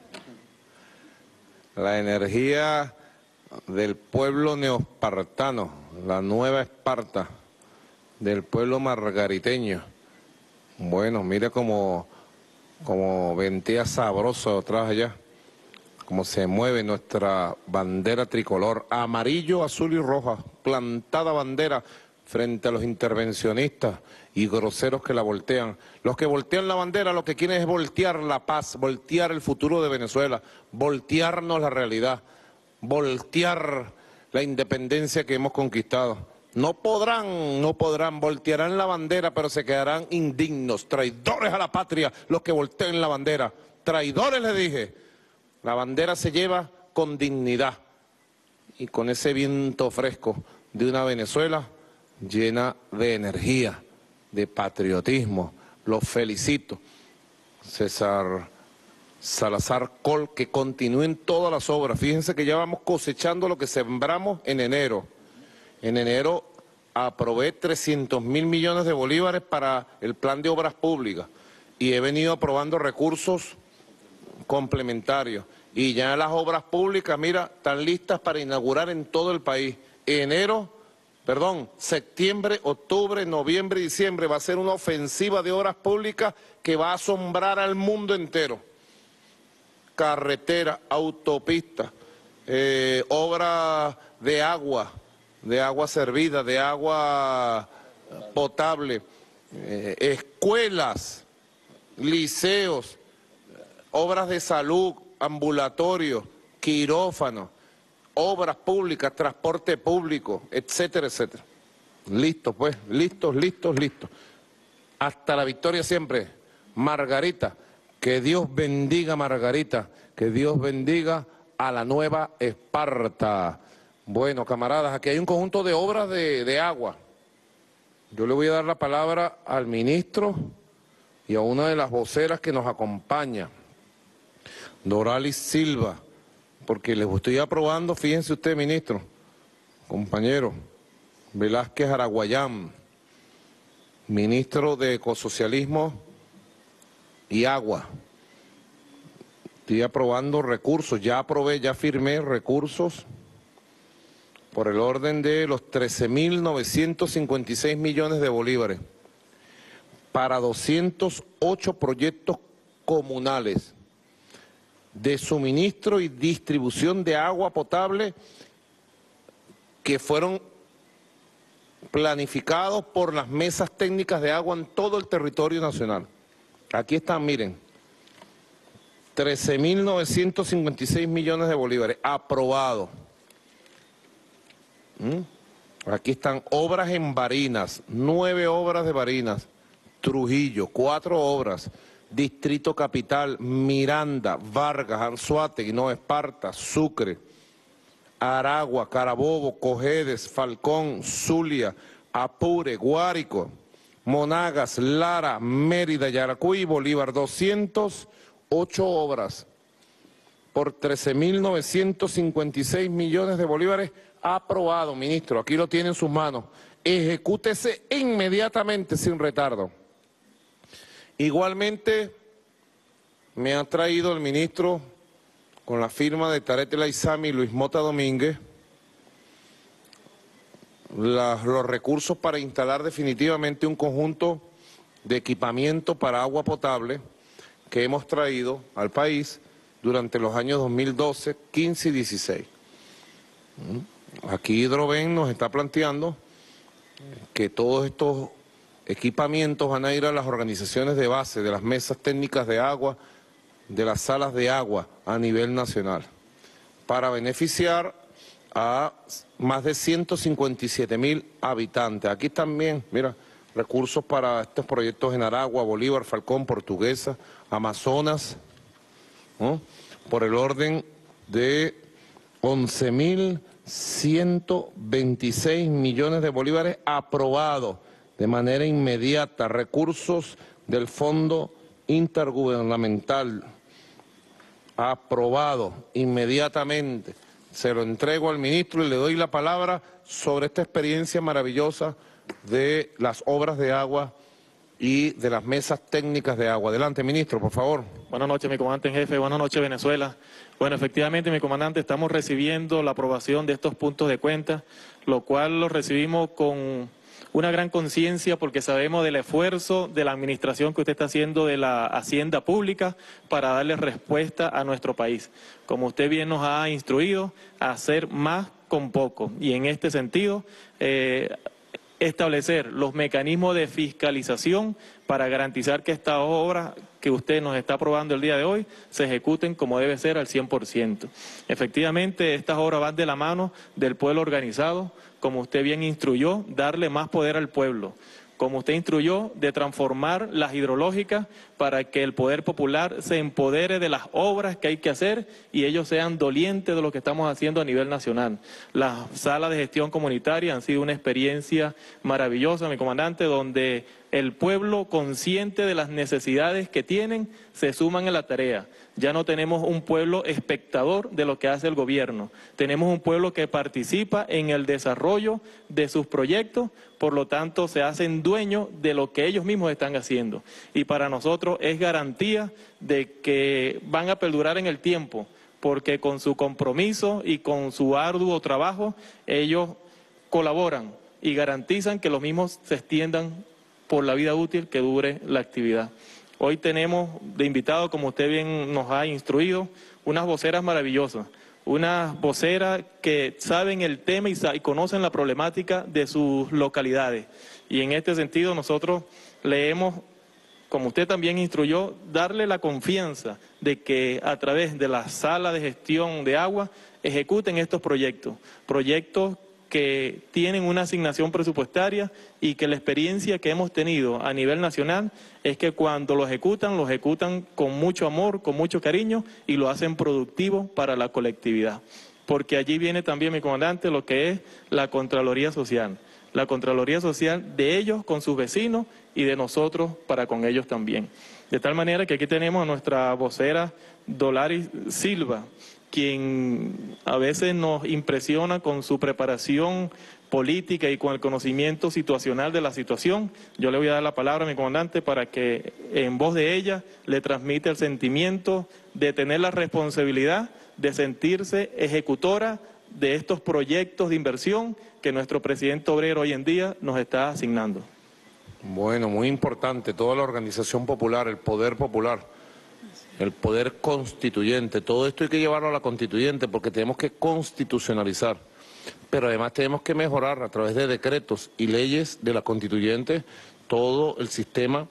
La energía del pueblo neoespartano, la Nueva Esparta, del pueblo margariteño. Bueno, mira como, como ventea sabroso atrás allá, como se mueve nuestra bandera tricolor, amarillo, azul y roja, plantada bandera frente a los intervencionistas y groseros que la voltean. Los que voltean la bandera lo que quieren es voltear la paz, voltear el futuro de Venezuela, voltearnos la realidad. voltear la independencia que hemos conquistado. No podrán, no podrán, voltearán la bandera, pero se quedarán indignos, traidores a la patria los que volteen la bandera. Traidores, les dije. La bandera se lleva con dignidad y con ese viento fresco de una Venezuela llena de energía, de patriotismo. Los felicito. César Salazar Coll, que continúen todas las obras. Fíjense que ya vamos cosechando lo que sembramos en enero. En enero aprobé trescientos mil millones de bolívares para el plan de obras públicas y he venido aprobando recursos complementarios. Y ya las obras públicas, mira, están listas para inaugurar en todo el país. Enero, perdón, septiembre, octubre, noviembre y diciembre va a ser una ofensiva de obras públicas que va a asombrar al mundo entero. Carretera, autopista, eh, obra de agua, de agua servida, de agua potable, eh, escuelas, liceos, obras de salud, ambulatorios, quirófanos, obras públicas, transporte público, etcétera, etcétera. Listos, pues, listos, listos, listos. Hasta la victoria siempre. Margarita, que Dios bendiga Margarita, que Dios bendiga a la nueva Esparta. Bueno, camaradas, aquí hay un conjunto de obras de, de agua. Yo le voy a dar la palabra al ministro y a una de las voceras que nos acompaña, Doralis Silva, porque les estoy aprobando, fíjense usted, ministro, compañero, Velázquez Araguayán, ministro de Ecosocialismo y Agua. Estoy aprobando recursos, ya aprobé, ya firmé recursos por el orden de los trece mil novecientos cincuenta y seis millones de bolívares para doscientos ocho proyectos comunales de suministro y distribución de agua potable que fueron planificados por las mesas técnicas de agua en todo el territorio nacional. Aquí están, miren, trece mil novecientos cincuenta y seis millones de bolívares aprobados. ¿Mm? Aquí están obras en Barinas, nueve obras de Barinas, Trujillo, cuatro obras, Distrito Capital, Miranda, Vargas, Anzoátegui, no, Esparta, Sucre, Aragua, Carabobo, Cojedes, Falcón, Zulia, Apure, Guárico, Monagas, Lara, Mérida, Yaracuy y Bolívar, doscientas ocho obras por trece mil novecientos cincuenta y seis millones de bolívares aprobado, ministro. Aquí lo tiene en sus manos. Ejecútese inmediatamente sin retardo. Igualmente me ha traído el ministro con la firma de Tarek Laizami y Luis Mota Domínguez la, los recursos para instalar definitivamente un conjunto de equipamiento para agua potable que hemos traído al país durante los años dos mil doce, quince y dieciséis. Aquí Hidroven nos está planteando que todos estos equipamientos van a ir a las organizaciones de base, de las mesas técnicas de agua, de las salas de agua a nivel nacional, para beneficiar a más de ciento cincuenta y siete mil habitantes. Aquí también, mira, recursos para estos proyectos en Aragua, Bolívar, Falcón, Portuguesa, Amazonas, ¿no? Por el orden de once mil ciento veintiséis millones de bolívares aprobados de manera inmediata, recursos del Fondo Intergubernamental aprobado inmediatamente. Se lo entrego al ministro y le doy la palabra sobre esta experiencia maravillosa de las obras de agua y de las mesas técnicas de agua. Adelante, ministro, por favor. Buenas noches, mi comandante en jefe. Buenas noches, Venezuela. Bueno, efectivamente, mi comandante, estamos recibiendo la aprobación de estos puntos de cuenta, lo cual lo recibimos con una gran conciencia porque sabemos del esfuerzo de la administración que usted está haciendo de la Hacienda Pública para darle respuesta a nuestro país. Como usted bien nos ha instruido, a hacer más con poco. Y en este sentido, eh, establecer los mecanismos de fiscalización para garantizar que estas obras que usted nos está aprobando el día de hoy se ejecuten como debe ser al cien por ciento. Efectivamente, estas obras van de la mano del pueblo organizado, como usted bien instruyó, darle más poder al pueblo. Como usted instruyó, de transformar las hidrológicas para que el poder popular se empodere de las obras que hay que hacer y ellos sean dolientes de lo que estamos haciendo a nivel nacional. Las salas de gestión comunitaria han sido una experiencia maravillosa, mi comandante, donde el pueblo, consciente de las necesidades que tienen, se suman a la tarea. Ya no tenemos un pueblo espectador de lo que hace el gobierno. Tenemos un pueblo que participa en el desarrollo de sus proyectos, por lo tanto se hacen dueños de lo que ellos mismos están haciendo. Y para nosotros es garantía de que van a perdurar en el tiempo, porque con su compromiso y con su arduo trabajo, ellos colaboran y garantizan que los mismos se extiendan por la vida útil que dure la actividad. Hoy tenemos de invitado, como usted bien nos ha instruido, unas voceras maravillosas, unas voceras que saben el tema y, y conocen la problemática de sus localidades. Y en este sentido nosotros le hemos, como usted también instruyó, darle la confianza de que a través de la sala de gestión de agua ejecuten estos proyectos, proyectos que tienen una asignación presupuestaria y que la experiencia que hemos tenido a nivel nacional es que cuando lo ejecutan, lo ejecutan con mucho amor, con mucho cariño y lo hacen productivo para la colectividad. Porque allí viene también, mi comandante, lo que es la Contraloría Social. La Contraloría Social de ellos con sus vecinos y de nosotros para con ellos también. De tal manera que aquí tenemos a nuestra vocera Dolaris Silva, quien a veces nos impresiona con su preparación política y con el conocimiento situacional de la situación. Yo le voy a dar la palabra a mi comandante para que en voz de ella le transmita el sentimiento de tener la responsabilidad de sentirse ejecutora de estos proyectos de inversión que nuestro presidente obrero hoy en día nos está asignando. Bueno, muy importante, toda la organización popular, el poder popular, el poder constituyente, todo esto hay que llevarlo a la constituyente porque tenemos que constitucionalizar, pero además tenemos que mejorar a través de decretos y leyes de la constituyente todo el sistema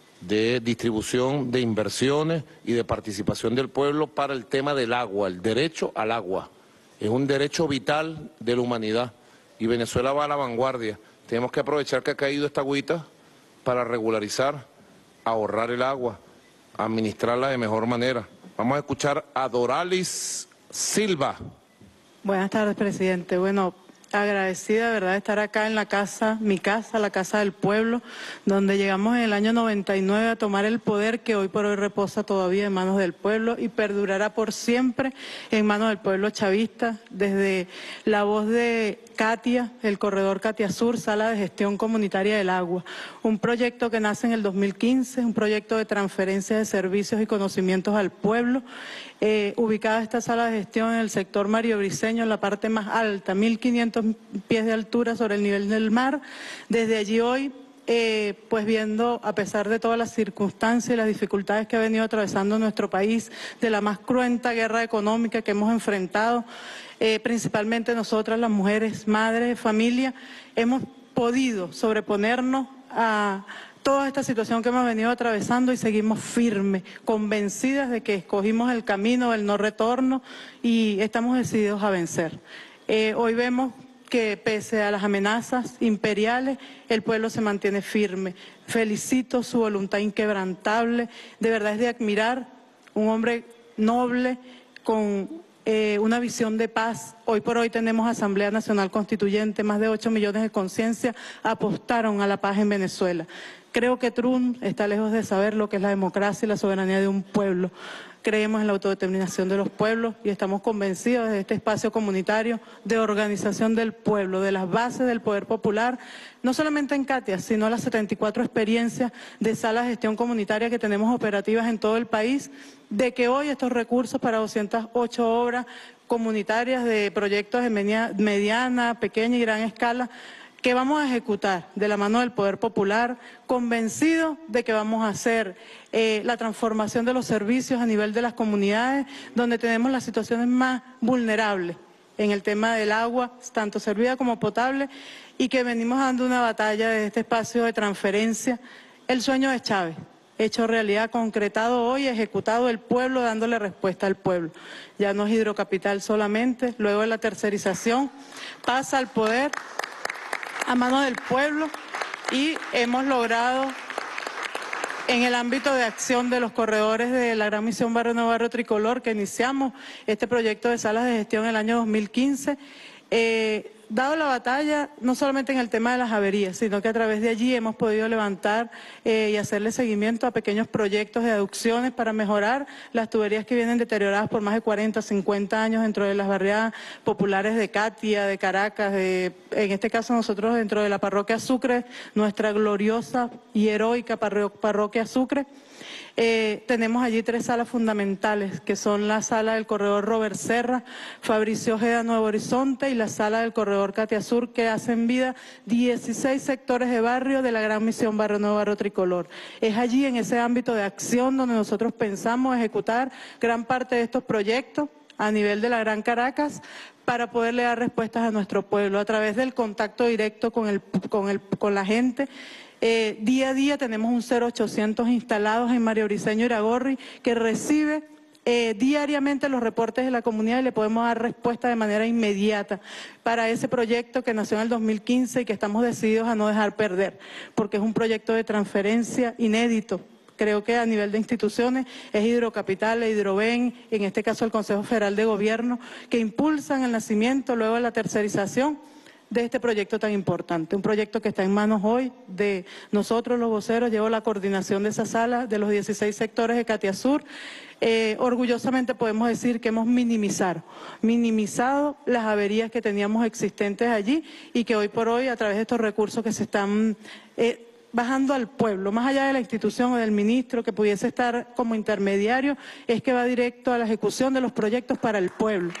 de distribución de inversiones y de participación del pueblo para el tema del agua, el derecho al agua. Es un derecho vital de la humanidad y Venezuela va a la vanguardia. Tenemos que aprovechar que ha caído esta agüita para regularizar, ahorrar el agua, administrarla de mejor manera. Vamos a escuchar a Dolaris Silva. Buenas tardes, presidente. Bueno, agradecida de verdad de estar acá en la casa, mi casa, la Casa del Pueblo, donde llegamos en el año noventa y nueve a tomar el poder que hoy por hoy reposa todavía en manos del pueblo y perdurará por siempre en manos del pueblo chavista, desde la voz de Katia, el corredor Katia Sur, Sala de Gestión Comunitaria del Agua, un proyecto que nace en el dos mil quince, un proyecto de transferencia de servicios y conocimientos al pueblo, eh, ubicada esta sala de gestión en el sector Mario Briceño, en la parte más alta, mil quinientos pies de altura sobre el nivel del mar. Desde allí hoy, eh, pues viendo, a pesar de todas las circunstancias y las dificultades que ha venido atravesando nuestro país, de la más cruenta guerra económica que hemos enfrentado, Eh, principalmente nosotras las mujeres, madres, familia, hemos podido sobreponernos a toda esta situación que hemos venido atravesando y seguimos firmes, convencidas de que escogimos el camino del no retorno y estamos decididos a vencer. Eh, hoy vemos que pese a las amenazas imperiales, el pueblo se mantiene firme. Felicito su voluntad inquebrantable, de verdad es de admirar, un hombre noble con Eh, una visión de paz. Hoy por hoy tenemos Asamblea Nacional Constituyente, más de ocho millones de conciencias apostaron a la paz en Venezuela. Creo que Trump está lejos de saber lo que es la democracia y la soberanía de un pueblo. Creemos en la autodeterminación de los pueblos y estamos convencidos de este espacio comunitario de organización del pueblo, de las bases del poder popular, no solamente en Katia, sino las setenta y cuatro experiencias de salas de gestión comunitaria que tenemos operativas en todo el país, de que hoy estos recursos para doscientas ocho obras comunitarias de proyectos de mediana, pequeña y gran escala, que vamos a ejecutar de la mano del poder popular, convencidos de que vamos a hacer eh, la transformación de los servicios a nivel de las comunidades, donde tenemos las situaciones más vulnerables, en el tema del agua, tanto servida como potable, y que venimos dando una batalla desde este espacio de transferencia. El sueño de Chávez, hecho realidad, concretado hoy, ejecutado el pueblo, dándole respuesta al pueblo. Ya no es Hidrocapital solamente, luego de la tercerización, pasa al poder a manos del pueblo y hemos logrado, en el ámbito de acción de los corredores de la Gran Misión Barrio Nuevo Barrio Tricolor, que iniciamos este proyecto de salas de gestión en el año dos mil quince, eh, dado la batalla, no solamente en el tema de las averías, sino que a través de allí hemos podido levantar eh, y hacerle seguimiento a pequeños proyectos de aducciones para mejorar las tuberías que vienen deterioradas por más de cuarenta, cincuenta años dentro de las barriadas populares de Catia, de Caracas, de, en este caso nosotros dentro de la parroquia Sucre, nuestra gloriosa y heroica parro parroquia Sucre. Eh, tenemos allí tres salas fundamentales, que son la sala del corredor Robert Serra, Fabricio Ojeda Nuevo Horizonte y la sala del corredor Catia Sur, que hacen vida dieciséis sectores de barrio de la Gran Misión Barrio Nuevo Barrio Tricolor. Es allí, en ese ámbito de acción, donde nosotros pensamos ejecutar gran parte de estos proyectos a nivel de la Gran Caracas, para poderle dar respuestas a nuestro pueblo, a través del contacto directo con, el, con, el, con la gente. Eh, día a día tenemos un cero ochocientos instalados en María Briceño Iragorri, que recibe eh, diariamente los reportes de la comunidad y le podemos dar respuesta de manera inmediata para ese proyecto que nació en el dos mil quince y que estamos decididos a no dejar perder, porque es un proyecto de transferencia inédito. Creo que a nivel de instituciones es Hidrocapital, Hidroven, en este caso el Consejo Federal de Gobierno, que impulsan el nacimiento, luego la tercerización de este proyecto tan importante. Un proyecto que está en manos hoy de nosotros los voceros. Llevo la coordinación de esa sala, de los dieciséis sectores de Catia Sur. Eh, orgullosamente podemos decir que hemos minimizado, minimizado las averías que teníamos existentes allí y que hoy por hoy, a través de estos recursos que se están Eh, bajando al pueblo, más allá de la institución o del ministro que pudiese estar como intermediario, es que va directo a la ejecución de los proyectos para el pueblo.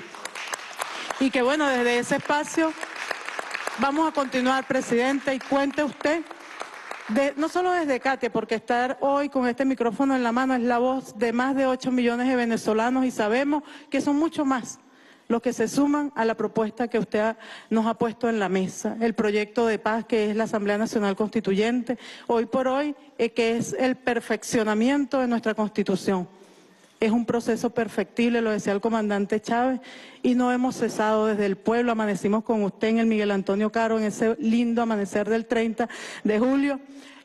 Y que bueno, desde ese espacio vamos a continuar, presidente, y cuente usted, de, no solo desde Catia, porque estar hoy con este micrófono en la mano es la voz de más de ocho millones de venezolanos y sabemos que son mucho más los que se suman a la propuesta que usted ha, nos ha puesto en la mesa, el proyecto de paz que es la Asamblea Nacional Constituyente, hoy por hoy, eh, que es el perfeccionamiento de nuestra Constitución. Es un proceso perfectible, lo decía el comandante Chávez, y no hemos cesado desde el pueblo. Amanecimos con usted en el Miguel Antonio Caro, en ese lindo amanecer del treinta de julio,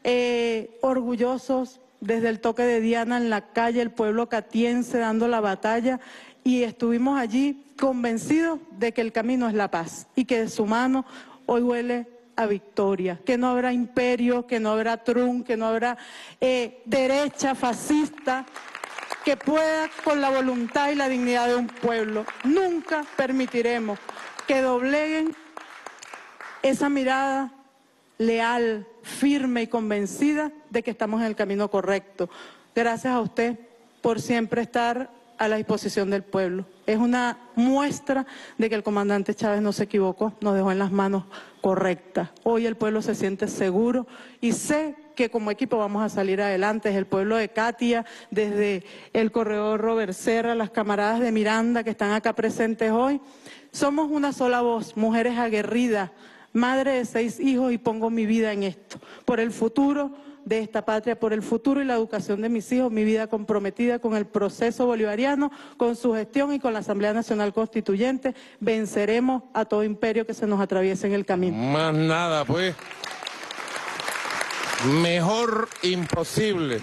eh, orgullosos desde el toque de Diana en la calle, el pueblo catiense dando la batalla, y estuvimos allí convencidos de que el camino es la paz y que de su mano hoy huele a victoria, que no habrá imperio, que no habrá Trump, que no habrá eh, derecha fascista que pueda con la voluntad y la dignidad de un pueblo. Nunca permitiremos que dobleguen esa mirada leal, firme y convencida de que estamos en el camino correcto. Gracias a usted por siempre estar a la disposición del pueblo. Es una muestra de que el comandante Chávez no se equivocó, nos dejó en las manos correctas. Hoy el pueblo se siente seguro y sé que como equipo vamos a salir adelante. Es el pueblo de Catia, desde el corredor Robert Serra, las camaradas de Miranda que están acá presentes hoy. Somos una sola voz, mujeres aguerridas, madre de seis hijos y pongo mi vida en esto, por el futuro de esta patria, por el futuro y la educación de mis hijos, mi vida comprometida con el proceso bolivariano, con su gestión y con la Asamblea Nacional Constituyente. Venceremos a todo imperio que se nos atraviese en el camino. Más nada, pues. Mejor imposible.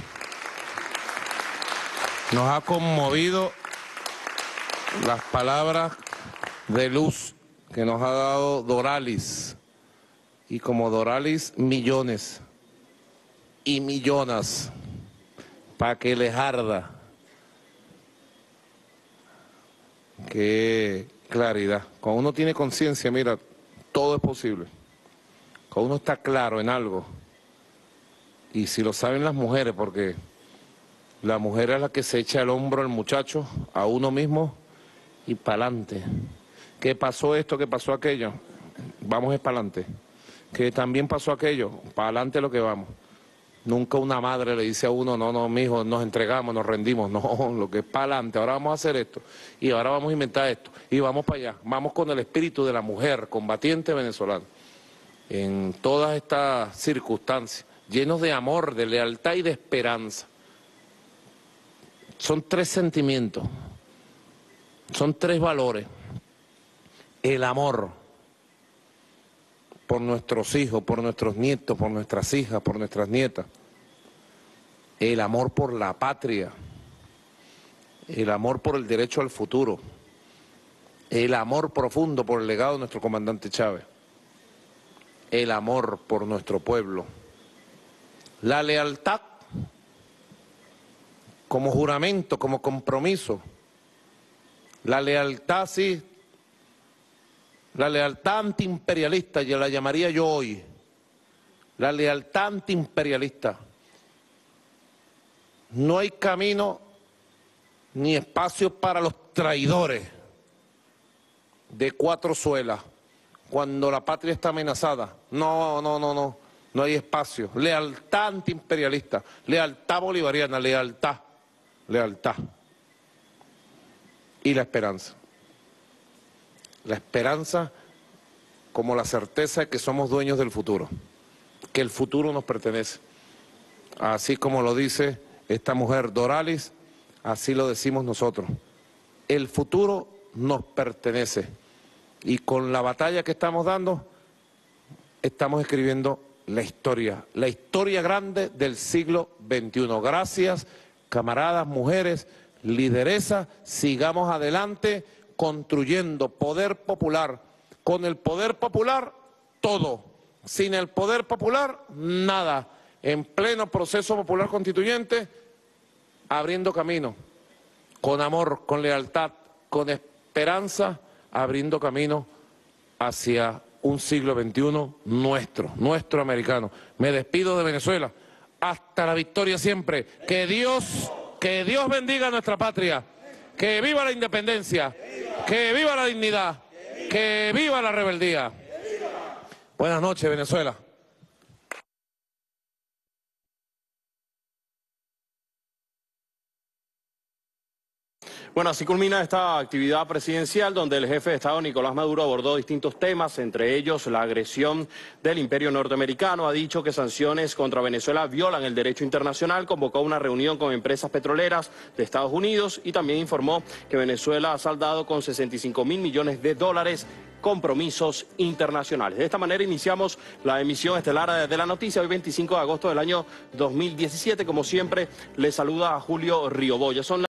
Nos ha conmovido las palabras de luz que nos ha dado Doralis. Y como Doralis, millones y millonas para que les arda. Qué claridad. Cuando uno tiene conciencia, mira, todo es posible. Cuando uno está claro en algo. Y si lo saben las mujeres, porque la mujer es la que se echa el hombro al muchacho, a uno mismo, y para adelante. ¿Qué pasó esto? ¿Qué pasó aquello? Vamos es para adelante. Que también pasó aquello, para adelante lo que vamos. Nunca una madre le dice a uno, no, no, mijo, nos entregamos, nos rendimos. No, lo que es para adelante, ahora vamos a hacer esto, y ahora vamos a inventar esto, y vamos para allá. Vamos con el espíritu de la mujer combatiente venezolana. En todas estas circunstancias, llenos de amor, de lealtad y de esperanza. Son tres sentimientos, son tres valores. El amor por nuestros hijos, por nuestros nietos, por nuestras hijas, por nuestras nietas. El amor por la patria. El amor por el derecho al futuro. El amor profundo por el legado de nuestro comandante Chávez. El amor por nuestro pueblo. La lealtad como juramento, como compromiso. La lealtad, sí, la lealtad antiimperialista, ya la llamaría yo hoy. La lealtad antiimperialista. No hay camino ni espacio para los traidores de cuatro suelas. Cuando la patria está amenazada, no, no, no, no, no hay espacio. Lealtad antiimperialista, lealtad bolivariana, lealtad, lealtad. Y la esperanza. La esperanza como la certeza de que somos dueños del futuro, que el futuro nos pertenece. Así como lo dice esta mujer Doralis, así lo decimos nosotros. El futuro nos pertenece. Y con la batalla que estamos dando, estamos escribiendo la historia, la historia grande del siglo veintiuno. Gracias, camaradas, mujeres, lideresas, sigamos adelante construyendo poder popular. Con el poder popular, todo. Sin el poder popular, nada. En pleno proceso popular constituyente, abriendo camino. Con amor, con lealtad, con esperanza, abriendo camino hacia un siglo veintiuno nuestro, nuestro americano. Me despido de Venezuela. Hasta la victoria siempre. Que Dios, que Dios bendiga a nuestra patria. Que viva la independencia. Que viva la dignidad. Que viva la rebeldía. Buenas noches, Venezuela. Bueno, así culmina esta actividad presidencial donde el jefe de Estado Nicolás Maduro abordó distintos temas, entre ellos la agresión del imperio norteamericano. Ha dicho que sanciones contra Venezuela violan el derecho internacional, convocó una reunión con empresas petroleras de Estados Unidos y también informó que Venezuela ha saldado con sesenta y cinco mil millones de dólares compromisos internacionales. De esta manera iniciamos la emisión estelar de la noticia hoy veinticinco de agosto del año dos mil diecisiete. Como siempre, les saluda a Julio Rioboya. Son